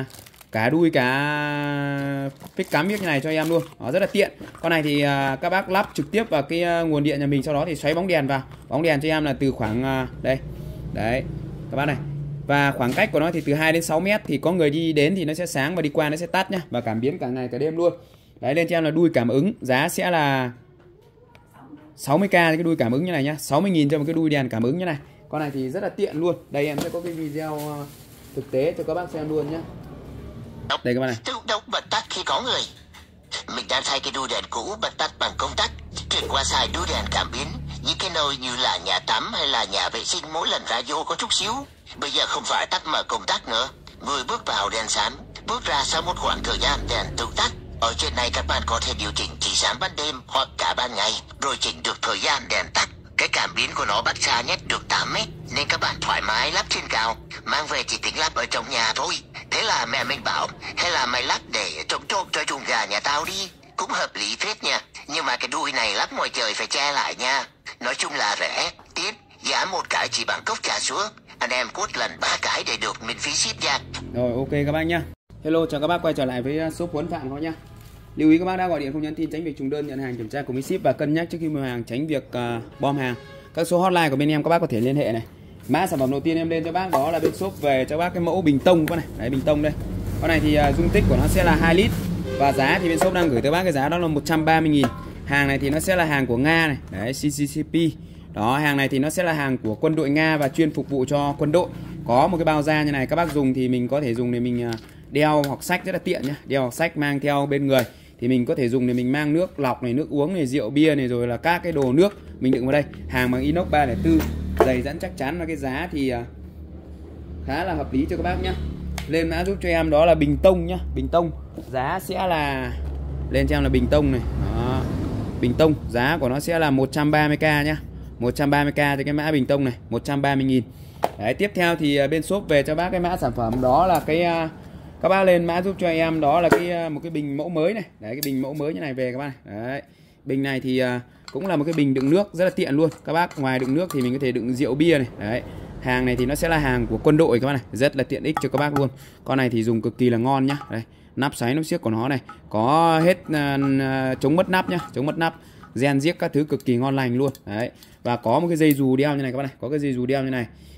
cả phích cắm như này cho em luôn. Đó, rất là tiện. Con này thì các bác lắp trực tiếp vào cái nguồn điện nhà mình, sau đó thì xoáy bóng đèn vào. Bóng đèn cho em là từ khoảng đây. Đấy, các bác này. Và khoảng cách của nó thì từ 2 đến 6 mét, thì có người đi đến thì nó sẽ sáng và đi qua nó sẽ tắt nhá, và cảm biến cả ngày cả đêm luôn. Đấy, lên cho em là đuôi cảm ứng, giá sẽ là 60k cái đuôi cảm ứng như này nhá, 60.000 cho một cái đuôi đèn cảm ứng như này. Con này thì rất là tiện luôn. Đây em sẽ có cái video thực tế cho các bác xem luôn nhá. Đây các bạn này. Tự động bật tắt khi có người. Mình đang thay cái đuôi đèn cũ bật tắt bằng công tắc, chuyển qua xài đuôi đèn cảm biến. Những cái nơi như là nhà tắm hay là nhà vệ sinh mỗi lần ra vô có chút xíu. Bây giờ không phải tắt mở công tắc nữa. Người bước vào đèn sáng, bước ra sau một khoảng thời gian đèn tự tắt. Ở trên này các bạn có thể điều chỉnh chỉ sáng ban đêm hoặc cả ban ngày, rồi chỉnh được thời gian đèn tắt. Cái cảm biến của nó bắt xa nhất được 8 mét, nên các bạn thoải mái lắp trên cao, mang về chỉ tính lắp ở trong nhà thôi. Thế là mẹ mình bảo, hay là mày lắp để trống trộm cho chuồng gà nhà tao đi. Cũng hợp lý phết nha, nhưng mà cái đuôi này lắp ngoài trời phải che lại nha. Nói chung là rẻ, tiết, giá một cái chỉ bằng cốc trà sữa. Anh em quất lần 3 cái để được miễn phí ship nha. Rồi, ok các bác nhá. Hello, chào các bác quay trở lại với shop Huấn Phạm thôi nhá. Lưu ý các bác đã gọi điện không nhắn tin tránh việc trùng đơn, nhận hàng kiểm tra cùng với ship và cân nhắc trước khi mua hàng, tránh việc bom hàng. Các số hotline của bên em các bác có thể liên hệ này. Mã sản phẩm đầu tiên em lên cho bác đó là bên shop về cho bác cái mẫu bình tông con này. Đấy, bình tông đây. Con này thì dung tích của nó sẽ là 2 lít. Và giá thì bên shop đang gửi tới bác cái giá đó là 130.000. Hàng này thì nó sẽ là hàng của Nga này. Đấy, CCCP. Đó, hàng này thì nó sẽ là hàng của quân đội Nga và chuyên phục vụ cho quân đội. Có một cái bao da như này, các bác dùng thì mình có thể dùng để mình đeo hoặc xách, rất là tiện nhá. Đeo hoặc xách mang theo bên người. Thì mình có thể dùng để mình mang nước lọc này, nước uống này, rượu bia này, rồi là các cái đồ nước mình đựng vào đây. Hàng bằng inox 304, dày dẫn chắc chắn, là cái giá thì khá là hợp lý cho các bác nhá. Lên mã giúp cho em đó là bình tông nhá. Bình tông giá sẽ là, lên cho em là bình tông này. Đó. Bình tông giá của nó sẽ là 130k nhá. 130k cho cái mã bình tông này, 130.000. Đấy, tiếp theo thì bên shop về cho bác cái mã sản phẩm đó là cái các bác lên mã giúp cho em đó là cái một cái bình mẫu mới này. Đấy, cái bình mẫu mới như này về các bác này. Đấy. Bình này thì cũng là một cái bình đựng nước rất là tiện luôn. Các bác ngoài đựng nước thì mình có thể đựng rượu bia này. Đấy. Hàng này thì nó sẽ là hàng của quân đội các bác này, rất là tiện ích cho các bác luôn. Con này thì dùng cực kỳ là ngon nhá. Đây, nắp xoáy nắp xiếc của nó này, có hết chống mất nắp nhá, chống mất nắp, gen giếc các thứ cực kỳ ngon lành luôn. Đấy. Và có một cái dây dù đeo như này các bác này, có cái dây dù đeo như này.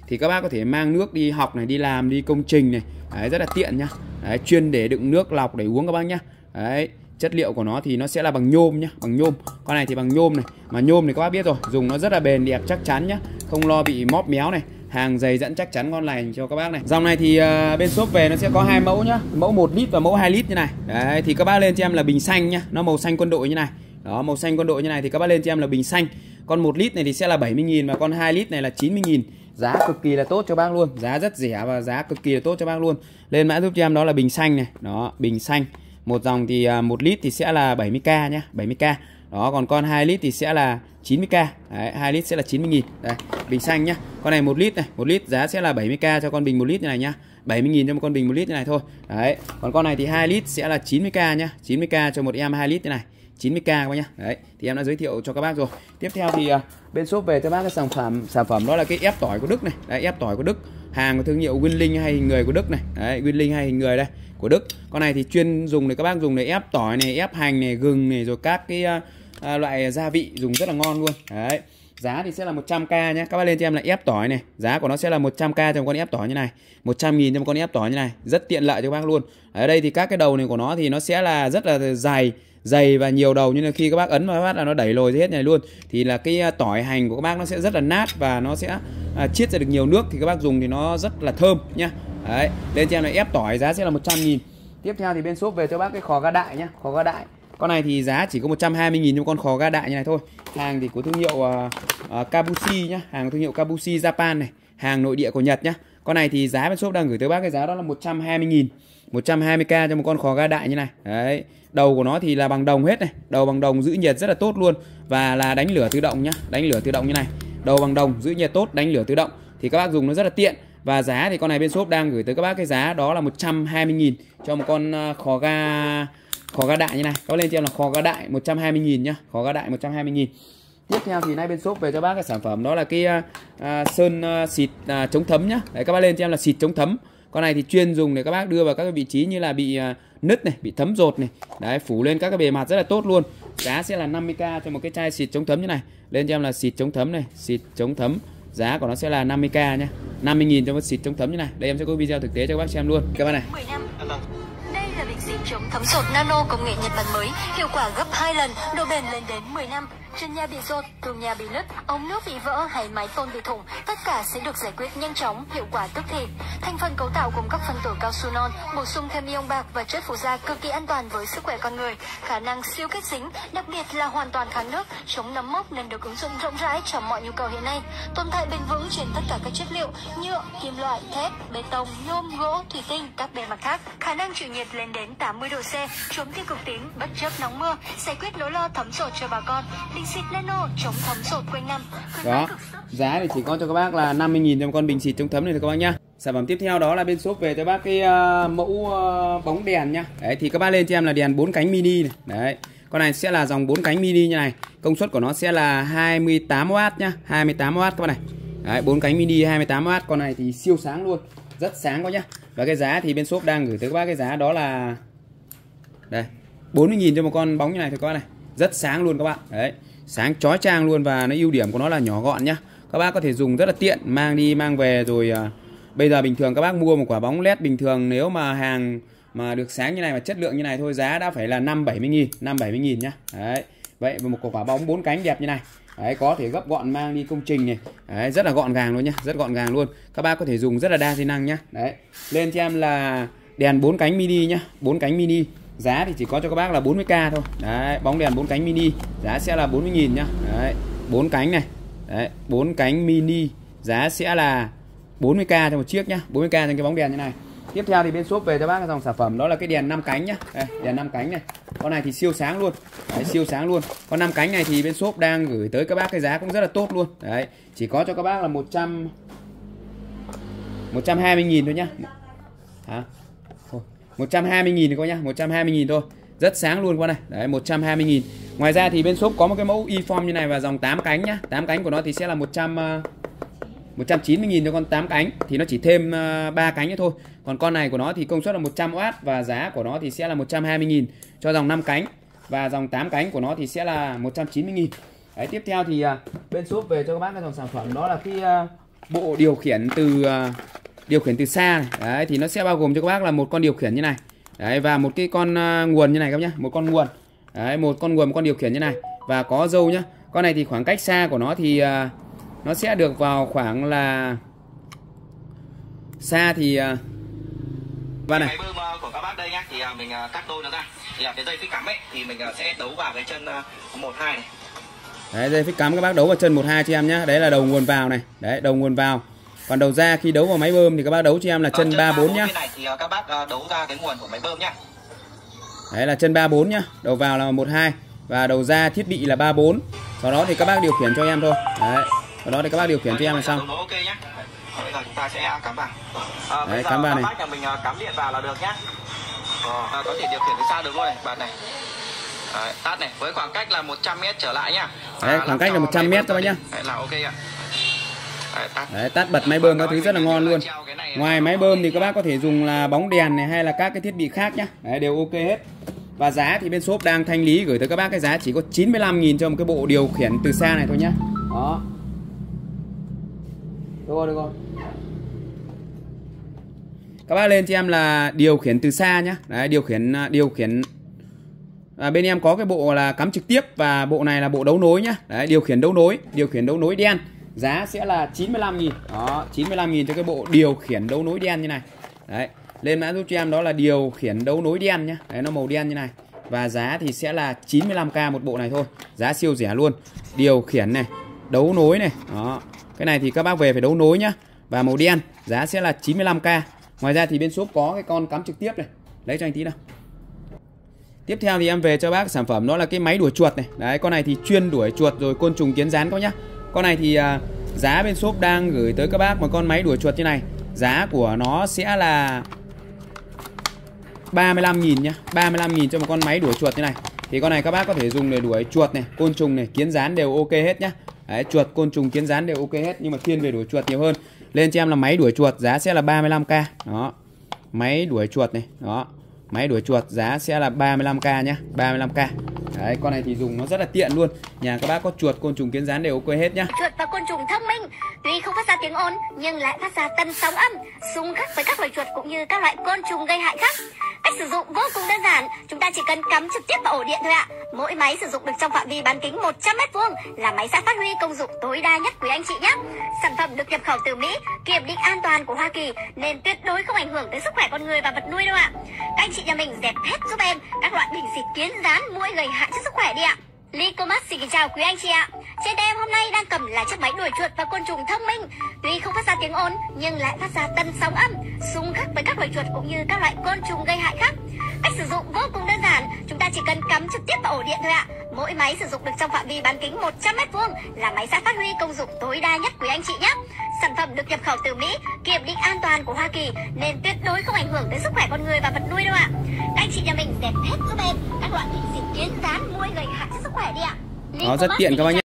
thì các bác có thể mang nước đi học này, đi làm, đi công trình này. Đấy, rất là tiện nhá. Đấy, chuyên để đựng nước lọc để uống các bác nhá. Đấy, chất liệu của nó thì nó sẽ là bằng nhôm nhá, bằng nhôm. Con này thì bằng nhôm này, mà nhôm thì các bác biết rồi, dùng nó rất là bền đẹp chắc chắn nhá, không lo bị móp méo này. Hàng dày dẫn chắc chắn con này cho các bác này. Dòng này thì bên shop về nó sẽ có 2 mẫu nhá, mẫu 1 lít và mẫu 2 lít như này. Đấy, thì các bác lên cho em là bình xanh nhá, nó màu xanh quân đội như này. Đó, màu xanh quân đội như này thì các bác lên cho em là bình xanh. Con 1 lít này thì sẽ là 70.000 và con 2 lít này là 90.000. Giá cực kỳ là tốt cho bác luôn, giá rất rẻ và giá cực kỳ là tốt cho bác luôn. Lên mã giúp cho em đó là bình xanh này. Đó, bình xanh. Một dòng thì 1 lít thì sẽ là 70k nhá, 70k. Đó, còn con 2 lít thì sẽ là 90k. Đấy, 2 lít sẽ là 90.000. Đây, bình xanh nhá. Con này 1 lít này, 1 lít giá sẽ là 70k cho con bình 1 lít như này nhá. 70.000 cho một con bình 1 lít như này thôi. Đấy, còn con này thì 2 lít sẽ là 90k nhá. 90k cho một em 2 lít như này. 90k các bác nhá. Đấy, thì em đã giới thiệu cho các bác rồi. Tiếp theo thì bên shop về cho bác cái sản phẩm đó là cái ép tỏi của Đức này. Đấy, ép tỏi của Đức, hàng của thương hiệu Winling hay hình người của Đức này. Đấy, Winling hay hình người đây của Đức. Con này thì chuyên dùng để các bác dùng để ép tỏi này, ép hành này, gừng này, rồi các cái loại gia vị dùng rất là ngon luôn. Đấy, giá thì sẽ là 100k nhé. Các bác lên cho em là ép tỏi này, giá của nó sẽ là 100k cho một con ép tỏi như này, 100.000 cho một con ép tỏi như này, rất tiện lợi cho các bác luôn. Ở đây thì các cái đầu này của nó thì nó sẽ là rất là dày và nhiều đầu, nhưng là khi các bác ấn vào phát là nó đẩy lồi ra hết này luôn. Thì là cái tỏi hành của các bác nó sẽ rất là nát và nó sẽ chiết ra được nhiều nước, thì các bác dùng thì nó rất là thơm nhá. Đấy, lên cho em là ép tỏi, giá sẽ là 100.000. Tiếp theo thì bên shop về cho bác cái khò ga đại nhá, khò ga đại. Con này thì giá chỉ có 120.000 cho con khò ga đại như này thôi. Hàng thì của thương hiệu Kabushi nhá, hàng của thương hiệu Kabushi Japan này, hàng nội địa của Nhật nhá. Con này thì giá bên shop đang gửi tới bác cái giá đó là 120.000, 120k cho một con khò ga đại như này. Đấy, đầu của nó thì là bằng đồng hết này, đầu bằng đồng giữ nhiệt rất là tốt luôn, và là đánh lửa tự động nhá, đánh lửa tự động như này. Đầu bằng đồng giữ nhiệt tốt, đánh lửa tự động thì các bác dùng nó rất là tiện. Và giá thì con này bên shop đang gửi tới các bác cái giá đó là 120.000 cho một con khò ga đại như này. Có lên cho em là khò ga đại 120.000 nhá, khò ga đại 120.000. Tiếp theo thì nay bên shop về cho bác cái sản phẩm đó là cái sơn xịt chống thấm nhá. Đấy, các bác lên cho em là xịt chống thấm. Con này thì chuyên dùng để các bác đưa vào các cái vị trí như là bị nứt này, bị thấm dột này. Đấy, phủ lên các cái bề mặt rất là tốt luôn. Giá sẽ là 50k cho một cái chai xịt chống thấm như này. Lên cho em là xịt chống thấm này, xịt chống thấm. Giá của nó sẽ là 50k nhá. 50.000 cho một xịt chống thấm như này. Đây em sẽ có video thực tế cho các bác xem luôn. Các bạn này. Đây là bình xịt chống thấm dột nano công nghệ Nhật Bản mới, hiệu quả gấp 2 lần, độ bền lên đến 10 năm. Trần nhà bị dột, tường nhà bị nứt, ống nước bị vỡ hay mái tôn bị thủng, tất cả sẽ được giải quyết nhanh chóng, hiệu quả tức thì. Thành phần cấu tạo gồm các phân tử cao su non, bổ sung thêm ion bạc và chất phụ gia cực kỳ an toàn với sức khỏe con người, khả năng siêu kết dính, đặc biệt là hoàn toàn kháng nước, chống nấm mốc nên được ứng dụng rộng rãi cho mọi nhu cầu hiện nay. Tồn tại bền vững trên tất cả các chất liệu nhựa, kim loại, thép, bê tông, nhôm, gỗ, thủy tinh, các bề mặt khác. Khả năng chịu nhiệt lên đến 80 độ C, chống tiêu cực tím, bất chấp nắng mưa, giải quyết nỗi lo thấm dột cho bà con. Bình xịt nano chống thấm dột quanh năm. Đó, giá thì chỉ có cho các bác là 50.000 cho một con bình xịt chống thấm này thôi các bác nhá. Sản phẩm tiếp theo đó là bên shop về cho bác cái mẫu bóng đèn nhá. Đấy, thì các bác lên cho em là đèn 4 cánh mini này. Đấy, con này sẽ là dòng 4 cánh mini như này. Công suất của nó sẽ là 28W nhá, 28W các bác này. Đấy, 4 cánh mini 28W. Con này thì siêu sáng luôn, rất sáng quá nhá. Và cái giá thì bên shop đang gửi tới các bác cái giá đó là đây, 40.000 cho một con bóng như này thôi các bác này. Rất sáng luôn các bạn. Đấy, sáng chói chang luôn, và nó ưu điểm của nó là nhỏ gọn nhá. Các bác có thể dùng rất là tiện, mang đi mang về rồi. Bây giờ bình thường các bác mua một quả bóng led bình thường, nếu mà hàng mà được sáng như này và chất lượng như này thôi, giá đã phải là 5-70.000 nhá. Đấy, vậy một quả bóng 4 cánh đẹp như này. Đấy, có thể gấp gọn mang đi công trình này. Đấy, rất là gọn gàng luôn nhá, rất gọn gàng luôn. Các bác có thể dùng rất là đa chức năng nhá. Đấy, lên cho em là đèn 4 cánh mini nhá, 4 cánh mini. Giá thì chỉ có cho các bác là 40k thôi. Đấy, bóng đèn 4 cánh mini, giá sẽ là 40.000 nhá. Đấy, 4 cánh này. Đấy, 4 cánh mini, giá sẽ là 40k cho một chiếc nhá, 40k cho cái bóng đèn như này. Tiếp theo thì bên shop về cho bác cái dòng sản phẩm đó là cái đèn 5 cánh nhá. Đây, đèn 5 cánh này. Con này thì siêu sáng luôn. Đấy, siêu sáng luôn. Con 5 cánh này thì bên shop đang gửi tới các bác cái giá cũng rất là tốt luôn. Đấy, chỉ có cho các bác là 120.000 thôi nhá. Hả? 120.000 thì coi nhá, 120.000 thôi. Rất sáng luôn con này. Đấy, 120.000. Ngoài ra thì bên shop có một cái mẫu e-form như này và dòng 8 cánh nhá. 8 cánh của nó thì sẽ là 190.000 cho con 8 cánh, thì nó chỉ thêm 3 cánh nữa thôi. Còn con này của nó thì công suất là 100W và giá của nó thì sẽ là 120.000 cho dòng 5 cánh, và dòng 8 cánh của nó thì sẽ là 190.000. Đấy, tiếp theo thì bên shop về cho các bác cái dòng sản phẩm đó là cái bộ điều khiển từ xa này. Đấy, thì nó sẽ bao gồm cho các bác là một con điều khiển như này. Đấy, và một cái con nguồn như này các bác nhá, một con nguồn. Đấy, một con nguồn, một con điều khiển như này và có dâu nhá. Con này thì khoảng cách xa của nó thì nó sẽ được vào khoảng là xa thì và này. Máy bơm của các bác đây nhá, thì mình cắt đôi nó ra. Thì cái dây phích cắm ấy thì mình sẽ đấu vào cái chân 1-2 này. Đấy, dây phích cắm các bác đấu vào chân 1-2 cho em nhá. Đấy là đầu nguồn vào này. Đấy, đầu nguồn vào. Còn đầu ra khi đấu vào máy bơm thì các bác đấu cho em là chân 3-4 nhá. Này thì các bác đấu ra cái nguồn của máy bơm nhá. Đấy là chân 3-4 nhá. Đầu vào là 1-2 và đầu ra thiết bị là 3-4. Sau đó thì các bác điều khiển cho em thôi. Đấy. Sau đó thì các bác điều khiển cho em là xong. Ok nhá. Bây giờ chúng ta sẽ cắm vào. Đấy, cắm vào này. Bác nhà mình cắm điện vào là được nhá. Có thể điều khiển từ xa được luôn này, bạn này. Đấy, tắt này, với khoảng cách là 100m trở lại nhá. Đấy, khoảng cách là 100m các bác nhá. Đấy là ok ạ. Đấy, tắt bật máy bơm các thứ rất là ngon luôn. Ngoài máy bơm thì các bác có thể dùng là bóng đèn này hay là các cái thiết bị khác nhá. Đấy, đều ok hết. Và giá thì bên shop đang thanh lý gửi tới các bác cái giá chỉ có 95.000 cho một cái bộ điều khiển từ xa này thôi nhá. Đó. Được rồi. Các bác lên cho em là điều khiển từ xa nhá. Đấy, điều khiển bên em có cái bộ là cắm trực tiếp và bộ này là bộ đấu nối nhá. Đấy, điều khiển đấu nối đen. Giá sẽ là 95.000. Đó, 95.000 cho cái bộ điều khiển đấu nối đen như này. Đấy, lên mã giúp cho em đó là điều khiển đấu nối đen nhá. Đấy, nó màu đen như này. Và giá thì sẽ là 95k một bộ này thôi. Giá siêu rẻ luôn. Điều khiển này, đấu nối này. Đó. Cái này thì các bác về phải đấu nối nhá. Và màu đen, giá sẽ là 95k. Ngoài ra thì bên shop có cái con cắm trực tiếp này. Lấy cho anh tí nào. Tiếp theo thì em về cho bác sản phẩm đó là cái máy đuổi chuột này. Đấy, con này thì chuyên đuổi chuột rồi côn trùng kiến gián các nhá. Con này thì giá bên shop đang gửi tới các bác một con máy đuổi chuột như này. Giá của nó sẽ là 35.000 nhá. 35.000 cho một con máy đuổi chuột như này. Thì con này các bác có thể dùng để đuổi chuột này, côn trùng này, kiến gián đều ok hết nhá. Đấy, chuột, côn trùng, kiến gián đều ok hết, nhưng mà thiên về đuổi chuột nhiều hơn. Lên cho em là máy đuổi chuột, giá sẽ là 35k. Đó. Máy đuổi chuột này, đó. Máy đuổi chuột giá sẽ là 35k nhá, 35k. Đấy, con này thì dùng nó rất là tiện luôn. Nhà các bác có chuột, côn trùng, kiến gián đều ok hết nhá. Chuột và côn trùng thông minh, tuy không phát ra tiếng ồn nhưng lại phát ra tần sóng âm, xung khắc với các loài chuột cũng như các loại côn trùng gây hại khác. Cách sử dụng vô cùng đơn giản, chúng ta chỉ cần cắm trực tiếp vào ổ điện thôi ạ. Mỗi máy sử dụng được trong phạm vi bán kính 100m2 là máy sẽ phát huy công dụng tối đa nhất quý anh chị nhé. Sản phẩm được nhập khẩu từ Mỹ, kiểm định an toàn của Hoa Kỳ nên tuyệt đối không ảnh hưởng tới sức khỏe con người và vật nuôi đâu ạ. Các anh chị nhà mình dẹp hết giúp em các loại bình xịt kiến gián, muỗi gây hại cho sức khỏe đi ạ. Lycomax xin kính chào quý anh chị ạ. Trên tay em hôm nay đang cầm là chiếc máy đuổi chuột và côn trùng thông minh, tuy không phát ra tiếng ồn nhưng lại phát ra tần sóng âm, xung khắc với các loài chuột cũng như các loại côn trùng gây hại khác. Cách sử dụng vô cùng đơn giản, chúng ta chỉ cần cắm trực tiếp vào ổ điện thôi ạ. Mỗi máy sử dụng được trong phạm vi bán kính 100m2 là máy sẽ phát huy công dụng tối đa nhất quý anh chị nhé. Sản phẩm được nhập khẩu từ Mỹ, kiểm định an toàn của Hoa Kỳ nên tuyệt đối không ảnh hưởng tới sức khỏe con người và vật nuôi đâu ạ. Các anh chị nhà mình dẹp hết giúp em các loại bình xịt kiến gián, muỗi gây hại cho sức khỏe đi ạ. Nó rất tiện các bác nhé.